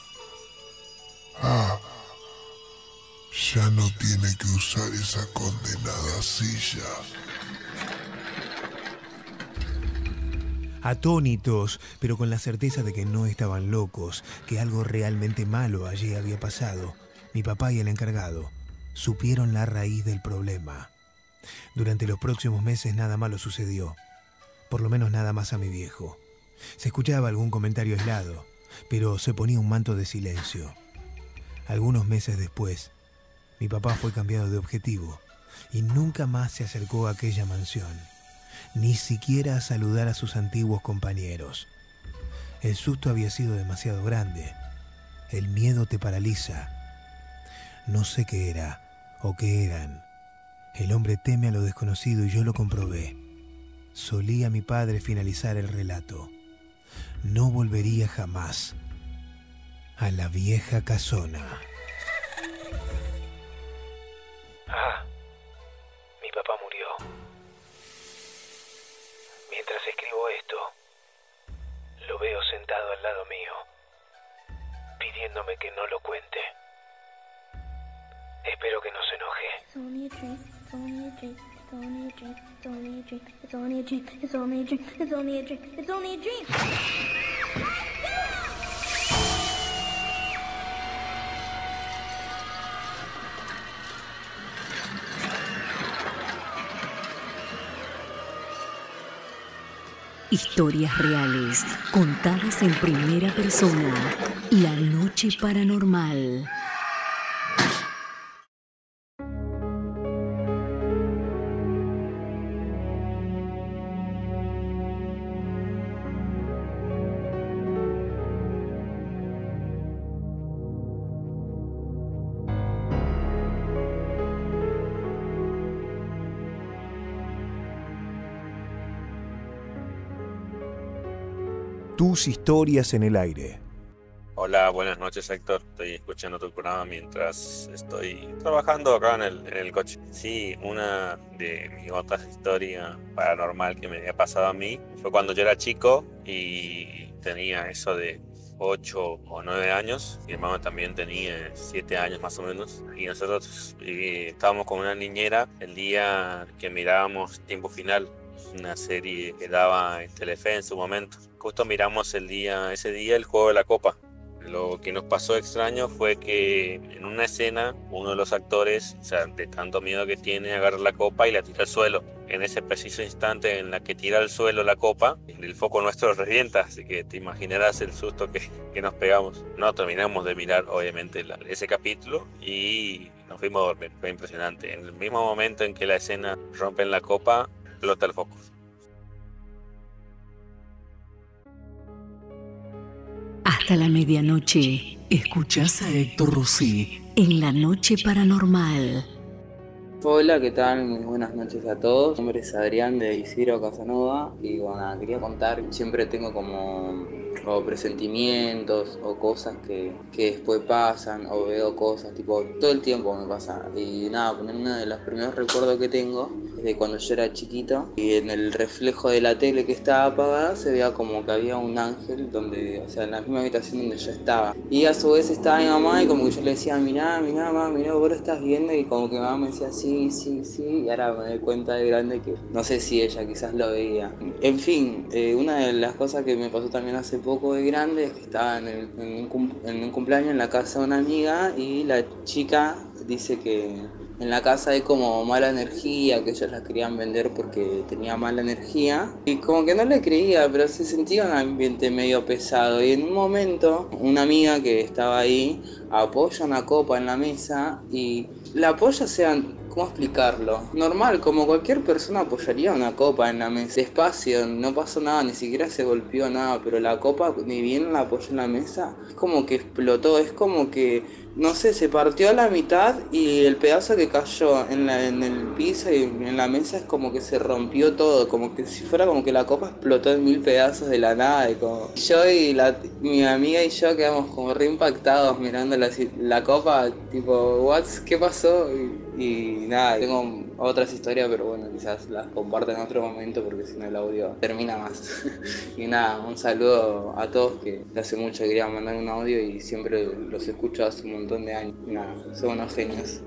Ya no tiene que usar esa condenada silla. Atónitos, pero con la certeza de que no estaban locos, que algo realmente malo allí había pasado, mi papá y el encargado supieron la raíz del problema. Durante los próximos meses nada malo sucedió, por lo menos nada más a mi viejo. Se escuchaba algún comentario aislado, pero se ponía un manto de silencio. Algunos meses después, mi papá fue cambiado de objetivo y nunca más se acercó a aquella mansión, ni siquiera a saludar a sus antiguos compañeros. El susto había sido demasiado grande. El miedo te paraliza. No sé qué era o qué eran. El hombre teme a lo desconocido y yo lo comprobé. Solía mi padre finalizar el relato. No volvería jamás a la vieja casona. Mi papá murió. Mientras escribo esto, lo veo sentado al lado mío, pidiéndome que no lo cuente. Espero que no se enoje. It's only a dream, it's only a dream, it's only a dream, it's only a dream, it's only a dream, it's only a dream, it's only a dream, it's only a dream. Historias reales, contadas en primera persona. La noche paranormal. Tus historias en el aire. Hola, buenas noches, Héctor. Estoy escuchando tu programa mientras estoy trabajando acá en el coche. Sí, una de mis otras historias paranormal que me había pasado a mí fue cuando yo era chico y tenía eso de 8 o 9 años. Mi hermano también tenía 7 años más o menos. Y nosotros estábamos con una niñera el día que mirábamos Tiempo Final, una serie que daba en Telefe en su momento. Justo miramos ese día el Juego de la Copa. Lo que nos pasó extraño fue que en una escena uno de los actores, o sea, de tanto miedo que tiene, agarra la copa y la tira al suelo. En ese preciso instante en la que tira al suelo la copa, el foco nuestro revienta, así que te imaginarás el susto que nos pegamos. No terminamos de mirar obviamente ese capítulo y nos fuimos a dormir. Fue impresionante. En el mismo momento en que la escena rompen la copa, explota el foco. Hasta la medianoche, escuchás a Héctor Rossi en La Noche Paranormal. Hola, ¿qué tal? Muy buenas noches a todos. Mi nombre es Adrián de Isidro Casanova y bueno, quería contar, siempre tengo como presentimientos o cosas que después pasan o veo cosas, tipo todo el tiempo me pasa. Y nada, uno de los primeros recuerdos que tengo desde cuando yo era chiquito, y en el reflejo de la tele que estaba apagada se veía como que había un ángel donde, o sea, en la misma habitación donde yo estaba. Y a su vez estaba mi mamá y como que yo le decía, mirá, mamá, mirá, vos lo estás viendo, y como que mi mamá me decía, sí, y ahora me doy cuenta de grande que no sé si ella quizás lo veía. En fin, una de las cosas que me pasó también hace poco de grande es que estaba en un cumpleaños en la casa de una amiga y la chica dice que en la casa hay como mala energía, que ellos la querían vender porque tenía mala energía. Y como que no le creía, pero se sentía un ambiente medio pesado. Y en un momento, una amiga que estaba ahí apoya una copa en la mesa y la apoya, o sea, ¿cómo explicarlo? Normal, como cualquier persona apoyaría una copa en la mesa. Despacio, no pasó nada, ni siquiera se golpeó nada, pero la copa, ni bien la apoyó en la mesa, es como que explotó, es como que, no sé, se partió a la mitad y el pedazo que cayó en el piso y en la mesa es como que se rompió todo, como que si fuera como que la copa explotó en 1000 pedazos de la nada. Y como yo y mi amiga y yo quedamos como re impactados mirando la copa, tipo, ¿qué pasó? Y nada, tengo otras historias, pero bueno, quizás las comparto en otro momento porque si no el audio termina más. Y nada, un saludo a todos, que hace mucho que quería mandar un audio y siempre los escucho hace un montón de años. Y nada, son unos genios.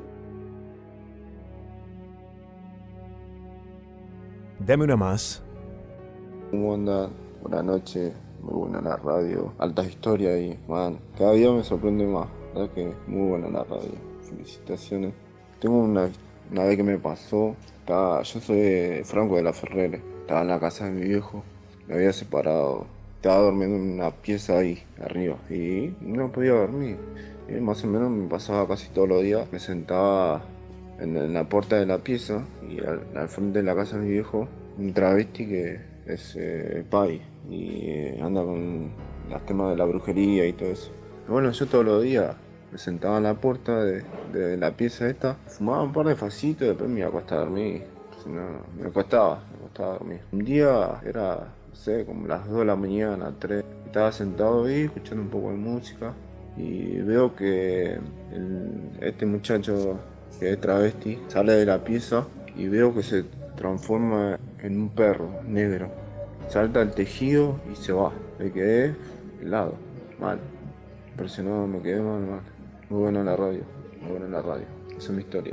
Dame una más. ¿Cómo andan? Buenas noches, muy buena la radio, altas historias ahí, man. Cada día me sorprende más, la verdad que muy buena la radio. Felicitaciones. Tengo una vez que me pasó, yo soy de Franco de la Ferrere, estaba en la casa de mi viejo, me había separado, estaba durmiendo en una pieza ahí arriba y no podía dormir. Y más o menos me pasaba casi todos los días, me sentaba en la puerta de la pieza y al frente de la casa de mi viejo, un travesti que es pai y anda con los temas de la brujería y todo eso. Y bueno, yo todos los días me sentaba en la puerta de la pieza esta, fumaba un par de facitos y después me iba a acostar a dormir. Si no, me costaba dormir. Un día era, no sé, como las 2 de la mañana, 3. Estaba sentado ahí escuchando un poco de música y veo que este muchacho que es travesti sale de la pieza y veo que se transforma en un perro negro. Salta el tejido y se va. Me quedé helado, mal. Impresionado, me quedé mal. Muy buena la radio, Esa es mi historia.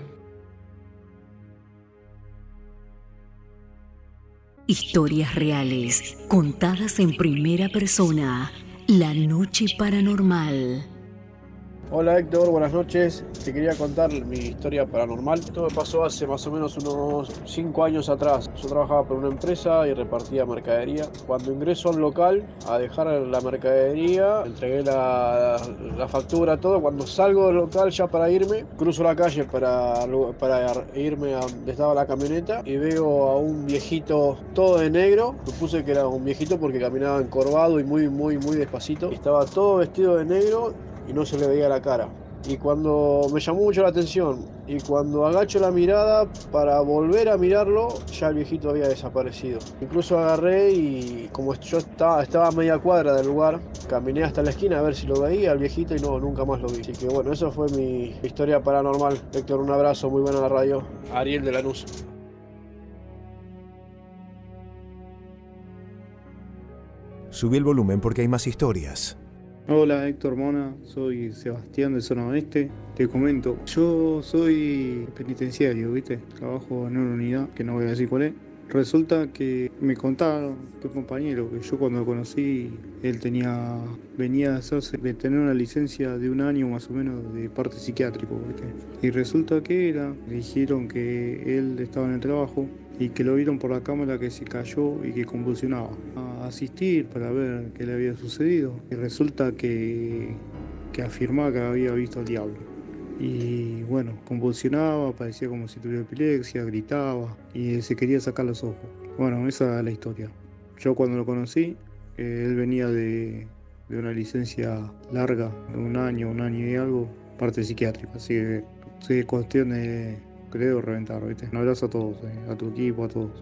Historias reales, contadas en primera persona. La noche paranormal. Hola Héctor, buenas noches. Te quería contar mi historia paranormal. Esto me pasó hace más o menos unos 5 años atrás. Yo trabajaba por una empresa y repartía mercadería. Cuando ingreso al local a dejar la mercadería, entregué la factura, todo. Cuando salgo del local ya para irme, cruzo la calle para irme a donde estaba la camioneta y veo a un viejito todo de negro. Supuse que era un viejito porque caminaba encorvado y muy despacito. Estaba todo vestido de negro y no se le veía la cara. Y cuando me llamó mucho la atención, y cuando agacho la mirada para volver a mirarlo, ya el viejito había desaparecido. Incluso agarré y como yo estaba a media cuadra del lugar, caminé hasta la esquina a ver si lo veía al viejito y no, nunca más lo vi. Así que bueno, eso fue mi historia paranormal. Héctor, un abrazo, muy buena la radio. Ariel de Lanús. Subí el volumen porque hay más historias. Hola Héctor Mona, soy Sebastián de Zona Oeste. Te comento, yo soy penitenciario, ¿viste? Trabajo en una unidad, que no voy a decir cuál es. Resulta que me contaron que un compañero que yo cuando lo conocí, él venía de tener una licencia de 1 año más o menos de parte psiquiátrico, ¿viste? Y resulta que dijeron que él estaba en el trabajo y que lo vieron por la cámara que se cayó y que convulsionaba. A asistir para ver qué le había sucedido y resulta que afirmaba que había visto al diablo. Y bueno, convulsionaba, parecía como si tuviera epilepsia, gritaba y se quería sacar los ojos. Bueno, esa es la historia. Yo cuando lo conocí, él venía de una licencia larga, de 1 año y algo, parte psiquiátrica, así que es cuestión de que le debo reventar, ¿viste? Un abrazo a todos, a tu equipo, a todos.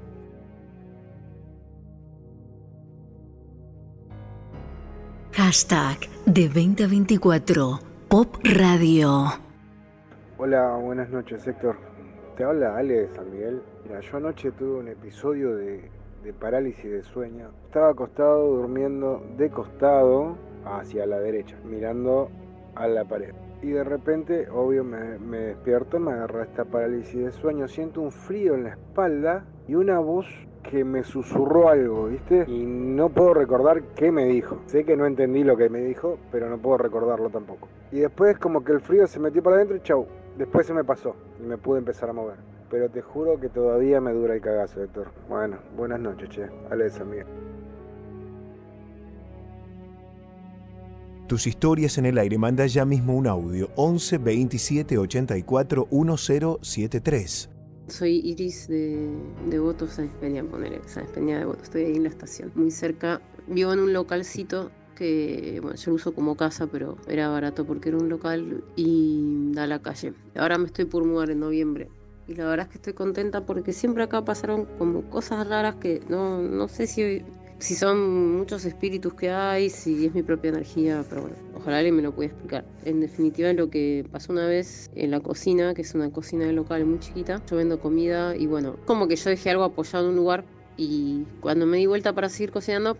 Hashtag de 2024 Pop Radio. Hola, buenas noches Héctor. Te habla Ale de San Miguel. Mira, yo anoche tuve un episodio de parálisis de sueño. Estaba acostado, durmiendo de costado hacia la derecha, mirando a la pared. Y de repente, obvio, me despierto, me agarra esta parálisis de sueño. Siento un frío en la espalda y una voz que me susurró algo, ¿viste? Y no puedo recordar qué me dijo. Sé que no entendí lo que me dijo, pero no puedo recordarlo tampoco. Y después como que el frío se metió para adentro y chau. Después se me pasó y me pude empezar a mover. Pero te juro que todavía me dura el cagazo, Héctor. Bueno, buenas noches, che. Ale de San Miguel. Tus historias en el aire, manda ya mismo un audio 11 27 84 1073. Soy Iris de Devoto, Sáenz Peña, Sáenz Peña de Devoto. Estoy ahí en la estación, muy cerca. Vivo en un localcito que, bueno, yo lo uso como casa, pero era barato porque era un local y da a la calle. Ahora me estoy por mudar en noviembre. Y la verdad es que estoy contenta porque siempre acá pasaron como cosas raras que no sé si son muchos espíritus que hay, si es mi propia energía, pero bueno, ojalá alguien me lo pueda explicar. En definitiva, lo que pasó una vez en la cocina, que es una cocina de local muy chiquita, yo vendo comida y bueno, como que yo dejé algo apoyado en un lugar y cuando me di vuelta para seguir cocinando,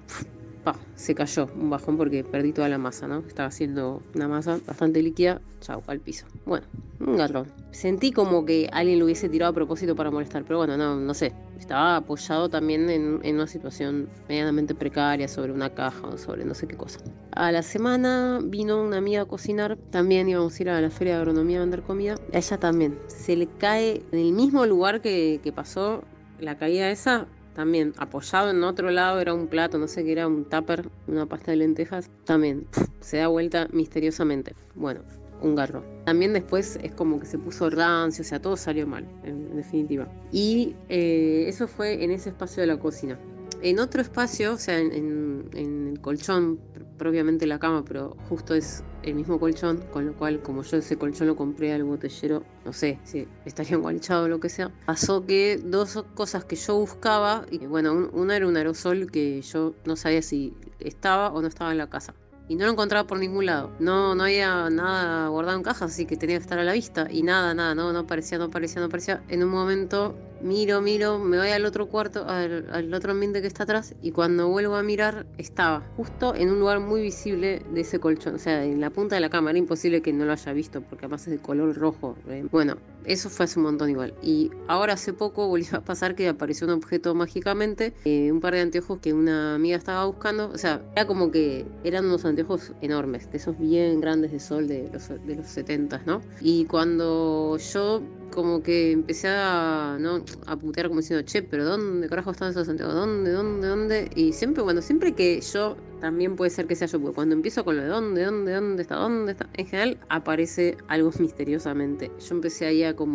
se cayó un bajón porque perdí toda la masa, ¿no? Estaba haciendo una masa bastante líquida, chau, al piso. Bueno, un garrón. Sentí como que alguien lo hubiese tirado a propósito para molestar, pero bueno, no sé. Estaba apoyado también en una situación medianamente precaria sobre una caja o sobre no sé qué cosa. A la semana vino una amiga a cocinar, también íbamos a ir a la feria de agronomía a vender comida. A ella también se le cae en el mismo lugar que pasó la caída esa. También apoyado en otro lado, era un plato, no sé qué era, un tupper, una pasta de lentejas. También se da vuelta misteriosamente. Bueno, un garro. También después es como que se puso rancio, o sea, todo salió mal, en definitiva. Y eso fue en ese espacio de la cocina. En otro espacio, o sea, en el colchón, propiamente la cama, pero justo es el mismo colchón, con lo cual, como yo ese colchón lo compré al botellero, no sé si estaría enguanchado o lo que sea, pasó que dos cosas que yo buscaba, y bueno, una era un aerosol que yo no sabía si estaba o no estaba en la casa. Y no lo encontraba por ningún lado. No había nada guardado en cajas, así que tenía que estar a la vista. Y nada, no aparecía. En un momento miro, me voy al otro cuarto, al otro ambiente que está atrás, y cuando vuelvo a mirar, estaba justo en un lugar muy visible de ese colchón. O sea, en la punta de la cama. Era imposible que no lo haya visto, porque además es de color rojo. Bueno, eso fue hace un montón igual. Y ahora hace poco volvió a pasar que apareció un objeto mágicamente, un par de anteojos que una amiga estaba buscando. O sea, era como que eran unos anteojos enormes, de esos bien grandes de sol de los 70s, ¿no? Y cuando yo como que empecé a putear como diciendo, che, pero ¿dónde carajo están esos anteojos? ¿Dónde? Y siempre que yo, también puede ser que sea yo, porque cuando empiezo con lo de dónde está, en general aparece algo misteriosamente. Yo empecé ahí a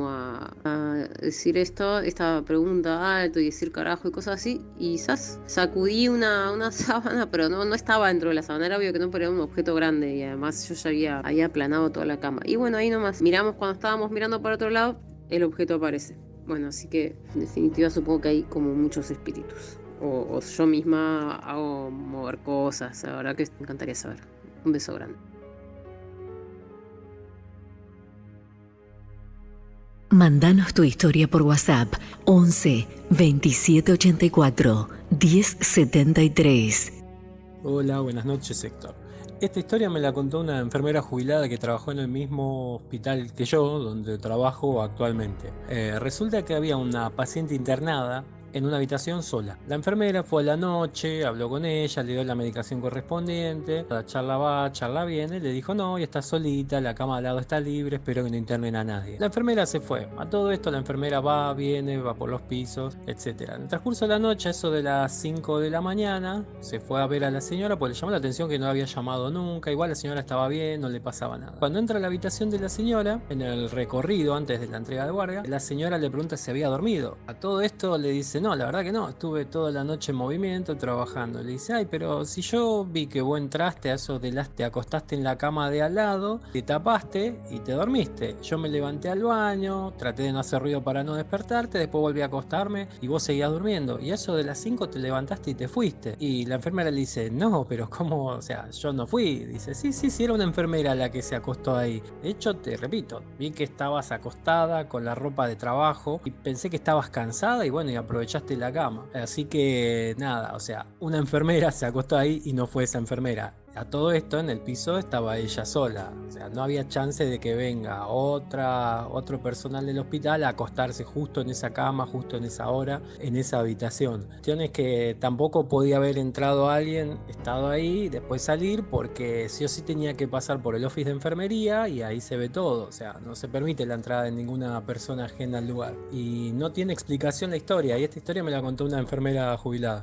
decir esta pregunta alto y decir carajo y cosas así, y quizás sacudí una sábana, pero no estaba dentro de la sábana, era obvio que no, pero era un objeto grande y además yo ya había aplanado toda la cama. Y bueno, ahí nomás, cuando estábamos mirando para otro lado, el objeto aparece. Bueno, así que en definitiva supongo que hay como muchos espíritus. O yo misma hago mover cosas. La verdad que me encantaría saber. Un beso grande. Mándanos tu historia por WhatsApp 11 27 84 1073. Hola, buenas noches, Héctor. Esta historia me la contó una enfermera jubilada que trabajó en el mismo hospital que yo, donde trabajo actualmente. Resulta que había una paciente internada en una habitación sola. La enfermera fue a la noche, habló con ella, le dio la medicación correspondiente, la charla va, charla viene, le dijo no, y está solita, la cama al lado está libre, espero que no internen a nadie. La enfermera se fue. A todo esto la enfermera va, viene, va por los pisos, etc. En el transcurso de la noche, eso de las 5 de la mañana, se fue a ver a la señora, porque le llamó la atención que no había llamado nunca, igual la señora estaba bien, no le pasaba nada. Cuando entra a la habitación de la señora, en el recorrido antes de la entrega de guardia, la señora le pregunta si había dormido. A todo esto le dice dice, no, la verdad que no, estuve toda la noche en movimiento, trabajando. Le dice, ay, pero si yo vi que vos entraste a eso te acostaste en la cama de al lado, te tapaste y te dormiste. Yo me levanté al baño, traté de no hacer ruido para no despertarte, después volví a acostarme y vos seguías durmiendo. Y a eso de las 5 te levantaste y te fuiste. Y la enfermera le dice, no, pero ¿cómo? O sea, yo no fui. Dice, sí, era una enfermera la que se acostó ahí. De hecho, te repito, vi que estabas acostada con la ropa de trabajo y pensé que estabas cansada y bueno, y aprovechaste la cama. Así que nada, o sea, una enfermera se acostó ahí y no fue esa enfermera. A todo esto en el piso estaba ella sola, o sea, no había chance de que venga otro personal del hospital a acostarse justo en esa cama, justo en esa hora, en esa habitación. La cuestión es que tampoco podía haber entrado alguien, estado ahí y después salir, porque sí o sí tenía que pasar por el office de enfermería y ahí se ve todo, o sea, no se permite la entrada de ninguna persona ajena al lugar. Y no tiene explicación la historia, y esta historia me la contó una enfermera jubilada.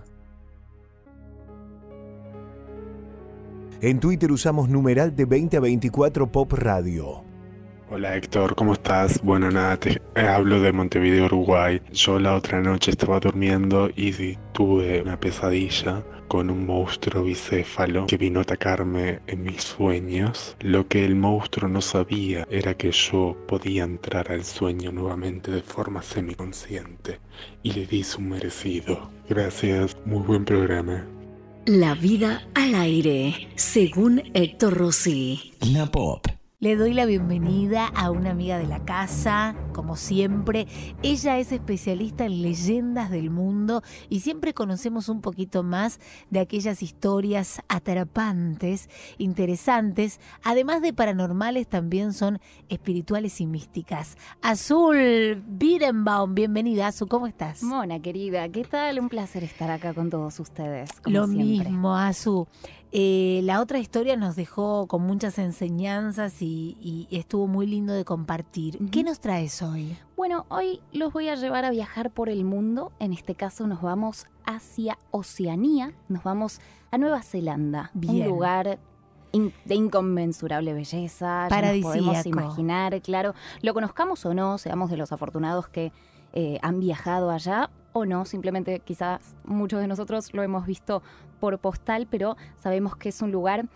En Twitter usamos numeral de 20 a 24 Pop Radio. Hola Héctor, ¿cómo estás? Bueno, nada, te hablo de Montevideo, Uruguay. Yo la otra noche estaba durmiendo y tuve una pesadilla con un monstruo bicéfalo que vino a atacarme en mis sueños. Lo que el monstruo no sabía era que yo podía entrar al sueño nuevamente de forma semiconsciente y le di su merecido. Gracias, muy buen programa. La vida al aire, según Héctor Rossi. La Pop. Le doy la bienvenida a una amiga de la casa, como siempre. Ella es especialista en leyendas del mundo y siempre conocemos un poquito más de aquellas historias atrapantes, interesantes. Además de paranormales, también son espirituales y místicas. Azul Birenbaum, bienvenida. Azul, ¿cómo estás? Mona, querida, ¿qué tal? Un placer estar acá con todos ustedes, como Lo siempre. mismo, Azul. La otra historia nos dejó con muchas enseñanzas y estuvo muy lindo de compartir. ¿Qué nos traes hoy? Bueno, hoy los voy a llevar a viajar por el mundo. En este caso nos vamos hacia Oceanía, nos vamos a Nueva Zelanda. Bien. Un lugar de inconmensurable belleza. Ya nos podemos imaginar, claro. Lo conozcamos o no, seamos de los afortunados que han viajado allá o no, simplemente quizás muchos de nosotros lo hemos visto por postal, pero sabemos que es un lugar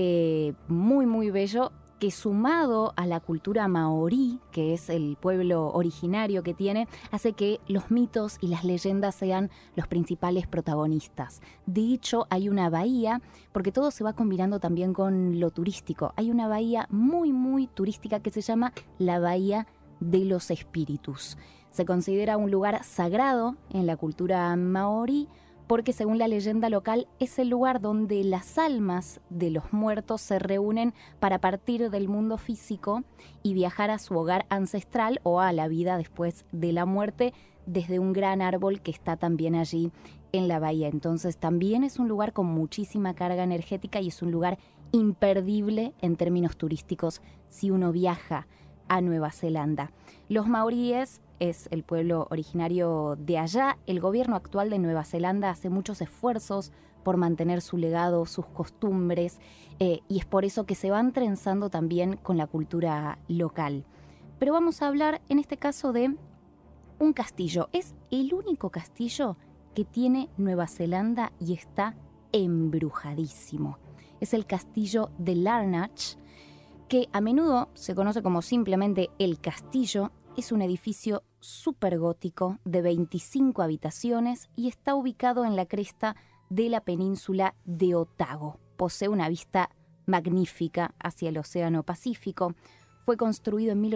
muy, muy bello, que sumado a la cultura maorí, que es el pueblo originario que tiene, hace que los mitos y las leyendas sean los principales protagonistas. De hecho, hay una bahía, porque todo se va combinando también con lo turístico. Hay una bahía muy, muy turística que se llama la Bahía de los Espíritus. Se considera un lugar sagrado en la cultura maorí, porque según la leyenda local es el lugar donde las almas de los muertos se reúnen para partir del mundo físico y viajar a su hogar ancestral o a la vida después de la muerte desde un gran árbol que está también allí en la bahía. Entonces también es un lugar con muchísima carga energética y es un lugar imperdible en términos turísticos si uno viaja a Nueva Zelanda. Los maoríes es el pueblo originario de allá. El gobierno actual de Nueva Zelanda hace muchos esfuerzos por mantener su legado, sus costumbres, y es por eso que se van trenzando también con la cultura local. Pero vamos a hablar en este caso de un castillo. Es el único castillo que tiene Nueva Zelanda y está embrujadísimo. Es el castillo de Larnach, que a menudo se conoce como simplemente el castillo. Es un edificio súper gótico de 25 habitaciones y está ubicado en la cresta de la península de Otago. Posee una vista magnífica hacia el Océano Pacífico. Fue construido en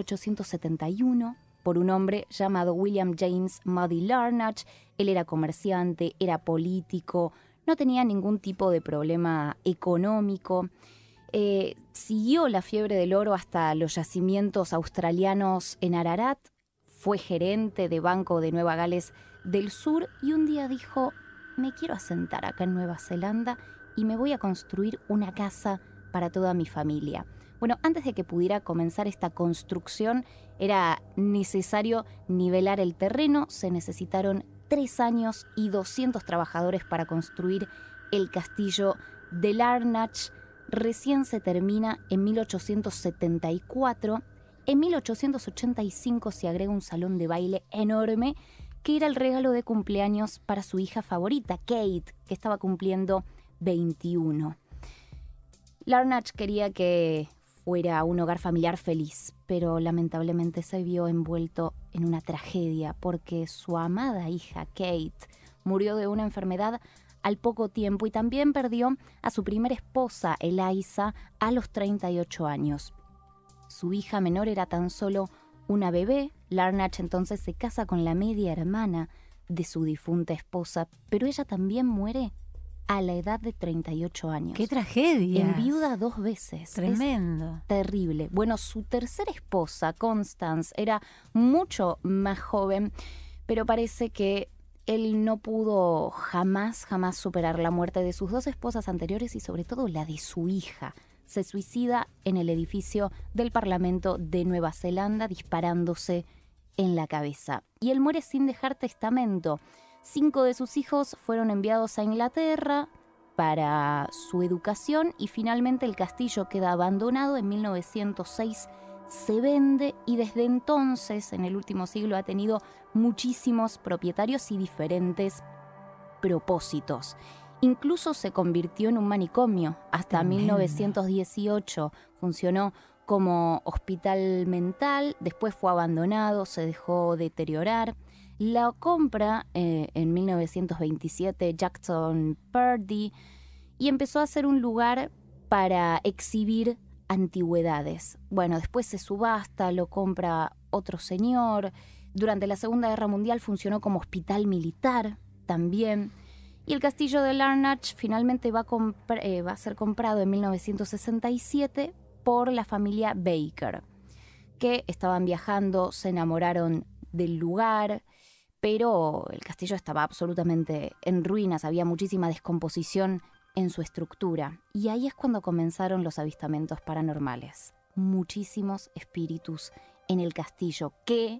1871 por un hombre llamado William James Muddy Larnach. Él era comerciante, era político, no tenía ningún tipo de problema económico. Siguió la fiebre del oro hasta los yacimientos australianos en Ararat, fue gerente de Banco de Nueva Gales del Sur y un día dijo, me quiero asentar acá en Nueva Zelanda y me voy a construir una casa para toda mi familia. Bueno, antes de que pudiera comenzar esta construcción era necesario nivelar el terreno, se necesitaron 3 años y 200 trabajadores para construir el castillo de Larnach. Recién se termina en 1874. En 1885 se agrega un salón de baile enorme que era el regalo de cumpleaños para su hija favorita, Kate, que estaba cumpliendo 21. Larnach quería que fuera un hogar familiar feliz, pero lamentablemente se vio envuelto en una tragedia porque su amada hija, Kate, murió de una enfermedad al poco tiempo y también perdió a su primera esposa, Eliza, a los 38 años. Su hija menor era tan solo una bebé. Larnach entonces se casa con la media hermana de su difunta esposa, pero ella también muere a la edad de 38 años. ¡Qué tragedia! Enviuda 2 veces. Tremendo. Es terrible. Bueno, su tercera esposa, Constance, era mucho más joven, pero parece que él no pudo jamás superar la muerte de sus 2 esposas anteriores y sobre todo la de su hija. Se suicida en el edificio del Parlamento de Nueva Zelanda disparándose en la cabeza. Y él muere sin dejar testamento. 5 de sus hijos fueron enviados a Inglaterra para su educación y finalmente el castillo queda abandonado. En 1906 se vende y desde entonces, en el último siglo, ha tenido muchísimos propietarios y diferentes propósitos. Incluso se convirtió en un manicomio. Hasta Tremendo. 1918 funcionó como hospital mental, después fue abandonado, se dejó deteriorar. La compra en 1927 Jackson Purdy y empezó a ser un lugar para exhibir antigüedades. Bueno, después se subasta, lo compra otro señor. Durante la Segunda Guerra Mundial funcionó como hospital militar también. Y el castillo de Larnach finalmente va a ser comprado en 1967 por la familia Baker, que estaban viajando, se enamoraron del lugar, pero el castillo estaba absolutamente en ruinas, había muchísima descomposición en su estructura. Y ahí es cuando comenzaron los avistamientos paranormales. Muchísimos espíritus en el castillo que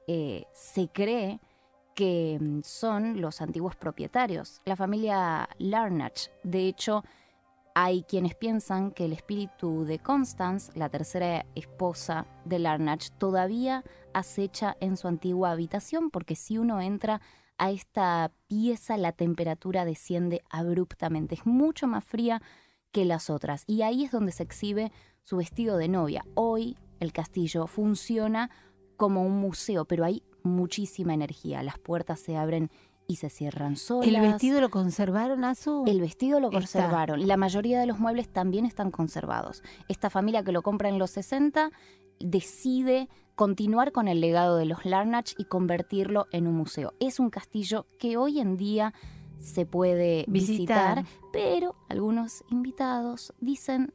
se cree que son los antiguos propietarios, la familia Larnach. De hecho, hay quienes piensan que el espíritu de Constance, la tercera esposa de Larnach, todavía acecha en su antigua habitación, porque si uno entra a esta pieza, la temperatura desciende abruptamente. Es mucho más fría que las otras. Y ahí es donde se exhibe su vestido de novia. Hoy el castillo funciona como un museo, pero hay muchísima energía. Las puertas se abren y se cierran solas. ¿El vestido lo conservaron, Azu? El vestido lo conservaron. La mayoría de los muebles también están conservados. Esta familia que lo compra en los 60 decide continuar con el legado de los Larnach y convertirlo en un museo. Es un castillo que hoy en día se puede visitar, pero algunos invitados dicen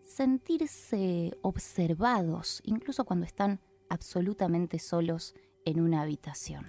sentirse observados, incluso cuando están absolutamente solos en una habitación.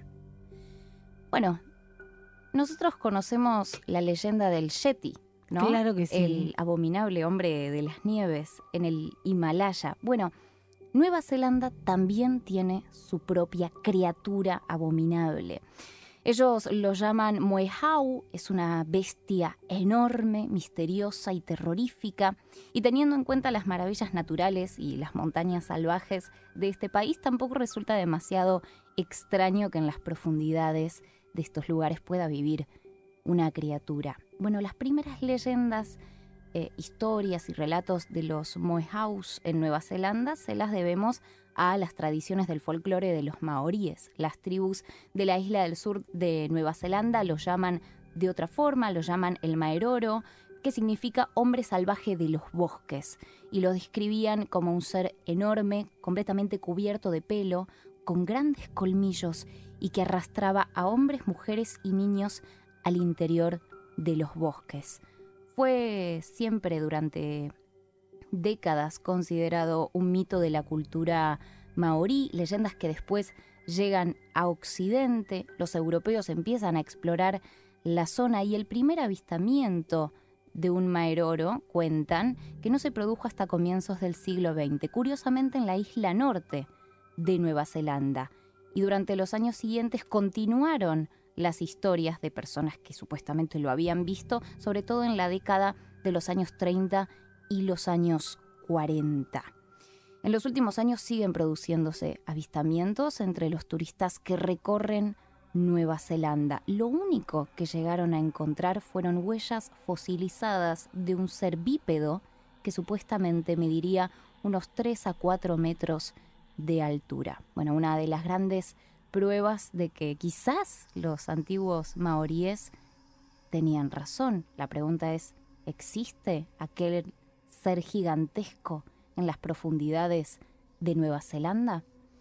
Bueno, nosotros conocemos la leyenda del Yeti, ¿no? Claro que sí. El abominable hombre de las nieves en el Himalaya. Bueno, Nueva Zelanda también tiene su propia criatura abominable. Ellos lo llaman Moehau, es una bestia enorme, misteriosa y terrorífica. Y teniendo en cuenta las maravillas naturales y las montañas salvajes de este país, tampoco resulta demasiado extraño que en las profundidades de estos lugares pueda vivir una criatura. Bueno, las primeras leyendas, historias y relatos de los Moehaus en Nueva Zelanda se las debemos a las tradiciones del folclore de los maoríes. Las tribus de la isla del sur de Nueva Zelanda lo llaman de otra forma, lo llaman el Maeroro, que significa hombre salvaje de los bosques, y lo describían como un ser enorme, completamente cubierto de pelo, con grandes colmillos y que arrastraba a hombres, mujeres y niños al interior de los bosques. Fue siempre durante décadas considerado un mito de la cultura maorí, leyendas que después llegan a Occidente, los europeos empiezan a explorar la zona y el primer avistamiento de un Maeroro, cuentan, que no se produjo hasta comienzos del siglo XX, curiosamente en la isla norte de Nueva Zelanda. Y durante los años siguientes continuaron las historias de personas que supuestamente lo habían visto, sobre todo en la década de los años 30 y los años 40. En los últimos años siguen produciéndose avistamientos entre los turistas que recorren Nueva Zelanda. Lo único que llegaron a encontrar fueron huellas fosilizadas de un ser bípedo que supuestamente mediría unos 3 a 4 metros de altura. Bueno, una de las grandes pruebas de que quizás los antiguos maoríes tenían razón. La pregunta es, ¿existe aquel ser gigantesco en las profundidades de Nueva Zelanda?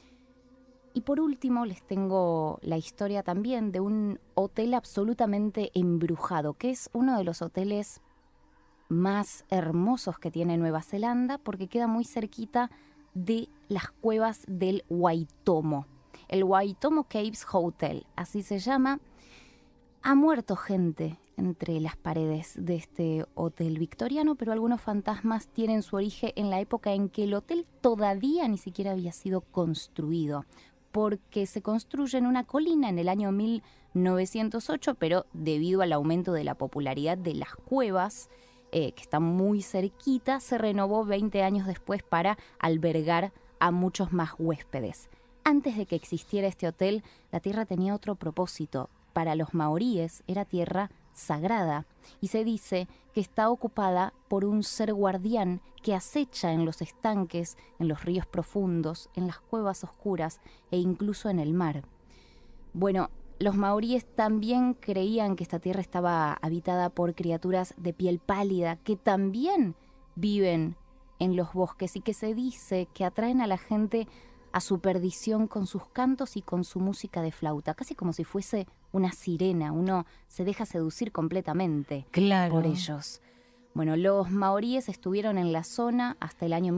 Y por último les tengo la historia también de un hotel absolutamente embrujado, que es uno de los hoteles más hermosos que tiene Nueva Zelanda porque queda muy cerquita de las cuevas del Waitomo. El Waitomo Caves Hotel, así se llama. Ha muerto gente entre las paredes de este hotel victoriano, pero algunos fantasmas tienen su origen en la época en que el hotel todavía ni siquiera había sido construido, porque se construye en una colina en el año 1908, pero debido al aumento de la popularidad de las cuevas, que están muy cerquita, se renovó 20 años después para albergar a muchos más huéspedes. Antes de que existiera este hotel, la tierra tenía otro propósito. Para los maoríes era tierra sagrada y se dice que está ocupada por un ser guardián que acecha en los estanques, en los ríos profundos, en las cuevas oscuras e incluso en el mar. Bueno, los maoríes también creían que esta tierra estaba habitada por criaturas de piel pálida que también viven en los bosques y que se dice que atraen a la gente a su perdición con sus cantos y con su música de flauta, casi como si fuese una sirena. Uno se deja seducir completamente por ellos. Bueno, los maoríes estuvieron en la zona hasta el año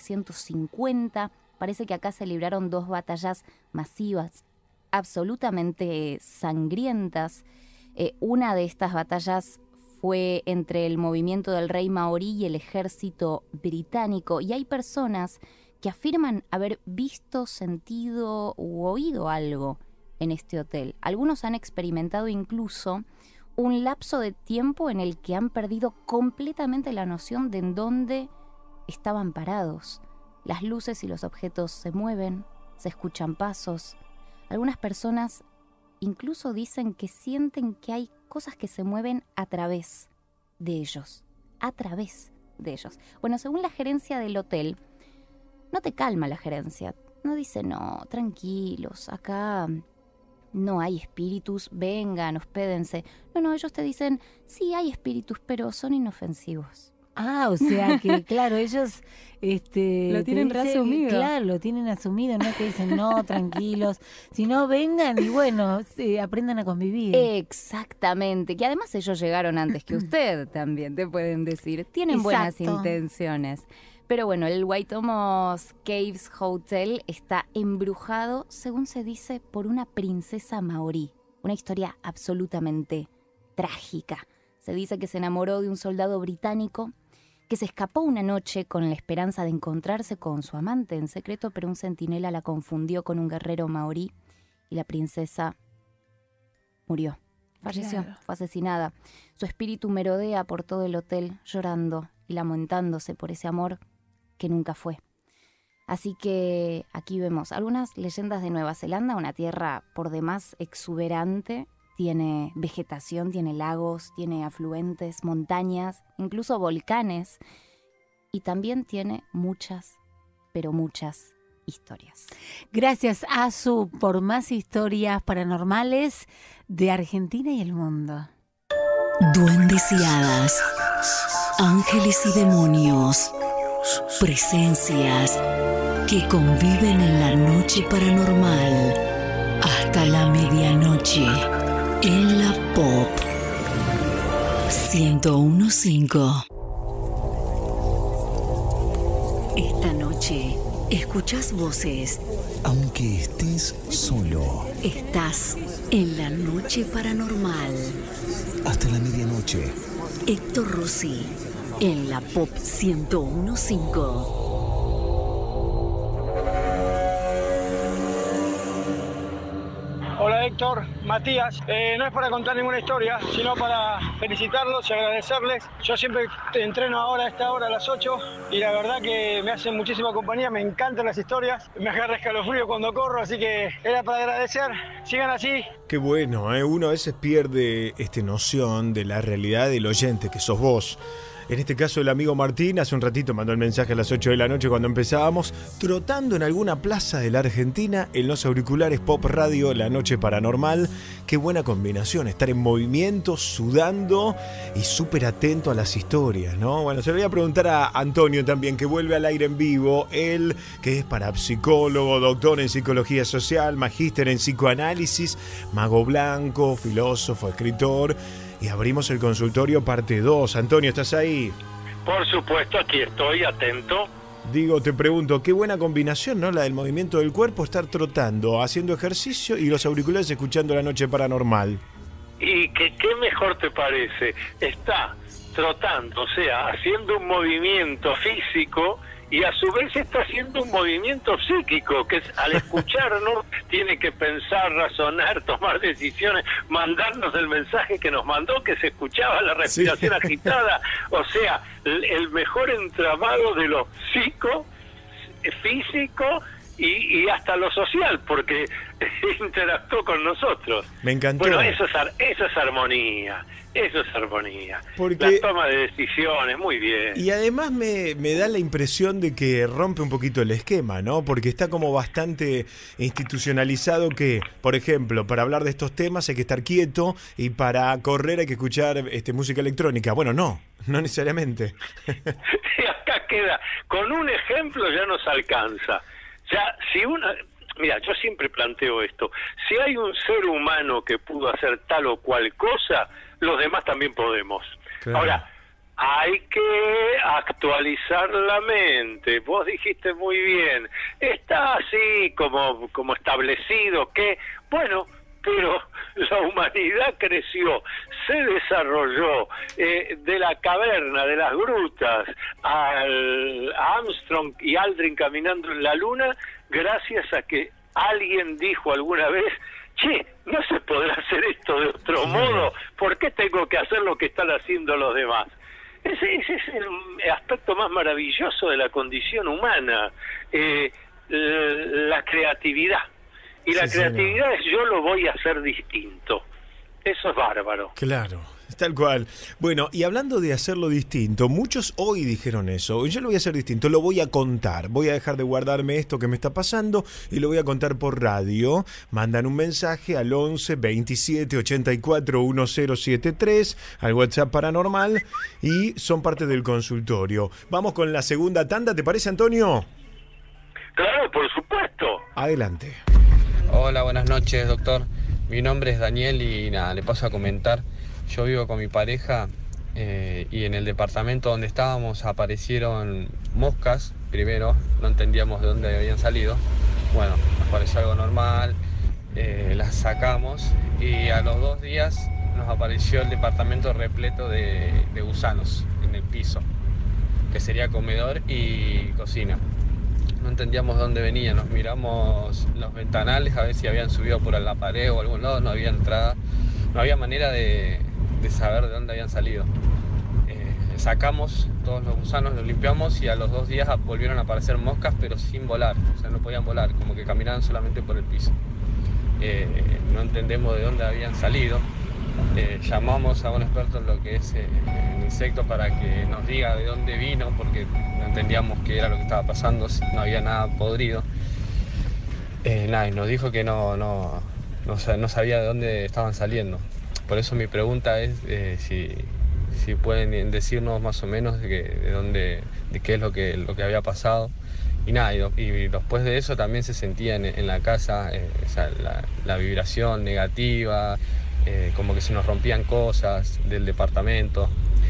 1350. Parece que acá se libraron 2 batallas masivas, absolutamente sangrientas. Una de estas batallas fue entre el movimiento del rey maorí y el ejército británico. Y hay personas que afirman haber visto, sentido u oído algo en este hotel. Algunos han experimentado incluso un lapso de tiempo en el que han perdido completamente la noción de en dónde estaban parados. Las luces y los objetos se mueven, se escuchan pasos. Algunas personas incluso dicen que sienten que hay cosas que se mueven a través de ellos. A través de ellos. Bueno, según la gerencia del hotel, no te calma la gerencia. No dice, no, tranquilos, acá no hay espíritus, vengan, hospédense. No, ellos te dicen, sí hay espíritus, pero son inofensivos. Ah, o sea que, claro, ellos lo tienen reasumido. Claro, lo tienen asumido, no te dicen, no, tranquilos, sino vengan y bueno, aprendan a convivir. Exactamente, que además ellos llegaron antes que usted también, te pueden decir. Tienen buenas intenciones. Pero bueno, el Waitomo Caves Hotel está embrujado, según se dice, por una princesa maorí. Una historia absolutamente trágica. Se dice que se enamoró de un soldado británico que se escapó una noche con la esperanza de encontrarse con su amante en secreto, pero un centinela la confundió con un guerrero maorí y la princesa murió. Falleció, fue asesinada. Su espíritu merodea por todo el hotel llorando y lamentándose por ese amor que nunca fue. Así que aquí vemos algunas leyendas de Nueva Zelanda, una tierra por demás exuberante. Tiene vegetación, tiene lagos, tiene afluentes, montañas, incluso volcanes. Y también tiene muchas, pero muchas historias. Gracias, Azu, por más historias paranormales de Argentina y el mundo. Duendes y hadas, ángeles y demonios, presencias que conviven en la noche paranormal hasta la medianoche. En la Pop 101.5. Esta noche escuchas voces. Aunque estés solo. Estás en la noche paranormal. Hasta la medianoche. Héctor Rossi en la Pop 101.5. Hola Héctor, Matías. No es para contar ninguna historia, sino para felicitarlos y agradecerles. Yo siempre entreno ahora a esta hora, a las 8, y la verdad que me hacen muchísima compañía, me encantan las historias, me agarra escalofrío cuando corro, así que era para agradecer. Sigan así. Qué bueno, ¿eh? Uno a veces pierde noción de la realidad del oyente, que sos vos. En este caso el amigo Martín hace un ratito mandó el mensaje a las 8 de la noche cuando empezábamos, trotando en alguna plaza de la Argentina en los auriculares Pop Radio La Noche Paranormal. Qué buena combinación, estar en movimiento, sudando y súper atento a las historias, ¿no? Bueno, se lo voy a preguntar a Antonio también, que vuelve al aire en vivo. Él, que es parapsicólogo, doctor en psicología social, magíster en psicoanálisis, mago blanco, filósofo, escritor. Y abrimos el consultorio parte 2. Antonio, ¿estás ahí? Por supuesto, aquí estoy, atento. Digo, te pregunto, qué buena combinación, ¿no? La del movimiento del cuerpo, estar trotando, haciendo ejercicio y los auriculares escuchando La Noche Paranormal. ¿Y qué mejor te parece? Está trotando, o sea, haciendo un movimiento físico y a su vez está haciendo un movimiento psíquico, que es, al escucharnos tiene que pensar, razonar, tomar decisiones, mandarnos el mensaje que nos mandó, que se escuchaba la respiración agitada, o sea, el mejor entramado de lo psico, físico y hasta lo social, porque interactuó con nosotros. Me encantó. Bueno, eso es armonía. Eso es armonía. Porque la toma de decisiones, muy bien. Y además me da la impresión de que rompe un poquito el esquema, ¿no? Porque está como bastante institucionalizado que, por ejemplo, para hablar de estos temas hay que estar quieto y para correr hay que escuchar música electrónica. Bueno, no necesariamente. Y acá queda, con un ejemplo ya nos alcanza. Ya, si mira, yo siempre planteo esto. Si hay un ser humano que pudo hacer tal o cual cosa, los demás también podemos. Claro. Ahora, hay que actualizar la mente. Vos dijiste muy bien. Está así como establecido que, bueno, pero la humanidad creció, se desarrolló de la caverna, de las grutas, a Armstrong y Aldrin caminando en la luna, gracias a que alguien dijo alguna vez, che, ¿no se podrá hacer esto de otro modo? ¿Por qué tengo que hacer lo que están haciendo los demás? Ese es el aspecto más maravilloso de la condición humana, la creatividad. Y la creatividad es yo lo voy a hacer distinto. Eso es bárbaro. Claro, tal cual. Bueno, y hablando de hacerlo distinto, muchos hoy dijeron eso. Yo lo voy a hacer distinto, lo voy a contar. Voy a dejar de guardarme esto que me está pasando y lo voy a contar por radio. Mandan un mensaje al 11 27 84 1073, al WhatsApp Paranormal, y son parte del consultorio. Vamos con la segunda tanda, ¿te parece, Antonio? Claro, por supuesto. Adelante. Hola, buenas noches, doctor. Mi nombre es Daniel y nada, le paso a comentar. Yo vivo con mi pareja y en el departamento donde estábamos aparecieron moscas. Primero, no entendíamos de dónde habían salido. Bueno, nos pareció algo normal, las sacamos y a los 2 días nos apareció el departamento repleto de gusanos en el piso, que sería comedor y cocina. No entendíamos de dónde venían, nos miramos los ventanales a ver si habían subido por la pared o algún lado, no había entrada, no había manera de saber de dónde habían salido. Sacamos todos los gusanos, los limpiamos y a los 2 días volvieron a aparecer moscas, pero sin volar, o sea, no podían volar, como que caminaban solamente por el piso. No entendemos de dónde habían salido. Llamamos a un experto en lo que es el insecto para que nos diga de dónde vino, porque no entendíamos qué era lo que estaba pasando, no había nada podrido. Y nos dijo que no sabía de dónde estaban saliendo. Por eso mi pregunta es si pueden decirnos más o menos de qué es lo que había pasado. Y después de eso también se sentía en la casa la vibración negativa, como que se nos rompían cosas del departamento.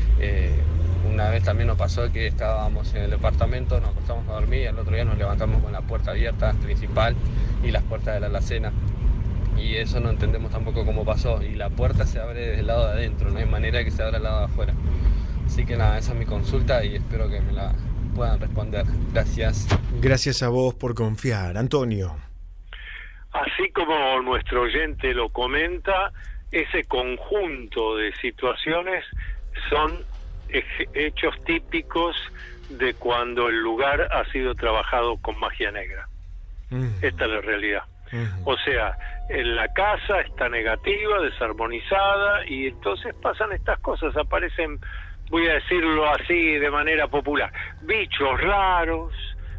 Una vez también nos pasó que estábamos en el departamento, nos acostamos a dormir y al otro día nos levantamos con la puerta abierta principal y las puertas de la alacena. Y eso no entendemos tampoco cómo pasó. Y la puerta se abre desde el lado de adentro, no hay manera de que se abra del lado de afuera. Así que esa es mi consulta y espero que me la puedan responder. Gracias. Gracias a vos por confiar. Antonio. así como nuestro oyente lo comenta, ese conjunto de situaciones son hechos típicos de cuando el lugar ha sido trabajado con magia negra. Esta es la realidad. O sea, en la casa está negativa, desarmonizada, y entonces pasan estas cosas, aparecen, voy a decirlo así de manera popular, bichos raros,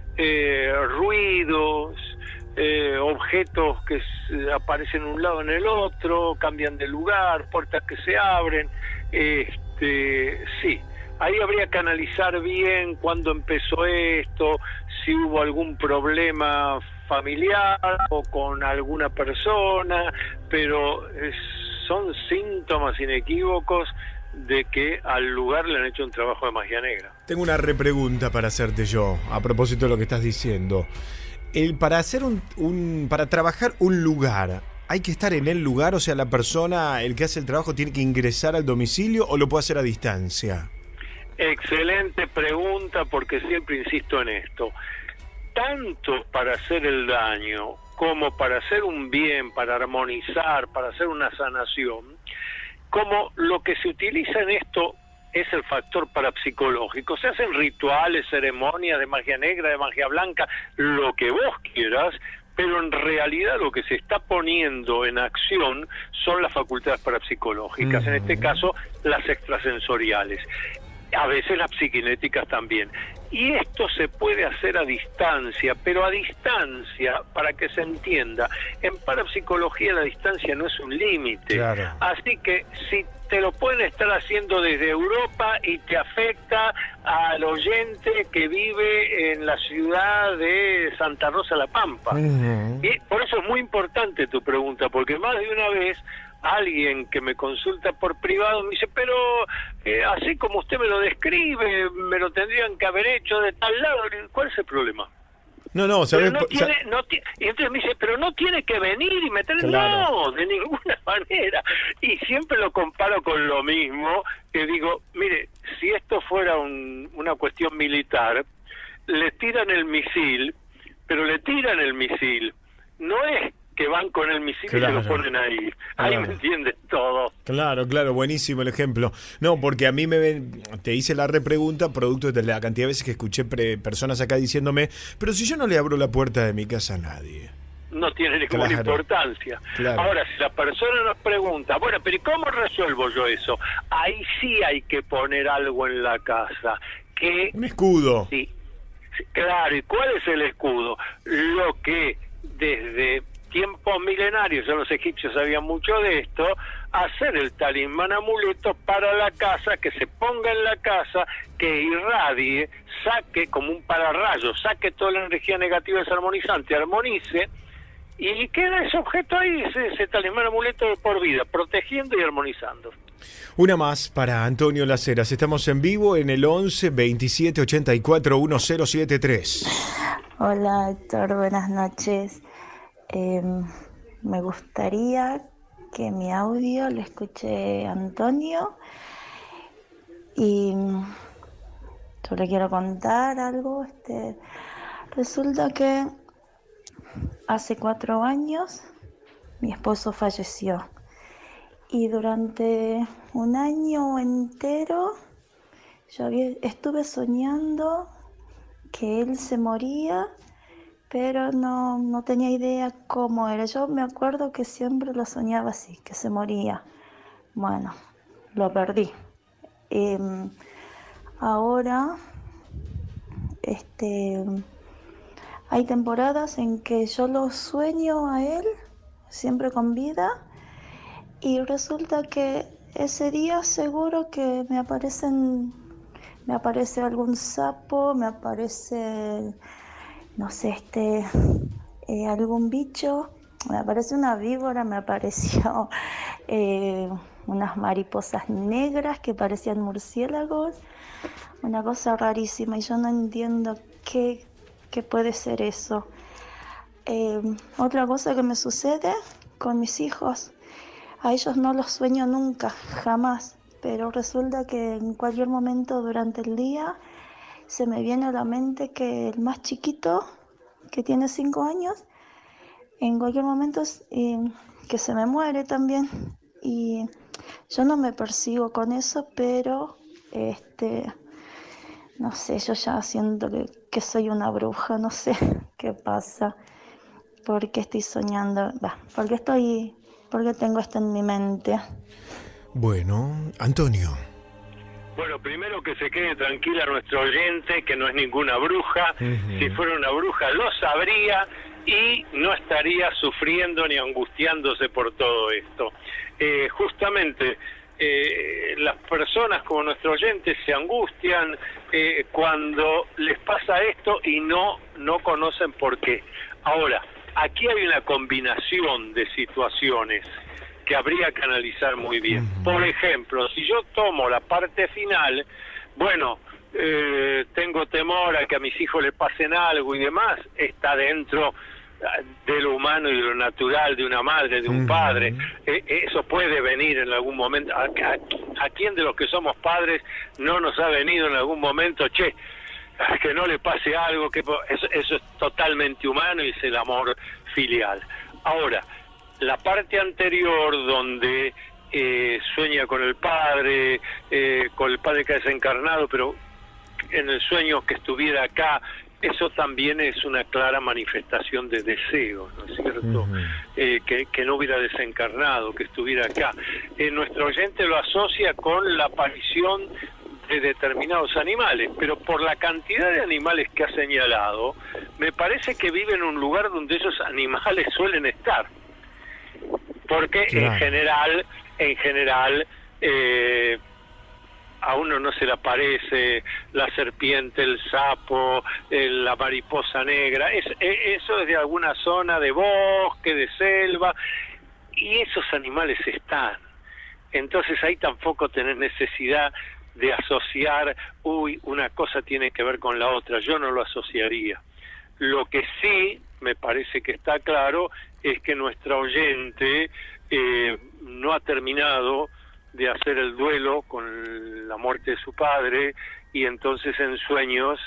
ruidos, objetos que aparecen en un lado en el otro, cambian de lugar, puertas que se abren. Sí, ahí habría que analizar bien cuándo empezó esto, si hubo algún problema familiar o con alguna persona, pero son síntomas inequívocos de que al lugar le han hecho un trabajo de magia negra. Tengo una repregunta para hacerte yo, a propósito de lo que estás diciendo. Para hacer para trabajar un lugar, ¿hay que estar en el lugar? O sea, la persona, el que hace el trabajo, ¿tiene que ingresar al domicilio o lo puede hacer a distancia? Excelente pregunta, porque siempre insisto en esto. Tanto para hacer el daño como para hacer un bien, para armonizar, para hacer una sanación, como lo que se utiliza en esto es el factor parapsicológico. Se hacen rituales, ceremonias de magia negra, de magia blanca, lo que vos quieras, pero en realidad lo que se está poniendo en acción son las facultades parapsicológicas, en este caso las extrasensoriales, a veces las psiquinéticas también. Y esto se puede hacer a distancia, pero a distancia, para que se entienda, en parapsicología la distancia no es un límite. Claro. Así que si te lo pueden estar haciendo desde Europa y te afecta al oyente que vive en la ciudad de Santa Rosa La Pampa. Y por eso es muy importante tu pregunta, porque más de una vez alguien que me consulta por privado me dice, pero así como usted me lo describe, me lo tendrían que haber hecho de tal lado. ¿Cuál es el problema? No, ¿sabes? Y entonces me dice, pero no tiene que venir y meterle. Claro. No, de ninguna manera. Y siempre lo comparo con lo mismo, que digo, mire, si esto fuera una cuestión militar, le tiran el misil, pero le tiran el misil. No es que van con el misil, claro, y se lo ponen ahí. Ahí me entiendes todo. Claro, buenísimo el ejemplo. No, porque a mí te hice la repregunta producto de la cantidad de veces que escuché personas acá diciéndome, pero si yo no le abro la puerta de mi casa a nadie. No tiene ninguna importancia. Claro. Ahora, si la persona nos pregunta, bueno, pero ¿y cómo resuelvo yo eso? Ahí sí hay que poner algo en la casa. Un escudo. Sí, claro. ¿Y cuál es el escudo? Lo que desde tiempos milenarios, ya los egipcios sabían mucho de esto, hacer el talismán amuleto para la casa, que se ponga en la casa, que irradie, saque como un pararrayo, saque toda la energía negativa desarmonizante, armonice, y queda ese objeto ahí, ese talismán amuleto de por vida, protegiendo y armonizando. Una más para Antonio Las Heras. Estamos en vivo en el 11 27 84 1073. Hola Héctor, buenas noches. Me gustaría que mi audio lo escuche Antonio y yo le quiero contar algo. Resulta que hace 4 años mi esposo falleció y durante un año entero yo estuve soñando que él se moría, pero no tenía idea cómo era. Yo me acuerdo que siempre lo soñaba así, que se moría. Bueno, lo perdí. Ahora, hay temporadas en que yo lo sueño a él, siempre con vida, y resulta que ese día seguro que me aparece algún sapo, me aparece, no sé, algún bicho, me aparece una víbora, me apareció unas mariposas negras que parecían murciélagos, una cosa rarísima, y yo no entiendo qué puede ser eso. Otra cosa que me sucede con mis hijos, a ellos no los sueño nunca, jamás, pero resulta que en cualquier momento durante el día se me viene a la mente que el más chiquito, que tiene 5 años, en cualquier momento que se me muere también. Y yo no me persigo con eso, pero no sé, yo ya siento que soy una bruja, no sé qué pasa, porque estoy soñando, porque tengo esto en mi mente. Bueno, Antonio. Bueno, primero que se quede tranquila nuestro oyente, que no es ninguna bruja. Si fuera una bruja lo sabría y no estaría sufriendo ni angustiándose por todo esto. Justamente las personas como nuestro oyente se angustian cuando les pasa esto y no conocen por qué. Ahora, aquí hay una combinación de situaciones que habría que analizar muy bien. Por ejemplo, si yo tomo la parte final, bueno, tengo temor a que a mis hijos les pasen algo y demás, está dentro de lo humano y de lo natural de una madre, de un padre. Eso puede venir en algún momento. ¿A quién de los que somos padres no nos ha venido en algún momento, che, que no le pase algo? Que eso es totalmente humano y es el amor filial. Ahora, la parte anterior donde sueña con el padre que ha desencarnado, pero en el sueño que estuviera acá, eso también es una clara manifestación de deseo, ¿no es cierto? Que no hubiera desencarnado, que estuviera acá. Nuestro oyente lo asocia con la aparición de determinados animales, pero por la cantidad de animales que ha señalado, me parece que vive en un lugar donde esos animales suelen estar. Porque claro, en general, a uno no se le aparece la serpiente, el sapo, la mariposa negra. Eso es de alguna zona de bosque, de selva, y esos animales están. Entonces ahí tampoco tenés necesidad de asociar, una cosa tiene que ver con la otra. Yo no lo asociaría. Lo que sí me parece que está claro es que nuestra oyente no ha terminado de hacer el duelo con la muerte de su padre, y entonces en sueños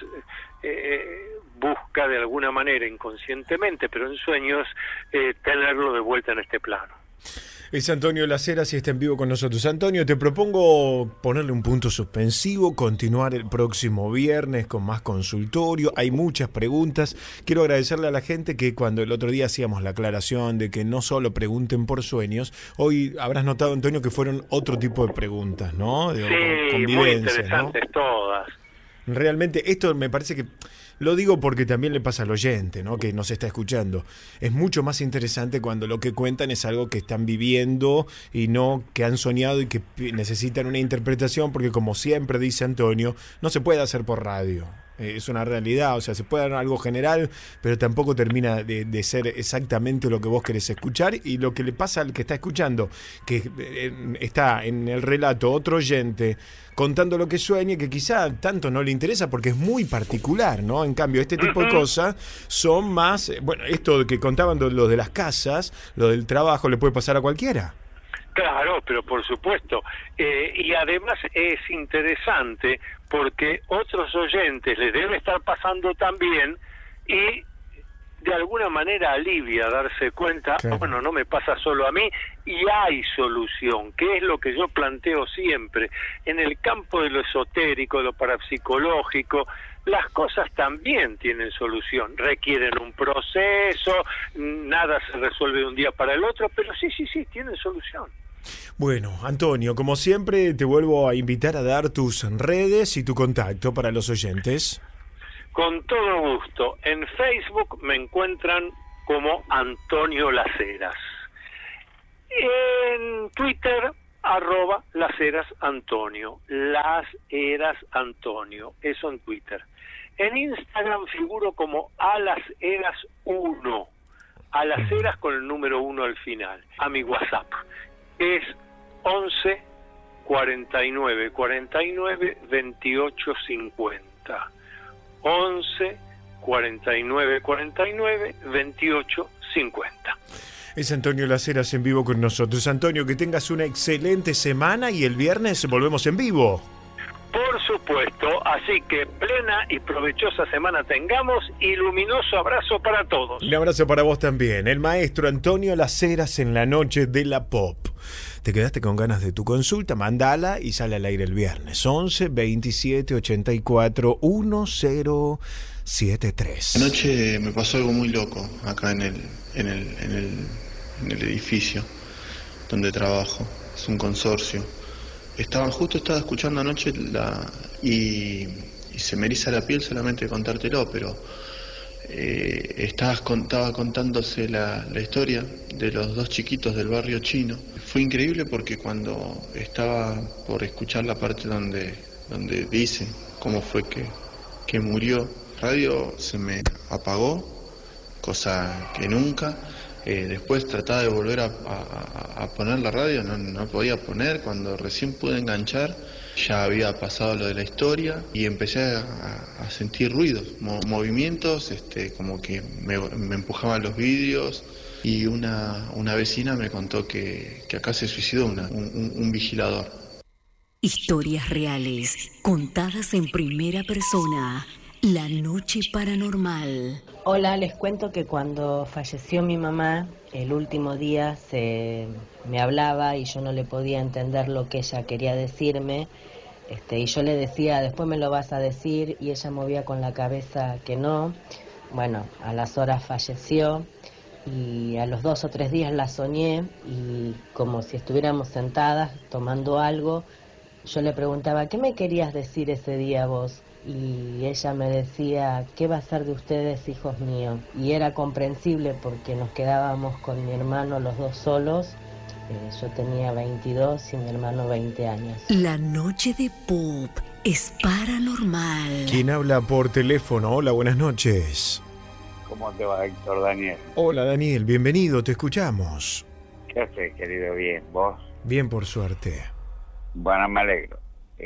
busca de alguna manera, inconscientemente, pero en sueños, tenerlo de vuelta en este plano. Es Antonio Las Heras y está en vivo con nosotros. Antonio, te propongo ponerle un punto suspensivo, continuar el próximo viernes con más consultorio. Hay muchas preguntas. Quiero agradecerle a la gente que cuando el otro día hacíamos la aclaración de que no solo pregunten por sueños, hoy habrás notado, Antonio, que fueron otro tipo de preguntas, ¿no? Sí, muy interesantes, ¿no? Todas. Realmente esto me parece que, lo digo porque también le pasa al oyente, ¿no?, que nos está escuchando. Es mucho más interesante cuando lo que cuentan es algo que están viviendo y no que han soñado y que necesitan una interpretación, porque como siempre dice Antonio, no se puede hacer por radio. Es una realidad, o sea, se puede dar algo general, pero tampoco termina de ser exactamente lo que vos querés escuchar. Y lo que le pasa al que está escuchando, que está en el relato otro oyente contando lo que sueña, que quizá tanto no le interesa porque es muy particular, ¿no? En cambio, este tipo de cosas son más, bueno, esto que contaban lo de las casas, lo del trabajo, le puede pasar a cualquiera. Claro, pero por supuesto. Y además es interesante porque otros oyentes les debe estar pasando también, y de alguna manera alivia darse cuenta, claro, bueno, no me pasa solo a mí y hay solución, que es lo que yo planteo siempre. En el campo de lo esotérico, de lo parapsicológico, las cosas también tienen solución, requieren un proceso, nada se resuelve de un día para el otro, pero sí, tienen solución. Bueno, Antonio, como siempre, te vuelvo a invitar a dar tus redes y tu contacto para los oyentes. Con todo gusto. En Facebook me encuentran como Antonio Las Heras. En Twitter, @LasHerasAntonio. Las Heras Antonio. Eso en Twitter. En Instagram figuro como AlasHeras1. AlasHeras con el número 1 al final. A mi WhatsApp. Es 11 49 49 28 50. 11 49 49 28 50. Es Antonio Las Heras en vivo con nosotros. Antonio, que tengas una excelente semana y el viernes volvemos en vivo. Por supuesto, así que plena y provechosa semana tengamos y luminoso abrazo para todos. Un abrazo para vos también. El maestro Antonio Las Heras en la noche de la pop. ¿Te quedaste con ganas de tu consulta? Mandala y sale al aire el viernes. 11 27 84 1073. Anoche me pasó algo muy loco acá en el edificio donde trabajo. Es un consorcio. Estaba escuchando anoche y se me eriza la piel solamente de contártelo, pero estaba contándose la historia de los dos chiquitos del barrio chino. Fue increíble porque cuando estaba por escuchar la parte donde dice cómo fue que murió, la radio se me apagó, cosa que nunca. Después trataba de volver a poner la radio, no podía poner. Cuando recién pude enganchar ya había pasado lo de la historia y empecé a sentir ruidos, movimientos, como que me empujaban los vidrios, y una vecina me contó que acá se suicidó un vigilador. Historias reales, contadas en primera persona. La noche paranormal. Hola, les cuento que cuando falleció mi mamá, el último día me hablaba y yo no le podía entender lo que ella quería decirme, y yo le decía, después me lo vas a decir, y ella movía con la cabeza que no. Bueno, a las horas falleció y a los 2 o 3 días la soñé, y como si estuviéramos sentadas tomando algo, yo le preguntaba, ¿qué me querías decir ese día vos? Y ella me decía, ¿qué va a ser de ustedes, hijos míos? Y era comprensible porque nos quedábamos con mi hermano los dos solos. Yo tenía 22 y mi hermano 20 años. La noche de pop es paranormal. ¿Quién habla por teléfono? Hola, buenas noches. ¿Cómo te va, Héctor? Daniel. Hola, Daniel, bienvenido, te escuchamos. ¿Qué haces, querido? Bien, ¿vos? Bien, por suerte. Bueno, me alegro.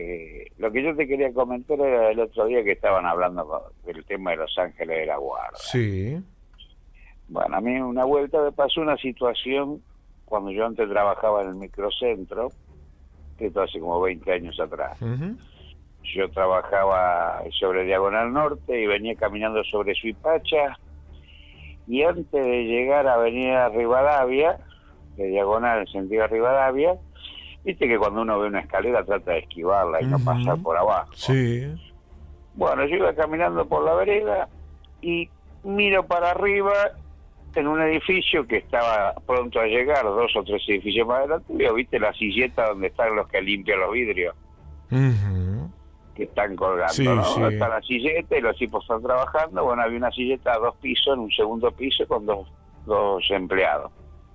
Lo que yo te quería comentar era el otro día que estaban hablando del tema de Los Ángeles de la Guarda. Sí. Bueno, a mí una vuelta me pasó una situación cuando yo antes trabajaba en el microcentro, esto hace como 20 años atrás. Yo trabajaba sobre Diagonal Norte y venía caminando sobre Suipacha, y antes de llegar a Avenida Rivadavia, de Diagonal en sentido Rivadavia, viste que cuando uno ve una escalera trata de esquivarla y no pasar por abajo. Sí. Bueno, yo iba caminando por la vereda y miro para arriba en un edificio que estaba pronto a llegar, 2 o 3 edificios más adelante, y viste la silleta donde están los que limpian los vidrios, que están colgando, sí, ¿no? sí. Está la silleta y los tipos están trabajando. Bueno, había una silleta a 2 pisos, en un segundo piso, con dos empleados.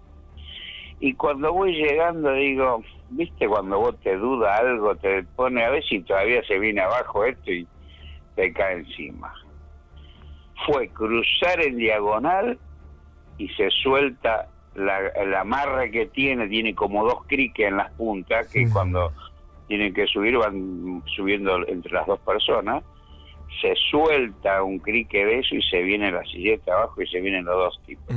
Y cuando voy llegando digo, viste, cuando vos te duda algo, te pone a ver si todavía se viene abajo esto y te cae encima. Fue cruzar en diagonal y se suelta la amarre que tiene como 2 criques en las puntas, que cuando tienen que subir van subiendo entre las 2 personas, se suelta un crique de eso y se viene la silleta abajo y se vienen los 2 tipos.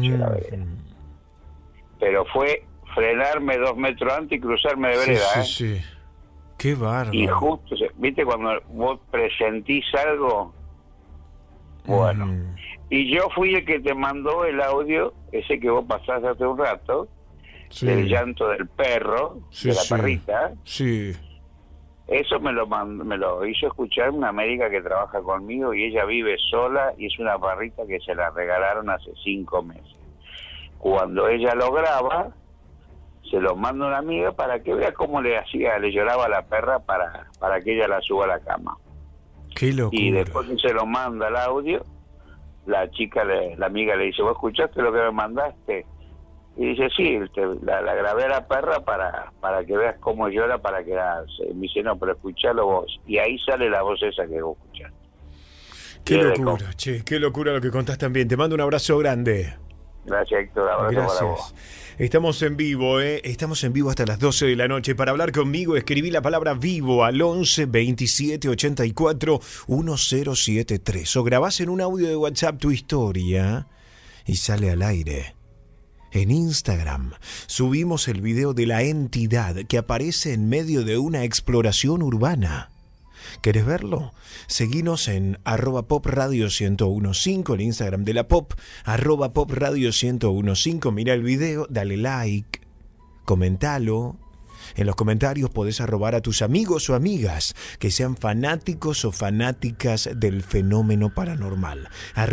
Pero fue frenarme 2 metros antes y cruzarme de vereda. Sí. Qué bárbaro. Y justo, viste, cuando vos presentís algo, bueno. Y yo fui el que te mandó el audio, ese que vos pasaste hace un rato, del llanto del perro, de la perrita. Sí. Eso me lo hizo escuchar una médica que trabaja conmigo, y ella vive sola y es una perrita que se la regalaron hace 5 meses. Cuando ella lo graba, se lo manda una amiga para que vea cómo le lloraba a la perra para que ella la suba a la cama. Qué locura. Y después que se lo manda el audio, la amiga le dice, ¿vos escuchaste lo que me mandaste? Y dice, sí, la grabé a la perra para que veas cómo llora, para quedarse. Me dice, no, pero escuchalo vos. Y ahí sale la voz esa que vos escuchás. Qué locura, qué locura lo que contás también. Te mando un abrazo grande. Gracias, Héctor. Abrazo para vos. Estamos en vivo, Estamos en vivo hasta las 12 de la noche. Para hablar conmigo, escribí la palabra vivo al 11 27 84 1073. O grabás en un audio de WhatsApp tu historia y sale al aire. En Instagram subimos el video de la entidad que aparece en medio de una exploración urbana. ¿Querés verlo? Seguinos en @popradio1015, el Instagram de la Pop, @popradio1015. Mira el video, dale like, comentalo. En los comentarios podés arrobar a tus amigos o amigas que sean fanáticos o fanáticas del fenómeno paranormal.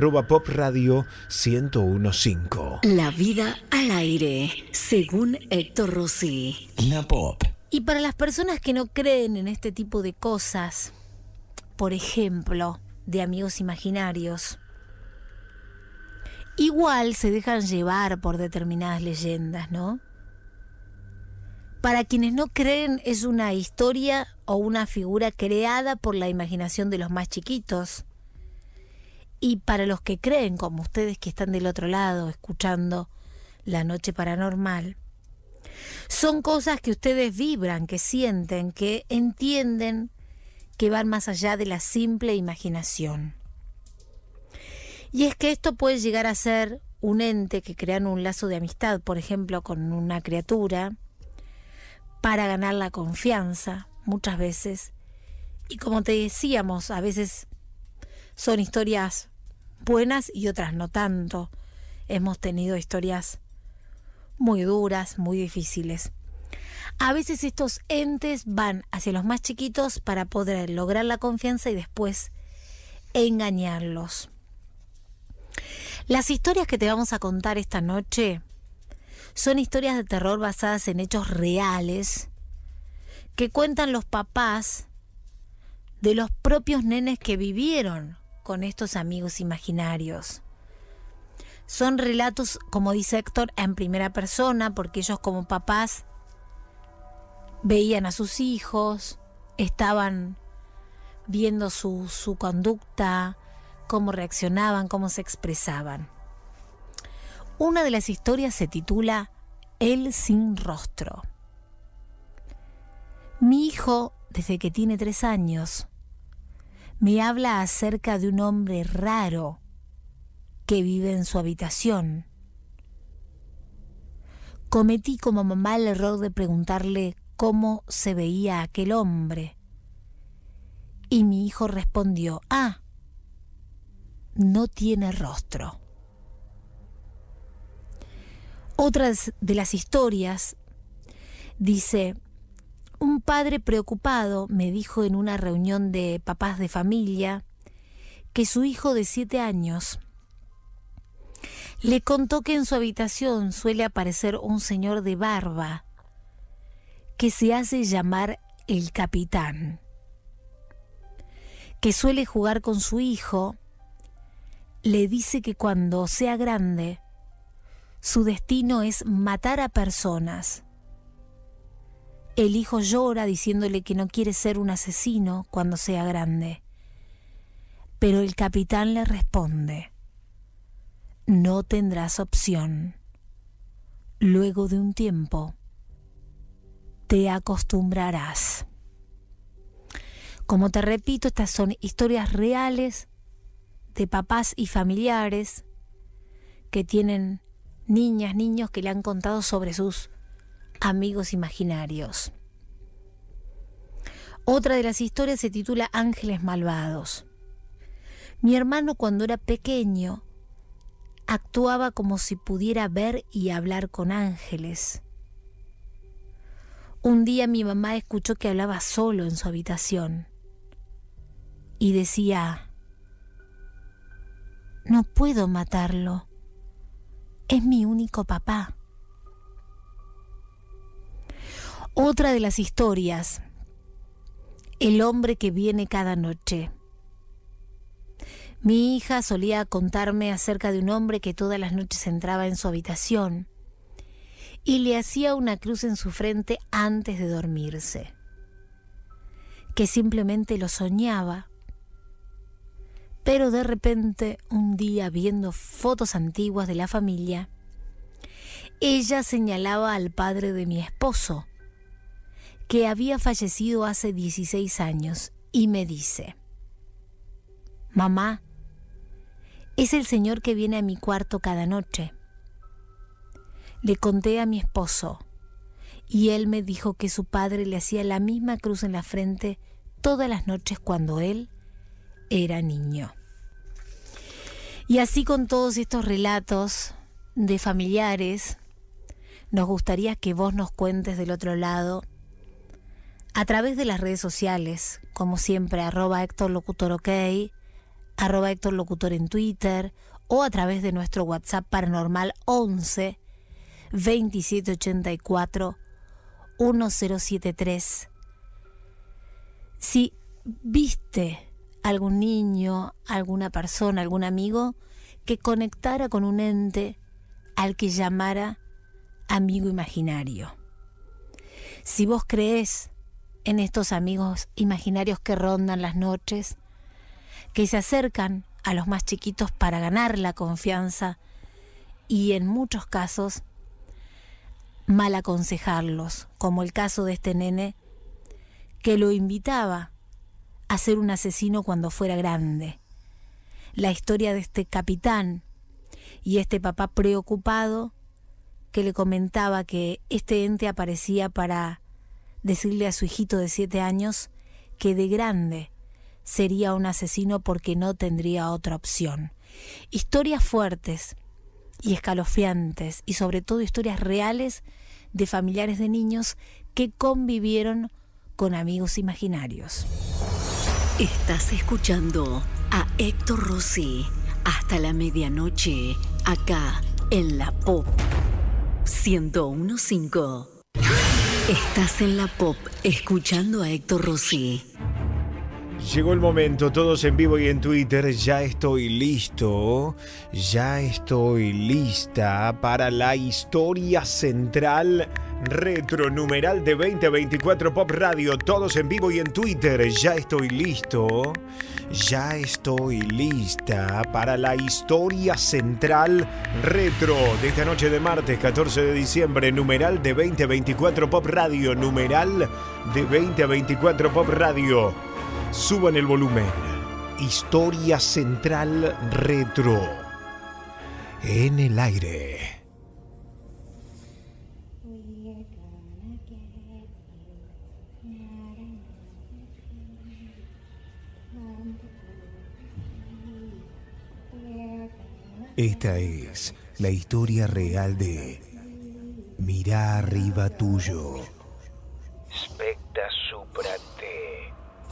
@popradio1015. La vida al aire, según Héctor Rossi. La Pop. Y para las personas que no creen en este tipo de cosas, por ejemplo, de amigos imaginarios, igual se dejan llevar por determinadas leyendas, ¿no? Para quienes no creen, es una historia o una figura creada por la imaginación de los más chiquitos. Y para los que creen, como ustedes que están del otro lado escuchando La Noche Paranormal, son cosas que ustedes vibran, que sienten, que entienden, que van más allá de la simple imaginación. Y es que esto puede llegar a ser un ente que crean un lazo de amistad, por ejemplo, con una criatura, para ganar la confianza, muchas veces. Y como te decíamos, a veces son historias buenas y otras no tanto. Hemos tenido historias muy duras, muy difíciles. A veces estos entes van hacia los más chiquitos para poder lograr la confianza y después engañarlos. Las historias que te vamos a contar esta noche son historias de terror basadas en hechos reales que cuentan los papás de los propios nenes que vivieron con estos amigos imaginarios. Son relatos, como dice Héctor, en primera persona, porque ellos como papás veían a sus hijos, estaban viendo su conducta, cómo reaccionaban, cómo se expresaban. Una de las historias se titula El sin rostro. Mi hijo, desde que tiene 3 años, me habla acerca de un hombre raro que vive en su habitación. Cometí como mamá el error de preguntarle cómo se veía aquel hombre. Y mi hijo respondió: no tiene rostro. Otra de las historias dice: un padre preocupado me dijo en una reunión de papás de familia que su hijo de 7 años le contó que en su habitación suele aparecer un señor de barba que se hace llamar el capitán, que suele jugar con su hijo. Le dice que cuando sea grande su destino es matar a personas. El hijo llora diciéndole que no quiere ser un asesino cuando sea grande. Pero el capitán le responde: no tendrás opción. Luego de un tiempo, te acostumbrarás. Como te repito, estas son historias reales de papás y familiares que tienen niñas, niños que le han contado sobre sus amigos imaginarios. Otra de las historias se titula Ángeles malvados. Mi hermano, cuando era pequeño, actuaba como si pudiera ver y hablar con ángeles. Un día mi mamá escuchó que hablaba solo en su habitación y decía: no puedo matarlo. Es mi único papá. Otra de las historias, el hombre que viene cada noche. Mi hija solía contarme acerca de un hombre que todas las noches entraba en su habitación y le hacía una cruz en su frente antes de dormirse, que simplemente lo soñaba. Pero de repente, un día, viendo fotos antiguas de la familia, ella señalaba al padre de mi esposo, que había fallecido hace 16 años, y me dice: mamá, es el señor que viene a mi cuarto cada noche. Le conté a mi esposo, y él me dijo que su padre le hacía la misma cruz en la frente todas las noches cuando él era niño. Y así con todos estos relatos de familiares, nos gustaría que vos nos cuentes del otro lado a través de las redes sociales, como siempre, @HéctorLocutorOK, @HéctorLocutor en Twitter, o a través de nuestro WhatsApp paranormal 11 2784 1073. Si viste algún niño, alguna persona, algún amigo que conectara con un ente al que llamara amigo imaginario. Si vos creés en estos amigos imaginarios que rondan las noches, que se acercan a los más chiquitos para ganar la confianza y en muchos casos mal aconsejarlos, como el caso de este nene que lo invitaba a ser un asesino cuando fuera grande. La historia de este capitán y este papá preocupado que le comentaba que este ente aparecía para decirle a su hijito de 7 años que de grande sería un asesino porque no tendría otra opción. Historias fuertes y escalofriantes y sobre todo historias reales de familiares de niños que convivieron con amigos imaginarios. Estás escuchando a Héctor Rossi hasta la medianoche, acá en la Pop 101.5. Estás en la Pop escuchando a Héctor Rossi. Llegó el momento, todos en vivo y en Twitter. Ya estoy listo, ya estoy lista para la historia central retro numeral de 2024 Pop Radio. Todos en vivo y en Twitter. Ya estoy listo, ya estoy lista para la historia central retro de esta noche de martes 14 de diciembre. Numeral de 2024 Pop Radio. Numeral de 2024 Pop Radio. Suban el volumen. Historia central retro. En el aire. Esta es la historia real de Mirá arriba tuyo. Specta supra te.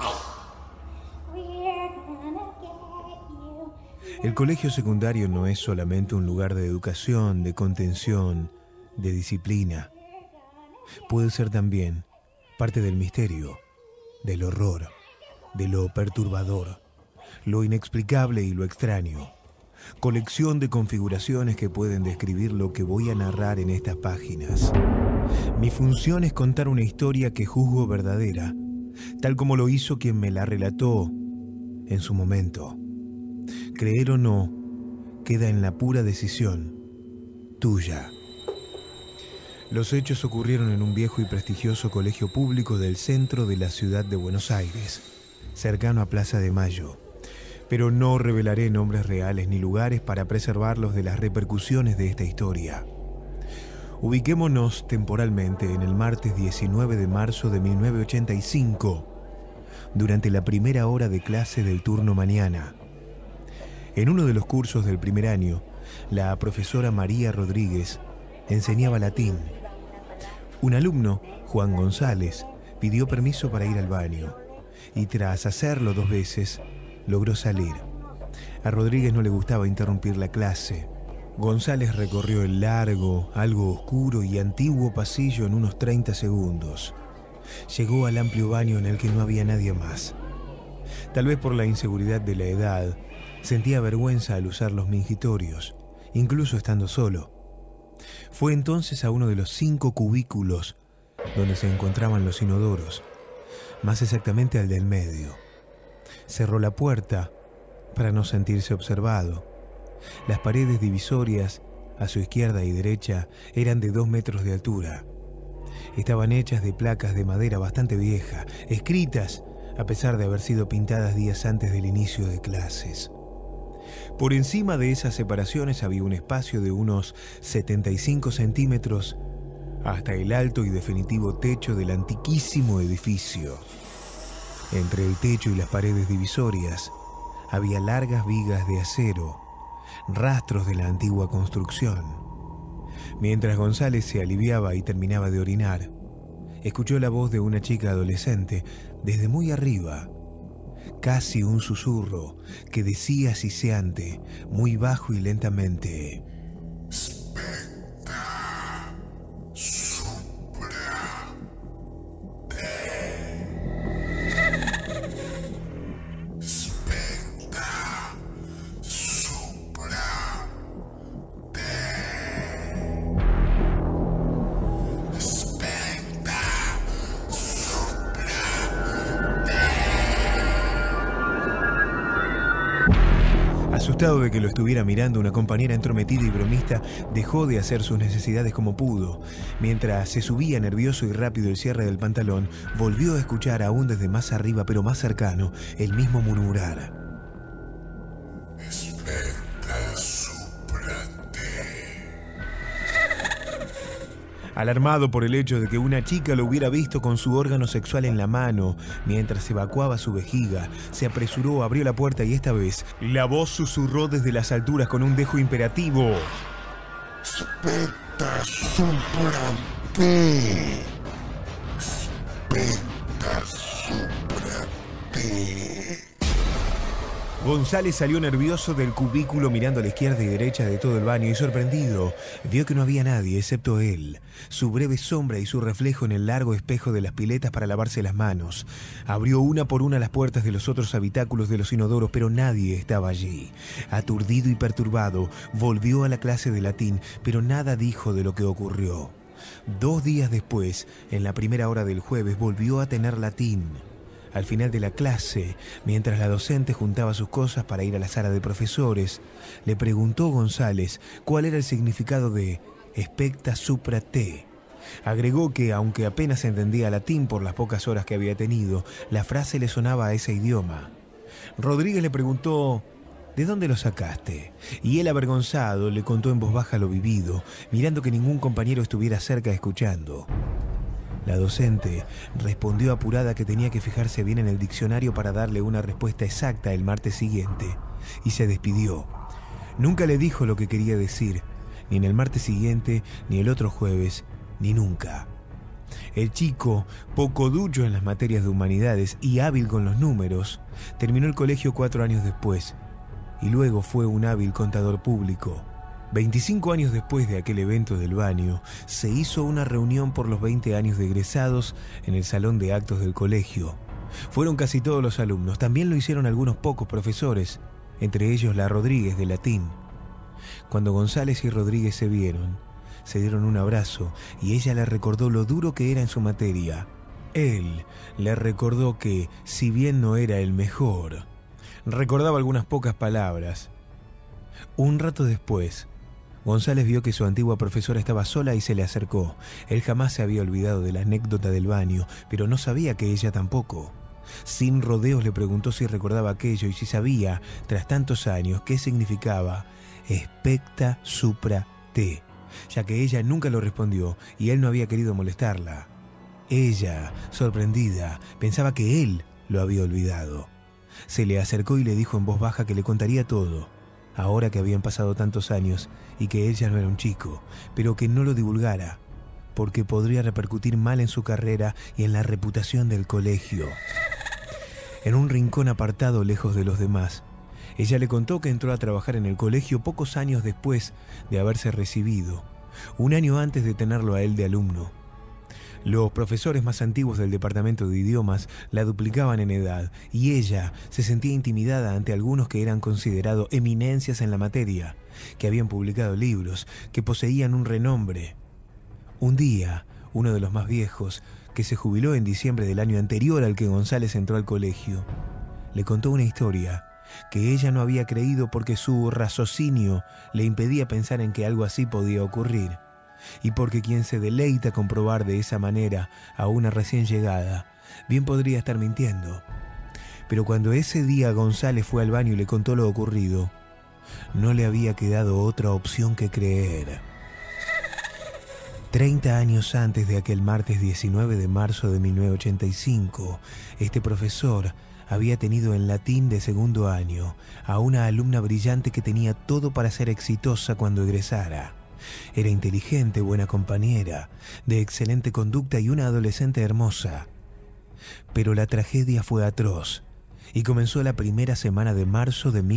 El colegio secundario no es solamente un lugar de educación, de contención, de disciplina. Puede ser también parte del misterio, del horror, de lo perturbador, lo inexplicable y lo extraño. Colección de configuraciones que pueden describir lo que voy a narrar en estas páginas. Mi función es contar una historia que juzgo verdadera, tal como lo hizo quien me la relató en su momento. Creer o no, queda en la pura decisión tuya. Los hechos ocurrieron en un viejo y prestigioso colegio público del centro de la ciudad de Buenos Aires, cercano a Plaza de Mayo. Pero no revelaré nombres reales ni lugares para preservarlos de las repercusiones de esta historia. Ubiquémonos temporalmente en el martes 19 de marzo de 1985, durante la primera hora de clase del turno mañana. En uno de los cursos del primer año, la profesora María Rodríguez enseñaba latín. Un alumno, Juan González, pidió permiso para ir al baño y tras hacerlo 2 veces, logró salir. A Rodríguez no le gustaba interrumpir la clase. González recorrió el largo, algo oscuro y antiguo pasillo en unos 30 segundos. Llegó al amplio baño en el que no había nadie más. Tal vez por la inseguridad de la edad, sentía vergüenza al usar los mingitorios, incluso estando solo. Fue entonces a uno de los 5 cubículos donde se encontraban los inodoros, más exactamente al del medio. Cerró la puerta para no sentirse observado. Las paredes divisorias a su izquierda y derecha eran de 2 metros de altura. Estaban hechas de placas de madera bastante vieja, escritas a pesar de haber sido pintadas días antes del inicio de clases. Por encima de esas separaciones había un espacio de unos 75 centímetros hasta el alto y definitivo techo del antiquísimo edificio. Entre el techo y las paredes divisorias había largas vigas de acero, rastros de la antigua construcción. Mientras González se aliviaba y terminaba de orinar, escuchó la voz de una chica adolescente desde muy arriba, casi un susurro que decía siseante, muy bajo y lentamente: Asustado de que lo estuviera mirando, una compañera entrometida y bromista dejó de hacer sus necesidades como pudo. Mientras se subía nervioso y rápido el cierre del pantalón, volvió a escuchar aún desde más arriba, pero más cercano, el mismo murmurar: Alarmado por el hecho de que una chica lo hubiera visto con su órgano sexual en la mano mientras evacuaba su vejiga, se apresuró, abrió la puerta y esta vez la voz susurró desde las alturas con un dejo imperativo: Specta supra te. Specta supra te. González salió nervioso del cubículo mirando a la izquierda y derecha de todo el baño y sorprendido vio que no había nadie excepto él, su breve sombra y su reflejo en el largo espejo de las piletas para lavarse las manos. Abrió una por una las puertas de los otros habitáculos de los inodoros, pero nadie estaba allí. Aturdido y perturbado, volvió a la clase de latín, pero nada dijo de lo que ocurrió. 2 días después, en la primera hora del jueves, volvió a tener latín. Al final de la clase, mientras la docente juntaba sus cosas para ir a la sala de profesores, le preguntó González cuál era el significado de specta supra te. Agregó que, aunque apenas entendía latín por las pocas horas que había tenido, la frase le sonaba a ese idioma. Rodríguez le preguntó: ¿de dónde lo sacaste? Y él, avergonzado, le contó en voz baja lo vivido, mirando que ningún compañero estuviera cerca escuchando. La docente respondió apurada que tenía que fijarse bien en el diccionario para darle una respuesta exacta el martes siguiente, y se despidió. Nunca le dijo lo que quería decir, ni en el martes siguiente, ni el otro jueves, ni nunca. El chico, poco ducho en las materias de humanidades y hábil con los números, terminó el colegio 4 años después, y luego fue un hábil contador público. 25 años después de aquel evento del baño, se hizo una reunión por los 20 años de egresados en el salón de actos del colegio. Fueron casi todos los alumnos, también lo hicieron algunos pocos profesores, entre ellos la Rodríguez de latín. Cuando González y Rodríguez se vieron, se dieron un abrazo y ella le recordó lo duro que era en su materia. Él le recordó que, si bien no era el mejor, recordaba algunas pocas palabras. Un rato después, González vio que su antigua profesora estaba sola y se le acercó. Él jamás se había olvidado de la anécdota del baño, pero no sabía que ella tampoco. Sin rodeos le preguntó si recordaba aquello y si sabía, tras tantos años, qué significaba specta supra te, ya que ella nunca lo respondió y él no había querido molestarla. Ella, sorprendida, pensaba que él lo había olvidado. Se le acercó y le dijo en voz baja que le contaría todo, ahora que habían pasado tantos años y que él ya no era un chico, pero que no lo divulgara, porque podría repercutir mal en su carrera y en la reputación del colegio. En un rincón apartado lejos de los demás, ella le contó que entró a trabajar en el colegio pocos años después de haberse recibido, 1 año antes de tenerlo a él de alumno. Los profesores más antiguos del departamento de idiomas la duplicaban en edad y ella se sentía intimidada ante algunos que eran considerados eminencias en la materia, que habían publicado libros, que poseían un renombre. Un día, uno de los más viejos, que se jubiló en diciembre del año anterior al que González entró al colegio, le contó una historia que ella no había creído porque su raciocinio le impedía pensar en que algo así podía ocurrir. Y porque quien se deleita con probar de esa manera a una recién llegada, bien podría estar mintiendo. Pero cuando ese día González fue al baño y le contó lo ocurrido, no le había quedado otra opción que creer. 30 años antes de aquel martes 19 de marzo de 1985, este profesor había tenido en latín de segundo año a una alumna brillante que tenía todo para ser exitosa cuando egresara. Era inteligente, buena compañera, de excelente conducta y una adolescente hermosa. Pero la tragedia fue atroz y comenzó la primera semana de marzo de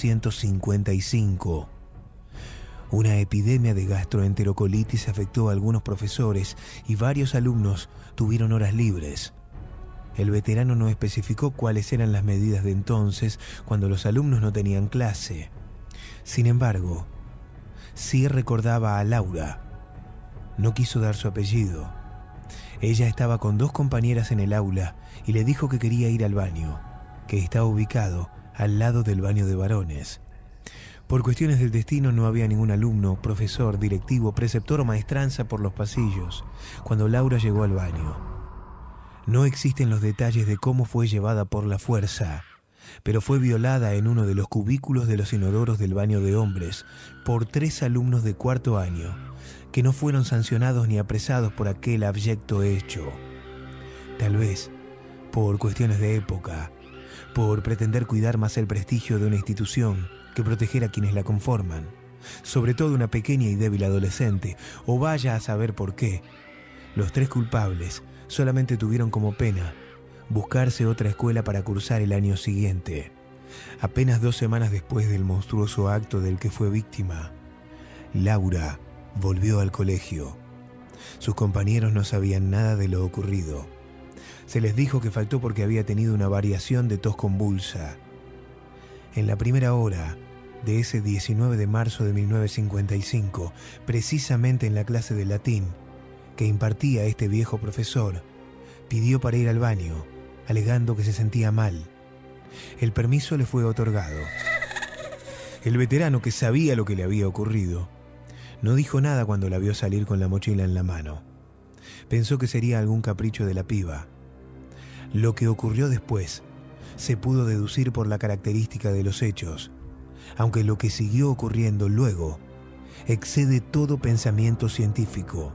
1955. Una epidemia de gastroenterocolitis afectó a algunos profesores y varios alumnos tuvieron horas libres. El veterano no especificó cuáles eran las medidas de entonces cuando los alumnos no tenían clase. Sin embargo, sí recordaba a Laura. No quiso dar su apellido. Ella estaba con 2 compañeras en el aula y le dijo que quería ir al baño, que estaba ubicado al lado del baño de varones. Por cuestiones del destino no había ningún alumno, profesor, directivo, preceptor o maestranza por los pasillos cuando Laura llegó al baño. No existen los detalles de cómo fue llevada por la fuerza, pero fue violada en uno de los cubículos de los inodoros del baño de hombres por 3 alumnos de 4º año, que no fueron sancionados ni apresados por aquel abyecto hecho. Tal vez por cuestiones de época, por pretender cuidar más el prestigio de una institución que proteger a quienes la conforman, sobre todo una pequeña y débil adolescente, o vaya a saber por qué. Los 3 culpables solamente tuvieron como pena buscarse otra escuela para cursar el año siguiente. Apenas 2 semanas después del monstruoso acto del que fue víctima, Laura volvió al colegio. Sus compañeros no sabían nada de lo ocurrido. Se les dijo que faltó porque había tenido una variación de tos convulsa. En la primera hora de ese 19 de marzo de 1955, precisamente en la clase de latín que impartía este viejo profesor, pidió para ir al baño, alegando que se sentía mal. El permiso le fue otorgado. El veterano, que sabía lo que le había ocurrido, no dijo nada cuando la vio salir con la mochila en la mano. Pensó que sería algún capricho de la piba. Lo que ocurrió después se pudo deducir por la característica de los hechos, aunque lo que siguió ocurriendo luego excede todo pensamiento científico.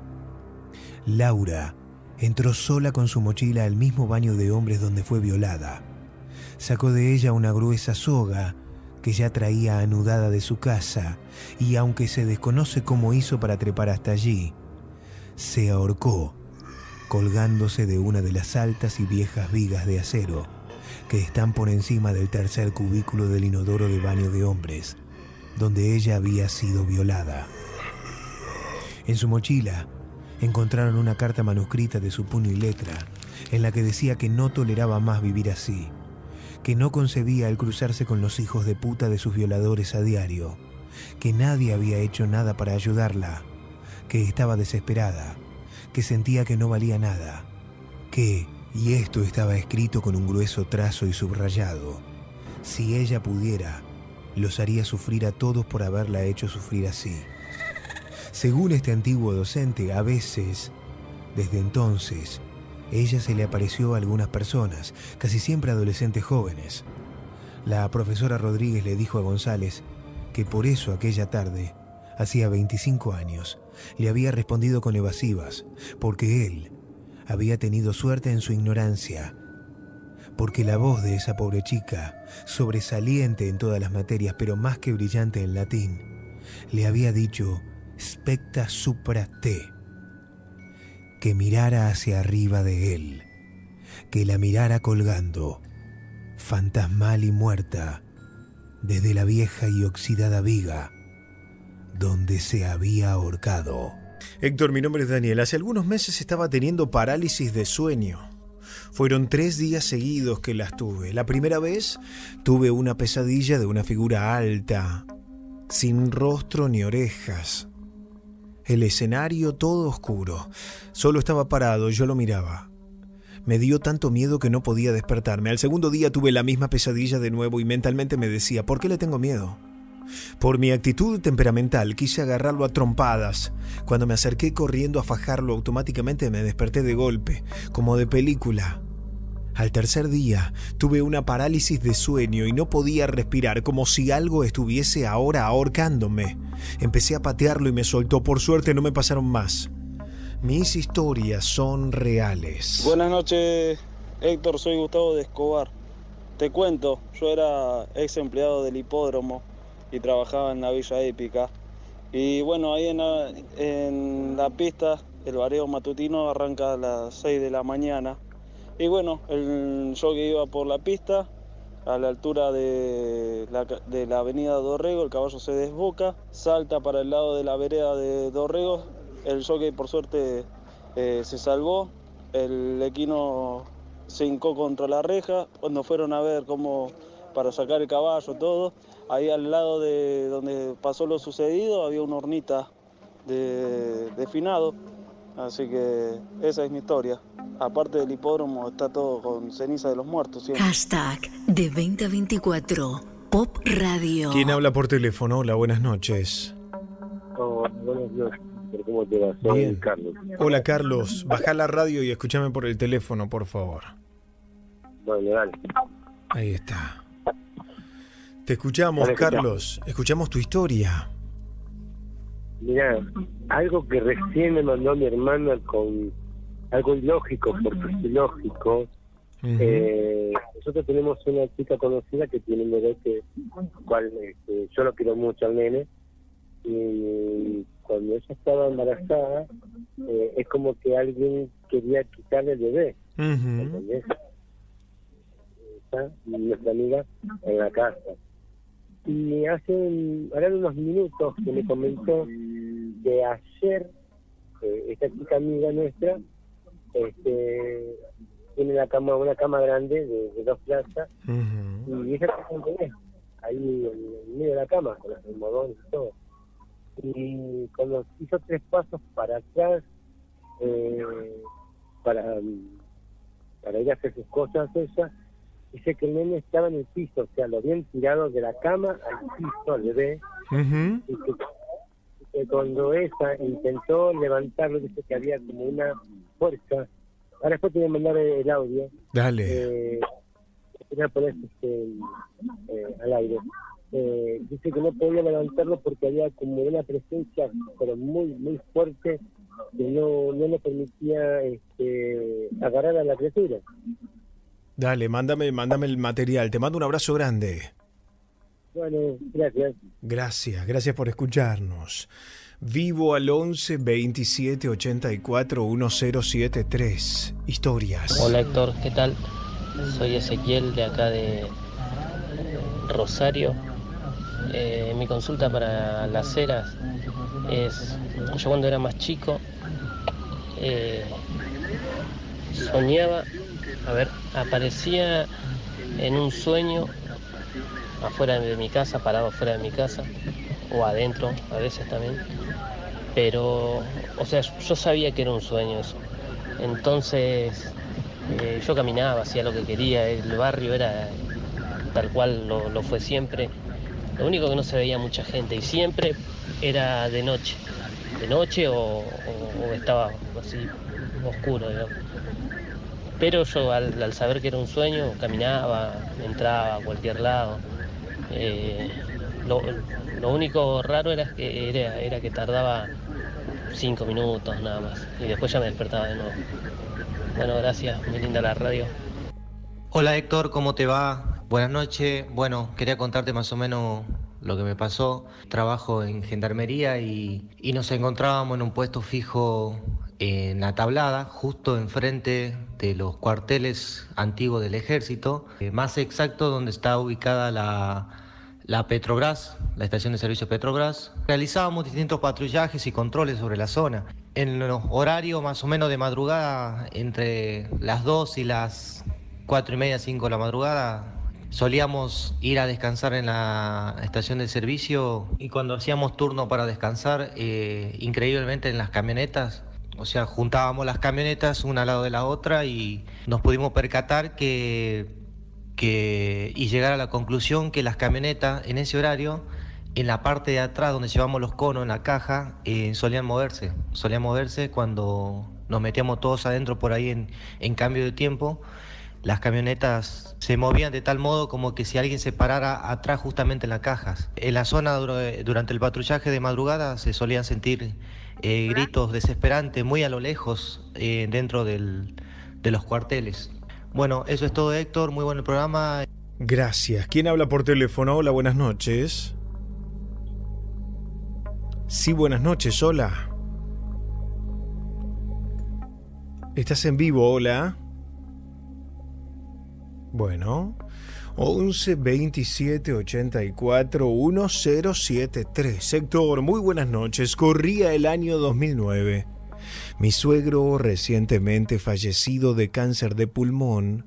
Laura entró sola con su mochila al mismo baño de hombres donde fue violada. Sacó de ella una gruesa soga que ya traía anudada de su casa y, aunque se desconoce cómo hizo para trepar hasta allí, se ahorcó colgándose de una de las altas y viejas vigas de acero que están por encima del 3er cubículo del inodoro de baño de hombres, donde ella había sido violada. En su mochila encontraron una carta manuscrita de su puño y letra, en la que decía que no toleraba más vivir así, que no concebía el cruzarse con los hijos de puta de sus violadores a diario, que nadie había hecho nada para ayudarla, que estaba desesperada, que sentía que no valía nada, que, y esto estaba escrito con un grueso trazo y subrayado, si ella pudiera, los haría sufrir a todos por haberla hecho sufrir así. Según este antiguo docente, a veces, desde entonces, ella se le apareció a algunas personas, casi siempre adolescentes jóvenes. La profesora Rodríguez le dijo a González que por eso aquella tarde, hacía 25 años, le había respondido con evasivas, porque él había tenido suerte en su ignorancia, porque la voz de esa pobre chica, sobresaliente en todas las materias, pero más que brillante en latín, le había dicho specta supra te, que mirara hacia arriba de él, que la mirara colgando, fantasmal y muerta, desde la vieja y oxidada viga donde se había ahorcado. Héctor, mi nombre es Daniel. Hace algunos meses estaba teniendo parálisis de sueño. Fueron 3 días seguidos que las tuve. La primera vez tuve una pesadilla de una figura alta, sin rostro ni orejas. El escenario todo oscuro. Solo estaba parado, yo lo miraba. Me dio tanto miedo que no podía despertarme. Al segundo día tuve la misma pesadilla de nuevo y mentalmente me decía, ¿por qué le tengo miedo? Por mi actitud temperamental quise agarrarlo a trompadas. Cuando me acerqué corriendo a fajarlo, automáticamente me desperté de golpe, como de película. Al tercer día tuve una parálisis de sueño y no podía respirar, como si algo estuviese ahora ahorcándome. Empecé a patearlo y me soltó. Por suerte no me pasaron más. Mis historias son reales. Buenas noches, Héctor, soy Gustavo de Escobar. Te cuento, yo era ex empleado del hipódromo y trabajaba en la Villa Épica. Y bueno, ahí en la pista, el vareo matutino arranca a las 6 de la mañana. Y bueno, yo que iba por la pista, a la altura de la avenida Dorrego, el caballo se desboca, salta para el lado de la vereda de Dorrego, el jockey por suerte se salvó, el equino se hincó contra la reja, cuando fueron a ver cómo para sacar el caballo, todo, ahí al lado de donde pasó lo sucedido había una hornita de finado, así que esa es mi historia. Aparte del hipódromo está todo con ceniza de los muertos siempre. Hashtag de 2024 Pop Radio. ¿Quién habla por teléfono? Hola, buenas noches. Hola, buenas noches. ¿Cómo te va? Soy Bien. Carlos. Hola, Carlos. Bajá la radio y escúchame por el teléfono, por favor. Bueno, dale. Ahí está. Te escuchamos, Dale, Carlos. Escuchamos tu historia. Mirá, algo que recién me mandó mi hermana con algo ilógico, porque es ilógico. Nosotros tenemos una chica conocida que tiene un bebé cual yo lo quiero mucho al nene, y cuando ella estaba embarazada es como que alguien quería quitarle el bebé. ¿Entendés? Está nuestra amiga en la casa. Y harán unos minutos que me comentó que ayer esta chica amiga nuestra tiene una cama grande de 2 plazas, y ella está con bebé ahí en medio de la cama con los almohadones y todo. Y cuando hizo 3 pasos para atrás para ir a hacer sus cosas ella, dice que el nene estaba en el piso, o sea, lo habían tirado de la cama al piso al bebé, y que cuando ella intentó levantarlo, dice que había como una fuerza. Ahora después te voy a mandar el audio. Dale. Voy a poner al aire. Dice que no podía levantarlo porque había como una presencia, pero muy, muy fuerte, que no le permitía agarrar a la criatura. Dale, mándame el material. Te mando un abrazo grande. Bueno, gracias. Gracias por escucharnos. Vivo al 11 27 84 1073. Historias. Hola Héctor, ¿qué tal? Soy Ezequiel de acá de Rosario. Mi consulta para las Heras es, yo cuando era más chico soñaba, aparecía en un sueño afuera de mi casa, parado afuera de mi casa, o adentro, a veces también, pero, o sea, yo sabía que era un sueño eso. Entonces, yo caminaba, hacía lo que quería, el barrio era tal cual lo fue siempre. Lo único que no se veía mucha gente, y siempre era de noche o estaba así oscuro, digamos. Pero yo al saber que era un sueño, caminaba, entraba a cualquier lado. Lo único raro era que tardaba 5 minutos nada más, y después ya me despertaba de nuevo. Bueno, gracias, muy linda la radio. Hola Héctor, ¿cómo te va? Buenas noches. Bueno, quería contarte más o menos lo que me pasó. Trabajo en gendarmería y nos encontrábamos en un puesto fijo en La Tablada, justo enfrente de los cuarteles antiguos del ejército, más exacto donde está ubicada la Petrobras, la estación de servicio Petrobras. Realizábamos distintos patrullajes y controles sobre la zona. En los horarios más o menos de madrugada, entre las 2 y las 4:30, 5 de la madrugada, solíamos ir a descansar en la estación de servicio, y cuando hacíamos turno para descansar, increíblemente en las camionetas, o sea, juntábamos las camionetas una al lado de la otra y nos pudimos percatar y llegar a la conclusión que las camionetas en ese horario, en la parte de atrás donde llevamos los conos en la caja, solían moverse cuando nos metíamos todos adentro por ahí en cambio de tiempo. Las camionetas se movían de tal modo como que si alguien se parara atrás justamente en las cajas. En la zona durante el patrullaje de madrugada se solían sentir gritos desesperantes muy a lo lejos dentro de los cuarteles. Bueno, eso es todo, Héctor, muy bueno el programa. Gracias. ¿Quién habla por teléfono? Hola, buenas noches. Sí, buenas noches, hola. ¿Estás en vivo? Hola. Bueno, 11 27 84 1073. Héctor, muy buenas noches. Corría el año 2009. Mi suegro, recientemente fallecido de cáncer de pulmón,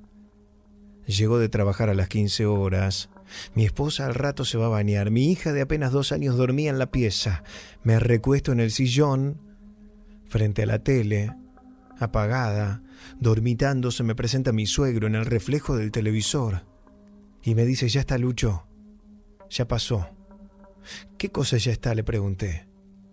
llegó de trabajar a las 15 horas. Mi esposa al rato se va a bañar. Mi hija de apenas 2 años dormía en la pieza. Me recuesto en el sillón, frente a la tele, apagada. Dormitando se me presenta mi suegro en el reflejo del televisor. Y me dice, ya está, Lucho. Ya pasó. ¿Qué cosa ya está?, le pregunté.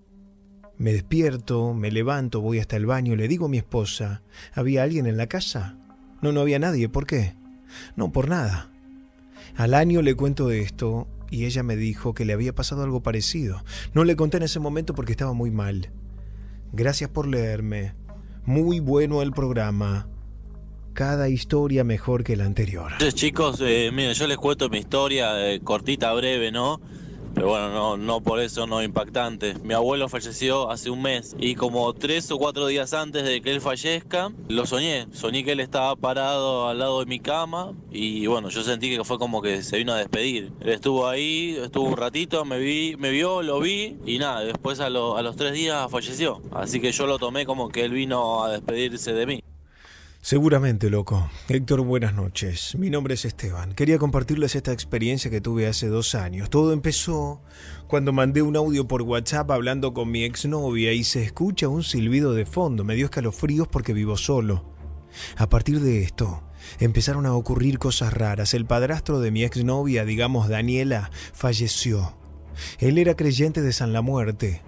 Me despierto, me levanto, voy hasta el baño, le digo a mi esposa, ¿había alguien en la casa? No había nadie. ¿Por qué? No, por nada. Al año le cuento esto y ella me dijo que le había pasado algo parecido. No le conté en ese momento porque estaba muy mal. Gracias por leerme. Muy bueno el programa. Cada historia mejor que la anterior. Entonces, chicos, miren, yo les cuento mi historia, cortita, breve, ¿no? Pero bueno, no por eso no impactante. Mi abuelo falleció hace un mes y como 3 o 4 días antes de que él fallezca, lo soñé. Soñé que él estaba parado al lado de mi cama y bueno, yo sentí que fue como que se vino a despedir. Él estuvo ahí, estuvo un ratito, me vio, lo vi y nada, después a los 3 días falleció. Así que yo lo tomé como que él vino a despedirse de mí. Seguramente, loco. Héctor, buenas noches. Mi nombre es Esteban. Quería compartirles esta experiencia que tuve hace 2 años. Todo empezó cuando mandé un audio por WhatsApp hablando con mi exnovia y se escucha un silbido de fondo. Me dio escalofríos porque vivo solo. A partir de esto, empezaron a ocurrir cosas raras. El padrastro de mi exnovia, digamos Daniela, falleció. Él era creyente de San la Muerte.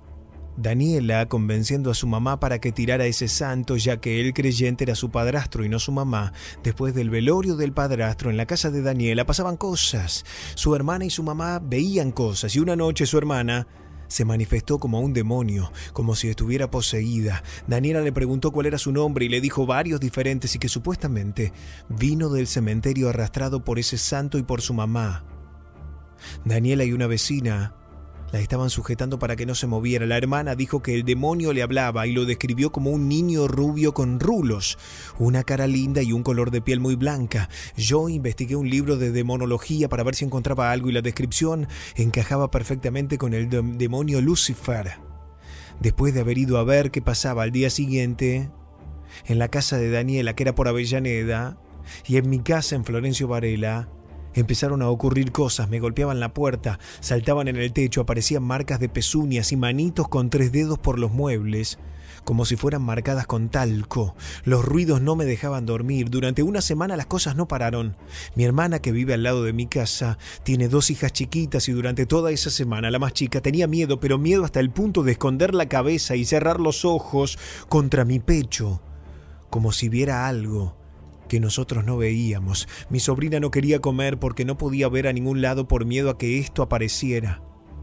Daniela convenciendo a su mamá para que tirara ese santo, ya que el creyente era su padrastro y no su mamá. Después del velorio del padrastro en la casa de Daniela pasaban cosas. Su hermana y su mamá veían cosas y una noche su hermana se manifestó como un demonio, como si estuviera poseída. Daniela le preguntó cuál era su nombre y le dijo varios diferentes y que supuestamente vino del cementerio arrastrado por ese santo y por su mamá. Daniela y una vecina la estaban sujetando para que no se moviera. La hermana dijo que el demonio le hablaba y lo describió como un niño rubio con rulos, una cara linda y un color de piel muy blanca. Yo investigué un libro de demonología para ver si encontraba algo y la descripción encajaba perfectamente con el demonio Lucifer. Después de haber ido a ver qué pasaba al día siguiente, en la casa de Daniela, que era por Avellaneda, y en mi casa en Florencio Varela, empezaron a ocurrir cosas. Me golpeaban la puerta, saltaban en el techo, aparecían marcas de pezuñas y manitos con 3 dedos por los muebles, como si fueran marcadas con talco. Los ruidos no me dejaban dormir. Durante una semana las cosas no pararon. Mi hermana, que vive al lado de mi casa, tiene 2 hijas chiquitas y durante toda esa semana la más chica tenía miedo, pero miedo hasta el punto de esconder la cabeza y cerrar los ojos contra mi pecho, como si viera algo que nosotros no veíamos. Mi sobrina no quería comer porque no podía ver a ningún lado por miedo a que esto apareciera.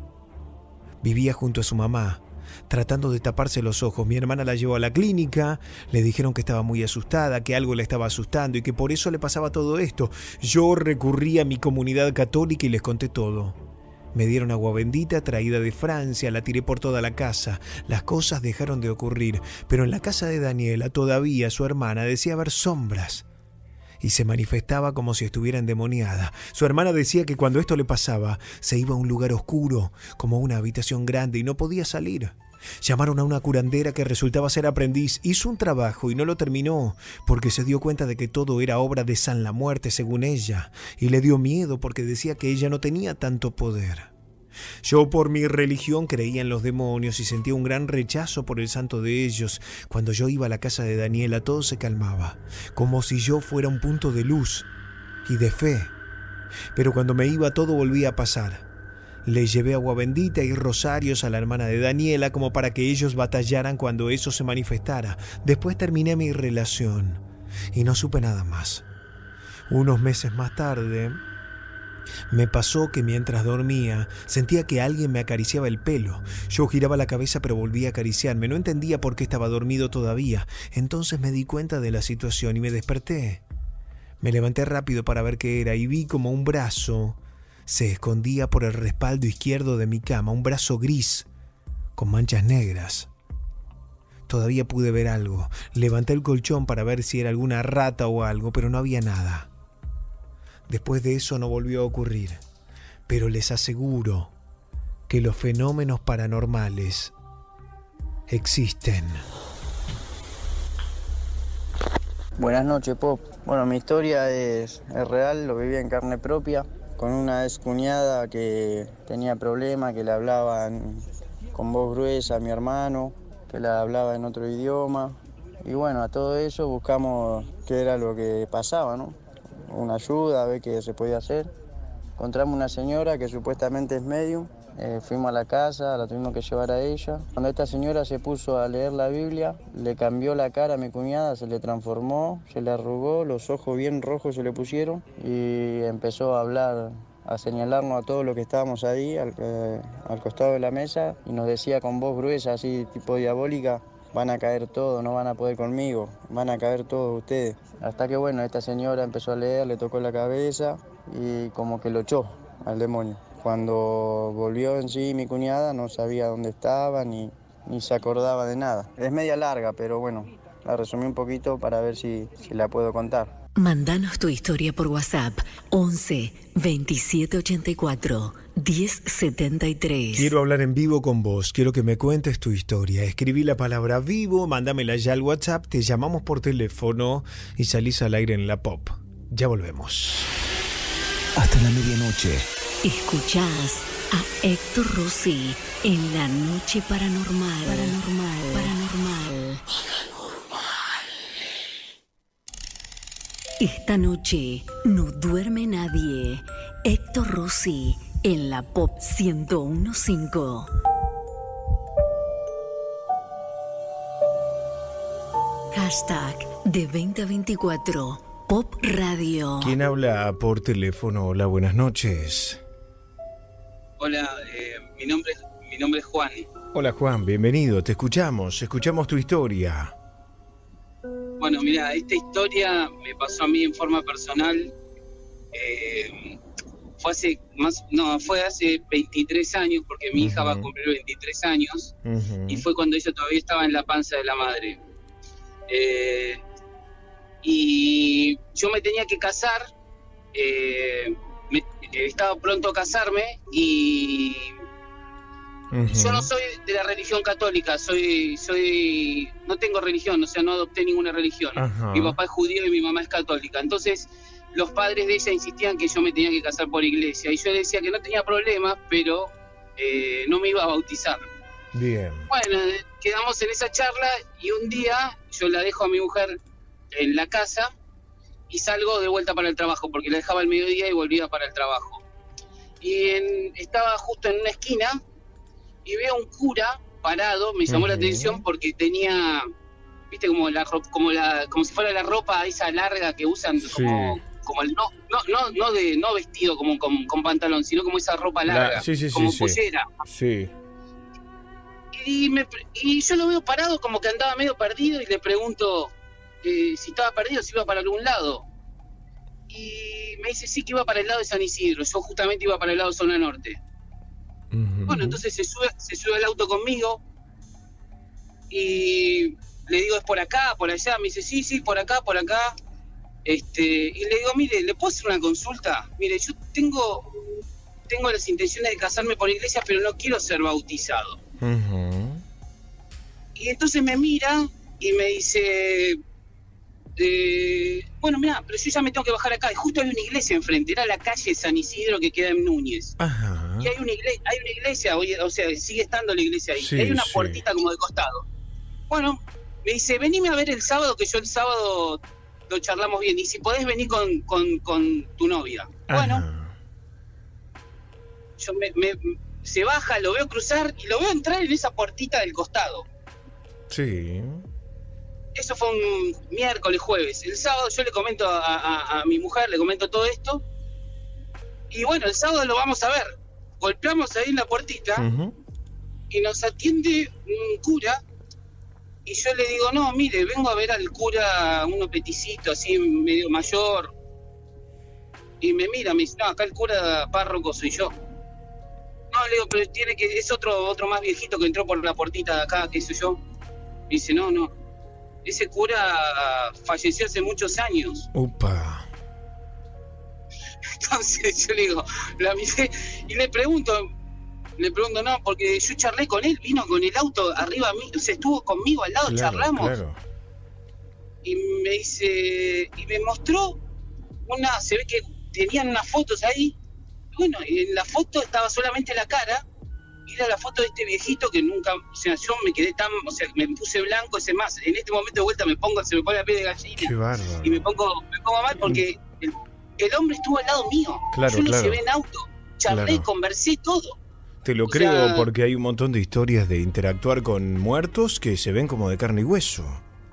Vivía junto a su mamá, tratando de taparse los ojos. Mi hermana la llevó a la clínica, le dijeron que estaba muy asustada, que algo la estaba asustando y que por eso le pasaba todo esto. Yo recurrí a mi comunidad católica y les conté todo. Me dieron agua bendita traída de Francia, la tiré por toda la casa. Las cosas dejaron de ocurrir, pero en la casa de Daniela todavía su hermana decía ver sombras y se manifestaba como si estuviera endemoniada. Su hermana decía que cuando esto le pasaba, se iba a un lugar oscuro, como una habitación grande, y no podía salir. Llamaron a una curandera que resultaba ser aprendiz. Hizo un trabajo y no lo terminó, porque se dio cuenta de que todo era obra de San la Muerte, según ella, y le dio miedo porque decía que ella no tenía tanto poder. Yo por mi religión creía en los demonios y sentía un gran rechazo por el santo de ellos. Cuando yo iba a la casa de Daniela todo se calmaba, como si yo fuera un punto de luz y de fe. Pero cuando me iba todo volvía a pasar. Le llevé agua bendita y rosarios a la hermana de Daniela como para que ellos batallaran cuando eso se manifestara. Después terminé mi relación y no supe nada más. Unos meses más tarde, Me pasó que mientras dormía sentía que alguien me acariciaba el pelo. Yo giraba la cabeza pero volvía a acariciarme. No entendía por qué estaba dormido todavía. Entonces me di cuenta de la situación y me desperté. Me levanté rápido para ver qué era y vi como un brazo se escondía por el respaldo izquierdo de mi cama. Un brazo gris con manchas negras. Todavía pude ver algo. Levanté el colchón para ver si era alguna rata o algo, pero no había nada. Después de eso no volvió a ocurrir. Pero les aseguro que los fenómenos paranormales existen. Buenas noches, Pop. Bueno, mi historia es real, lo viví en carne propia, con una ex cuñada que tenía problemas, que le hablaban con voz gruesa a mi hermano, que le hablaba en otro idioma. Y bueno, a todo eso buscamos qué era lo que pasaba, ¿no? Una ayuda, a ver qué se podía hacer. Encontramos una señora que supuestamente es medium. Fuimos a la casa, la tuvimos que llevar a ella. Cuando esta señora se puso a leer la Biblia, le cambió la cara a mi cuñada, se le transformó, se le arrugó, los ojos bien rojos se le pusieron y empezó a hablar, a señalarnos a todos los que estábamos ahí, al costado de la mesa, y nos decía con voz gruesa, así tipo diabólica: van a caer todos, no van a poder conmigo, van a caer todos ustedes. Hasta que bueno, esta señora empezó a leer, le tocó la cabeza y como que lo echó al demonio. Cuando volvió en sí mi cuñada no sabía dónde estaba ni se acordaba de nada. Es media larga, pero bueno, la resumí un poquito para ver si la puedo contar. Mándanos tu historia por WhatsApp 11 27 84 10 73. Quiero hablar en vivo con vos, quiero que me cuentes tu historia. Escribí la palabra vivo, mándamela ya al WhatsApp, te llamamos por teléfono y salís al aire en la Pop. Ya volvemos. Hasta la medianoche. Escuchás a Héctor Rossi en La Noche Paranormal. Paranormal. Esta noche no duerme nadie. Héctor Rossi en la Pop 101.5. Hashtag de 2024 Pop Radio. ¿Quién habla por teléfono? Hola, buenas noches. Hola, mi nombre es Juan. Hola Juan, bienvenido, te escuchamos tu historia. Bueno, mira, esta historia me pasó a mí en forma personal. Fue hace 23 años, porque mi hija va a cumplir 23 años, y fue cuando ella todavía estaba en la panza de la madre. Y yo me tenía que casar, estaba pronto a casarme, y yo no soy de la religión católica, no tengo religión, o sea, no adopté ninguna religión. Mi papá es judío y mi mamá es católica. Entonces, los padres de ella insistían que yo me tenía que casar por iglesia, y yo decía que no tenía problema, pero no me iba a bautizar. Bien. Bueno, quedamos en esa charla, y un día yo la dejo a mi mujer en la casa y salgo de vuelta para el trabajo, porque la dejaba al mediodía y volvía para el trabajo. Y estaba justo en una esquina y veo un cura parado. Me llamó la atención porque tenía, viste, como si fuera la ropa esa larga que usan, no vestido como con pantalón, sino como esa ropa larga, como pollera. Sí. Y yo lo veo parado, como que andaba medio perdido, y le pregunto si estaba perdido, si iba para algún lado. Y me dice sí, que iba para el lado de San Isidro. Yo justamente iba para el lado de Zona Norte. Bueno, entonces se sube al auto conmigo y le digo, ¿es por acá, por allá? Me dice, sí, por acá. Y le digo, mire, ¿le puedo hacer una consulta? Mire, yo tengo las intenciones de casarme por iglesia, pero no quiero ser bautizado. Y entonces me mira y me dice, bueno, mira, pero yo ya me tengo que bajar acá. Y justo hay una iglesia enfrente, era la calle San Isidro que queda en Núñez. Y hay una iglesia, o sea, sigue estando la iglesia ahí. Hay una puertita como de costado. Bueno, me dice, venime a ver el sábado, que yo el sábado lo charlamos bien. Y si podés venir con tu novia. Bueno, yo se baja, lo veo cruzar y lo veo entrar en esa puertita del costado. Sí. Eso fue un miércoles, jueves. El sábado yo le comento a mi mujer, le comento todo esto. Y bueno, el sábado lo vamos a ver. Golpeamos ahí en la puertita y nos atiende un cura. Y yo le digo, no, mire, vengo a ver al cura, uno peticito, así medio mayor. Y me mira, me dice, no, acá el cura párroco soy yo. No, le digo, pero es otro más viejito que entró por la puertita de acá, qué sé yo. Me dice, no, ese cura falleció hace muchos años. Upa. Entonces yo le digo, la miré y le pregunto, no, porque yo charlé con él, vino con el auto arriba a mí, o sea, estuvo conmigo al lado, claro, charlamos. Claro. Y me dice, y me mostró se ve que tenían unas fotos ahí. Bueno, en la foto estaba solamente la cara, y era la foto de este viejito que nunca, o sea, yo me quedé me puse blanco, ese más, en este momento de vuelta se me pone la piel de gallina. Qué bárbaro. Y me pongo mal porque el hombre estuvo al lado mío. Claro, yo lo llevé en auto, charlé, conversé todo. Te lo creo porque hay un montón de historias de interactuar con muertos que se ven como de carne y hueso.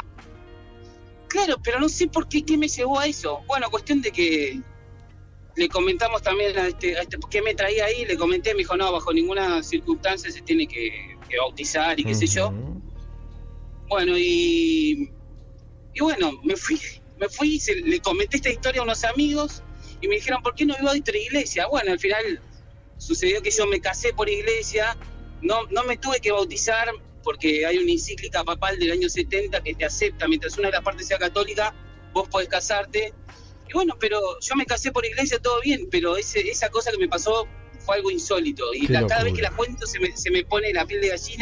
Claro, pero no sé por qué me llevó a eso. Bueno, cuestión de que le comentamos también a este qué me traía ahí, le comenté, me dijo, no, bajo ninguna circunstancia se tiene que bautizar y qué sé yo. Bueno, y bueno, me fui, le comenté esta historia a unos amigos y me dijeron, ¿por qué no iba a otra iglesia? Bueno, al final sucedió que yo me casé por iglesia, no me tuve que bautizar porque hay una encíclica papal del año 70 que te acepta, mientras una de las partes sea católica, vos podés casarte. Y bueno, pero yo me casé por iglesia, todo bien, pero esa cosa que me pasó fue algo insólito. Y cada vez que la cuento se me pone la piel de gallina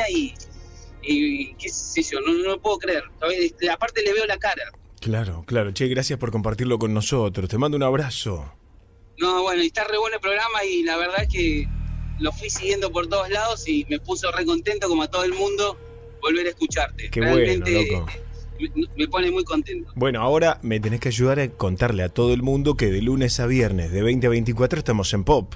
y qué sé yo, no lo puedo creer. Aparte le veo la cara. Claro. Che, gracias por compartirlo con nosotros. Te mando un abrazo. No, bueno, y está re bueno el programa y la verdad es que lo fui siguiendo por todos lados y me puso re contento, como a todo el mundo, volver a escucharte. Qué realmente, bueno, loco. Me pone muy contento. Bueno, ahora me tenés que ayudar a contarle a todo el mundo que de lunes a viernes, de 20 a 24, estamos en Pop.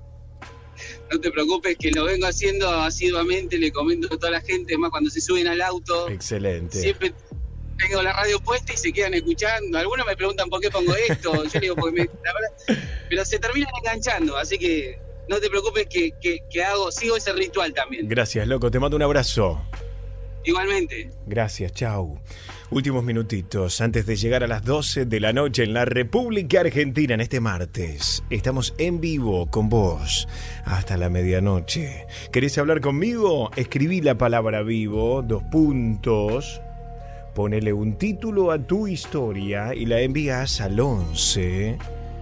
No te preocupes, que lo vengo haciendo asiduamente, le comento a toda la gente, más cuando se suben al auto. Excelente. Siempre tengo la radio puesta y se quedan escuchando. Algunos me preguntan por qué pongo esto. Yo digo, porque la verdad, pero se terminan enganchando, así que no te preocupes que sigo ese ritual también. Gracias, loco, te mando un abrazo. Igualmente. Gracias, chau. Últimos minutitos antes de llegar a las 12 de la noche en la República Argentina en este martes. Estamos en vivo con vos hasta la medianoche. ¿Querés hablar conmigo? Escribí la palabra vivo, 2 puntos. Ponele un título a tu historia y la envías al 11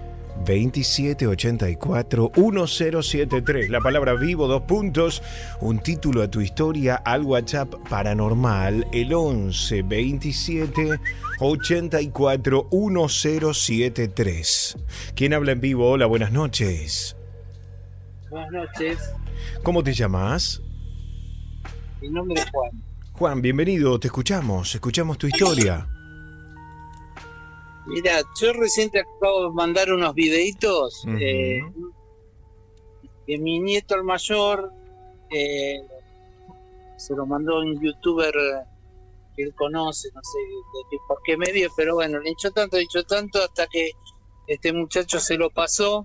27 84 1073. La palabra vivo, 2 puntos. Un título a tu historia al WhatsApp paranormal, el 11 27 84 1073. ¿Quién habla en vivo? Hola, buenas noches. Buenas noches. ¿Cómo te llamas? Mi nombre es Juan. Juan, bienvenido, te escuchamos tu historia. Mira, yo recién te acabo de mandar unos videitos que mi nieto el mayor se lo mandó un youtuber que él conoce, no sé por qué medio, pero bueno, le echó tanto hasta que este muchacho se lo pasó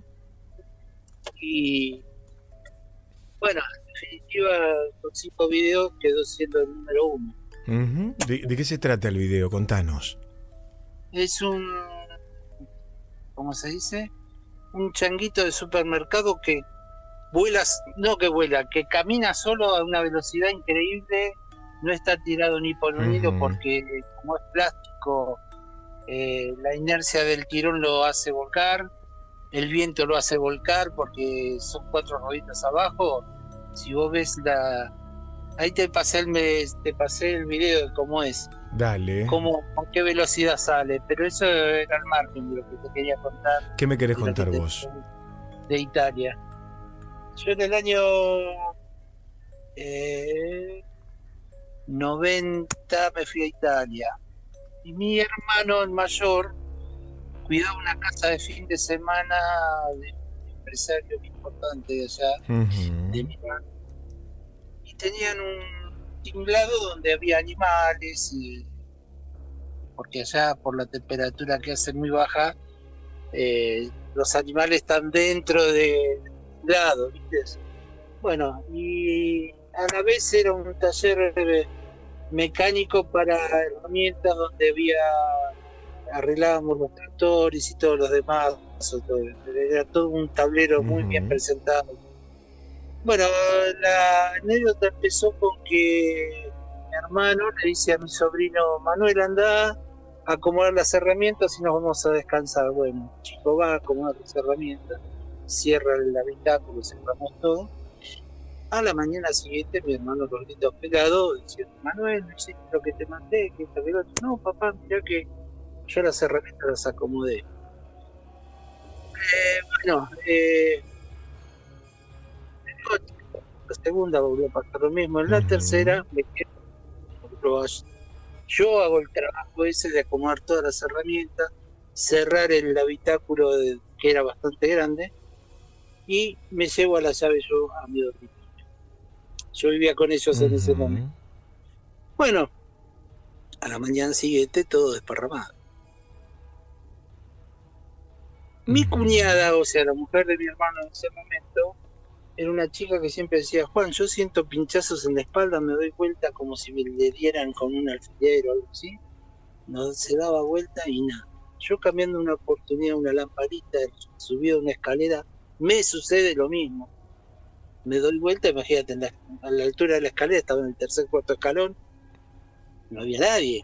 y bueno, en definitiva con 5 videos quedó siendo el número 1. ¿De qué se trata el video? Contanos. Es ¿cómo se dice? Un changuito de supermercado que que camina solo a una velocidad increíble, no está tirado ni por un hilo porque como es plástico, la inercia del tirón lo hace volcar, el viento lo hace volcar porque son 4 rueditas abajo. Si vos ves ahí te pasé el video de cómo es. Dale. Con qué velocidad sale, pero eso era el margen de lo que te quería contar. ¿Qué me querés contar vos? De Italia. Yo en el año 90 me fui a Italia. Y mi hermano, el mayor, cuidaba una casa de fin de semana de un empresario muy importante de allá, de Milán. Y tenían un tinglado donde había animales, porque allá por la temperatura que hace muy baja, los animales están dentro de lado, ¿viste? Bueno, y a la vez era un taller mecánico para herramientas donde arreglábamos los tractores y todos los demás. Era todo un tablero muy bien presentado. Bueno, la anécdota empezó con que mi hermano le dice a mi sobrino Manuel, anda a acomodar las herramientas y nos vamos a descansar. Bueno, el chico va a acomodar las herramientas, cierra el habitáculo, cerramos todo. A la mañana siguiente mi hermano los grita pelado diciendo, Manuel, ¿no hiciste lo que te mandé? ¿Que esto, que lo otro? No, papá, mirá que yo las herramientas las acomodé. La segunda volvió a pasar lo mismo. En la tercera me quedo, yo hago el trabajo ese de acomodar todas las herramientas, cerrar el habitáculo que era bastante grande, y me llevo a la llave yo a mi dormitorio. Yo vivía con ellos en ese momento. Bueno, a la mañana siguiente todo desparramado. Mi cuñada, o sea, la mujer de mi hermano en ese momento, era una chica que siempre decía, Juan, yo siento pinchazos en la espalda, me doy vuelta como si me le dieran con un alfiler o algo así. No se daba vuelta y nada. Yo cambiando una oportunidad, una lamparita, subido una escalera, me sucede lo mismo. Me doy vuelta, imagínate, a la altura de la escalera, estaba en el tercer, cuarto escalón, no había nadie.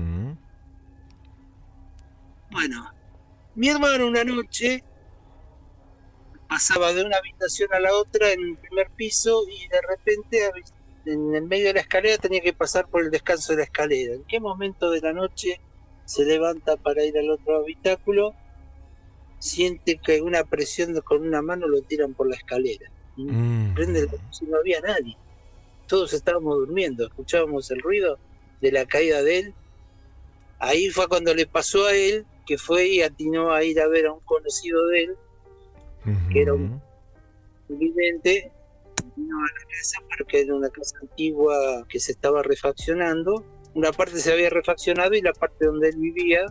Bueno, mi hermano una noche pasaba de una habitación a la otra en el primer piso y de repente en el medio de la escalera tenía que pasar por el descanso de la escalera. ¿En qué momento de la noche se levanta para ir al otro habitáculo? Siente que una presión con una mano lo tiran por la escalera. Prende la luz y no había nadie. Todos estábamos durmiendo, escuchábamos el ruido de la caída de él. Ahí fue cuando le pasó a él, que fue y atinó a ir a ver a un conocido de él, que era un vidente. Vino a la casa porque era una casa antigua que se estaba refaccionando. Una parte se había refaccionado y la parte donde él vivía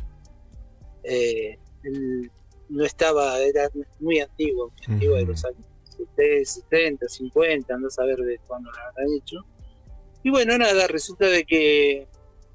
no estaba, era muy antiguo, de los años 70, 50, no saber de cuándo lo habrán hecho. Y bueno, nada, resulta de que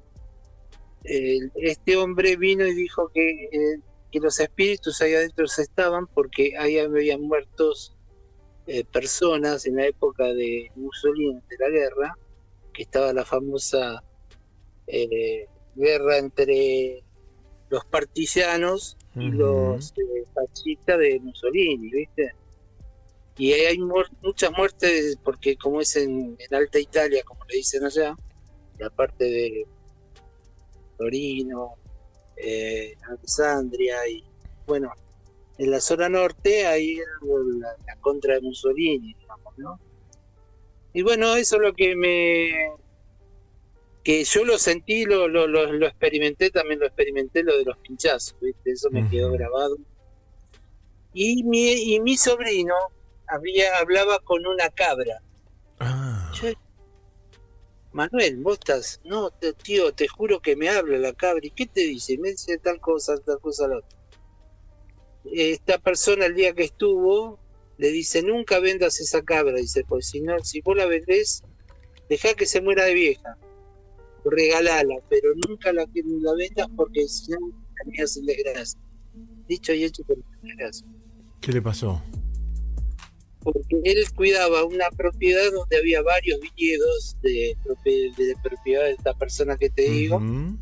este hombre vino y dijo que los espíritus ahí adentro se estaban porque ahí habían muertos personas en la época de Mussolini, de la guerra, que estaba la famosa guerra entre los partisanos y los fascistas de Mussolini, ¿viste? Y ahí hay muchas muertes porque como es en Alta Italia, como le dicen allá, la parte de Torino, Alessandria y bueno, en la zona norte hay la contra de Mussolini, digamos, ¿no? Y bueno, eso es lo que que yo lo sentí, lo experimenté, también lo experimenté lo de los pinchazos, ¿viste? Eso me quedó grabado. Y mi sobrino hablaba con una cabra. Yo, Manuel, vos estás, no, tío, te juro que me habla la cabra. ¿Y qué te dice? Me dice tal cosa, la otra. Esta persona el día que estuvo le dice, nunca vendas esa cabra, dice, pues si vos la vendés, dejá que se muera de vieja, regalala, pero nunca la vendas porque si no tenías el desgracia. Dicho y hecho, con desgracia. ¿Qué le pasó? Porque él cuidaba una propiedad donde había varios viñedos de propiedad de esta persona que te digo.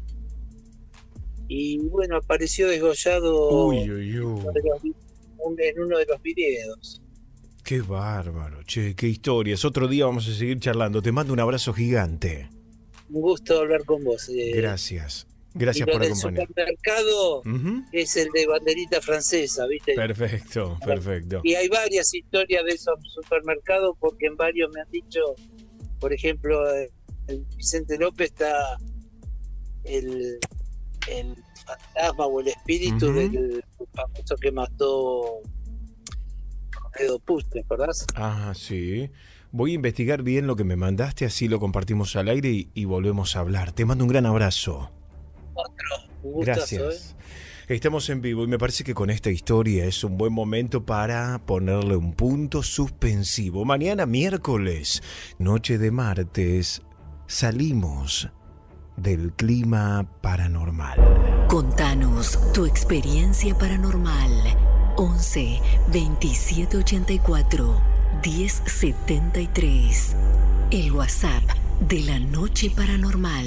Y bueno, apareció desgollado en uno de los viñedos. Qué bárbaro, che, qué historias. Otro día vamos a seguir charlando. Te mando un abrazo gigante. Un gusto hablar con vos. Gracias. Gracias por acompañarme. El supermercado es el de banderita francesa, ¿viste? Perfecto. Y hay varias historias de esos supermercados porque en varios me han dicho, por ejemplo, en Vicente López está el fantasma o el espíritu del famoso que mató Edo Puig, ¿te acordás? Ah, sí. Voy a investigar bien lo que me mandaste, así lo compartimos al aire y volvemos a hablar. Te mando un gran abrazo. Un gustazo, gracias. Estamos en vivo y me parece que con esta historia es un buen momento para ponerle un punto suspensivo. Mañana miércoles, noche de martes, salimos del clima paranormal. Contanos tu experiencia paranormal. 11 27 84 10 73. El WhatsApp de la noche paranormal.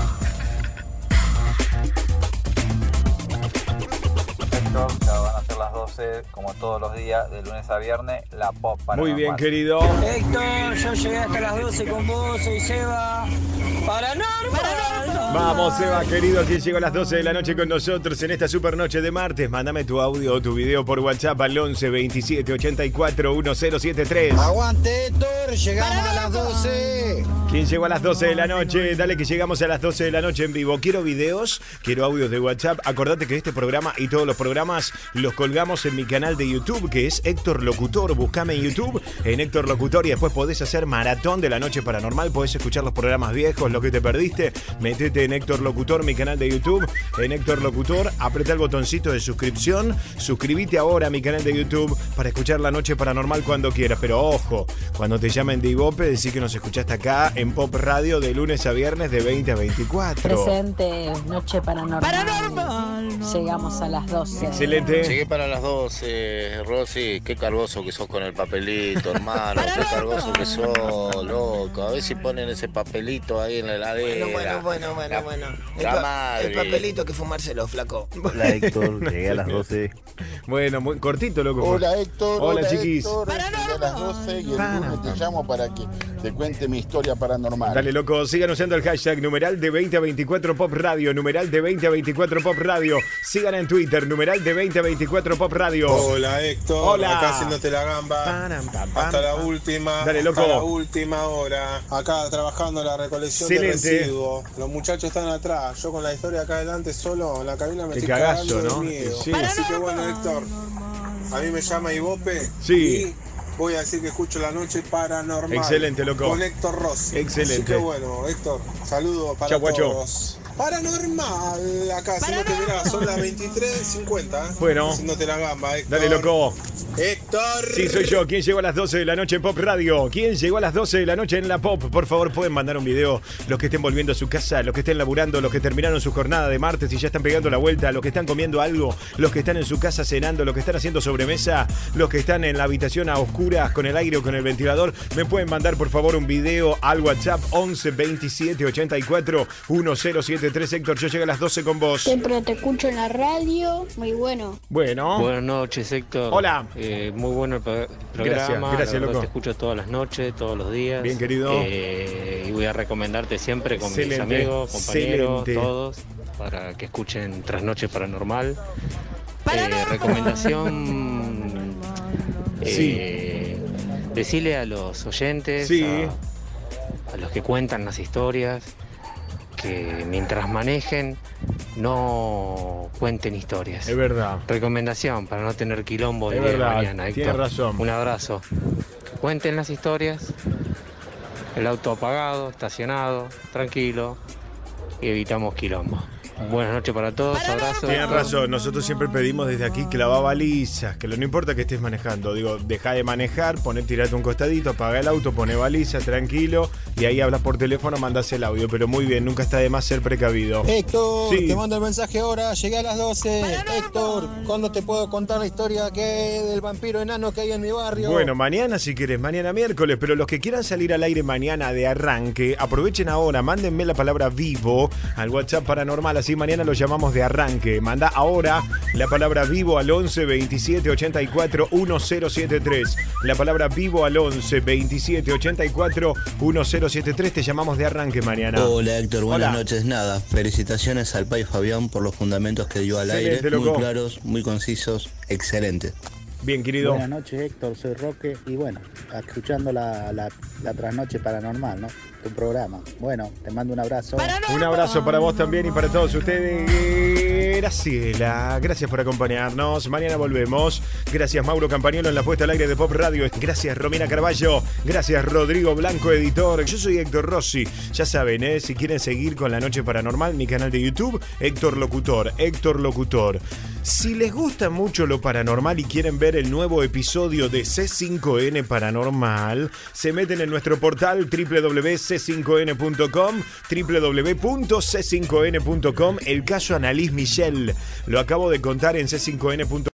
Ya van a ser las 12, como todos los días, de lunes a viernes, la pop paranormal. Muy bien, querido. Héctor, yo llegué hasta las 12 con vos, soy Seba. Paranormal. Vamos, Seba, querido, que llegó a las 12 de la noche con nosotros en esta super noche de martes. Mándame tu audio o tu video por WhatsApp al 11 27 84 1073. Aguante, Héctor, llegamos a las 12. ¿Quién llegó a las 12 de la noche? Dale que llegamos a las 12 de la noche en vivo. Quiero videos, quiero audios de WhatsApp. Acordate que este programa y todos los programas los colgamos en mi canal de YouTube, que es Héctor Locutor. Buscame en YouTube, en Héctor Locutor, y después podés hacer maratón de la noche paranormal. Podés escuchar los programas viejos, lo que te perdiste. Métete en Héctor Locutor, mi canal de YouTube, en Héctor Locutor. Apretá el botoncito de suscripción. Suscríbete ahora a mi canal de YouTube para escuchar la noche paranormal cuando quieras. Pero ojo, cuando te llamen de Ibope, decí que nos escuchaste acá en Pop Radio de lunes a viernes de 20 a 24. Presente, noche paranormal. Llegamos a las 12. Excelente. Llegué para las 12, Rosy. Qué cargoso que sos con el papelito, hermano. Qué cargoso que sos, loco. A ver si ponen ese papelito ahí en la heladera. Bueno. El papelito que fumárselo, flaco. Hola, Héctor. Llegué a las 12. Bueno, muy cortito, loco. Hola, Héctor. Hola, chiquis. Héctor, llegué a las 12 y el lunes te llamo para que te cuente mi historia paranormal. Dale, loco, sigan usando el hashtag numeral de 20 a 24 Pop Radio, numeral de 20 a 24 Pop Radio. Sigan en Twitter, numeral de 20 a 24 Pop Radio. Hola, Héctor. Hola. Acá haciéndote la gamba. Hasta la última. Dale, loco. Hasta la última hora. Acá trabajando la recolección de residuos. Los muchachos están atrás. Yo con la historia acá adelante solo en la cabina me Qué estoy cagazo, cagando ¿no? de miedo. Sí. Así que bueno, Héctor. A mí me llama Ibope. Sí. Y voy a decir que escucho la noche paranormal. Excelente, loco. Con Héctor Rossi. Excelente. Así que bueno, Héctor, saludos para todos. Paranormal, acá haciéndote, mirá, son las 23:50. Bueno. Haciéndote la gamba, Héctor. Dale, loco. Héctor. Sí, soy yo. ¿Quién llegó a las 12 de la noche en Pop Radio? ¿Quién llegó a las 12 de la noche en la Pop? Por favor, pueden mandar un video. Los que estén volviendo a su casa, los que estén laburando, los que terminaron su jornada de martes y ya están pegando la vuelta, los que están comiendo algo, los que están en su casa cenando, los que están haciendo sobremesa, los que están en la habitación a oscuras con el aire o con el ventilador. Me pueden mandar, por favor, un video al WhatsApp 11 27 84 1073. Héctor, yo llego a las 12 con vos. Siempre te escucho en la radio, muy bueno. Bueno. Buenas noches, Héctor. Hola. Muy bueno el programa. Gracias, loco. Te escucho todas las noches, todos los días. Bien, querido. Y voy a recomendarte siempre con mis amigos, compañeros, todos, para que escuchen Trasnoche Paranormal. Recomendación. Decirle a los oyentes, a los que cuentan las historias, que mientras manejen no cuenten historias. Es verdad. Recomendación para no tener quilombo Es de verdad, mañana, Héctor. tienes razón. Un abrazo. Que cuenten las historias, el auto apagado, estacionado, tranquilo, y evitamos quilombo. Buenas noches para todos, abrazos. Tienes razón, nosotros siempre pedimos desde aquí clava balizas, que no importa que estés manejando, digo, deja de manejar, tirate un costadito, apaga el auto, pone baliza, tranquilo, y ahí hablas por teléfono, mandás el audio, pero muy bien, nunca está de más ser precavido. Héctor, Sí. te mando el mensaje ahora, llegué a las 12. Héctor, ¿cuándo te puedo contar la historia del vampiro enano que hay en mi barrio? Bueno, mañana si querés, mañana miércoles, pero los que quieran salir al aire mañana de arranque, aprovechen ahora, mándenme la palabra vivo al WhatsApp paranormal, así mañana lo llamamos de arranque. Manda ahora la palabra vivo al 11 27 84 1073. La palabra vivo al 11 27 84 1073. Te llamamos de arranque mañana. Hola, Héctor, buenas Hola. noches. Nada, felicitaciones al Pai Fabián por los fundamentos que dio al Excelente, aire. Muy loco. claros, muy concisos, excelente. Bien, querido. Buenas noches, Héctor, soy Roque y bueno, escuchando la trasnoche paranormal, ¿no? Tu programa. Bueno, te mando un abrazo. Un abrazo para vos también y para todos ustedes. Graciela, gracias por acompañarnos. Mañana volvemos. Gracias Mauro Campagnolo en la puesta al aire de Pop Radio. Gracias Romina Carballo. Gracias Rodrigo Blanco, editor. Yo soy Héctor Rossi. Ya saben, si quieren seguir con La Noche Paranormal, mi canal de YouTube, Héctor Locutor. Héctor Locutor. Si les gusta mucho lo paranormal y quieren ver el nuevo episodio de C5N Paranormal, se meten en nuestro portal www.c5n.com, www.c5n.com. El caso Annalise Michel lo acabo de contar en c5n.com.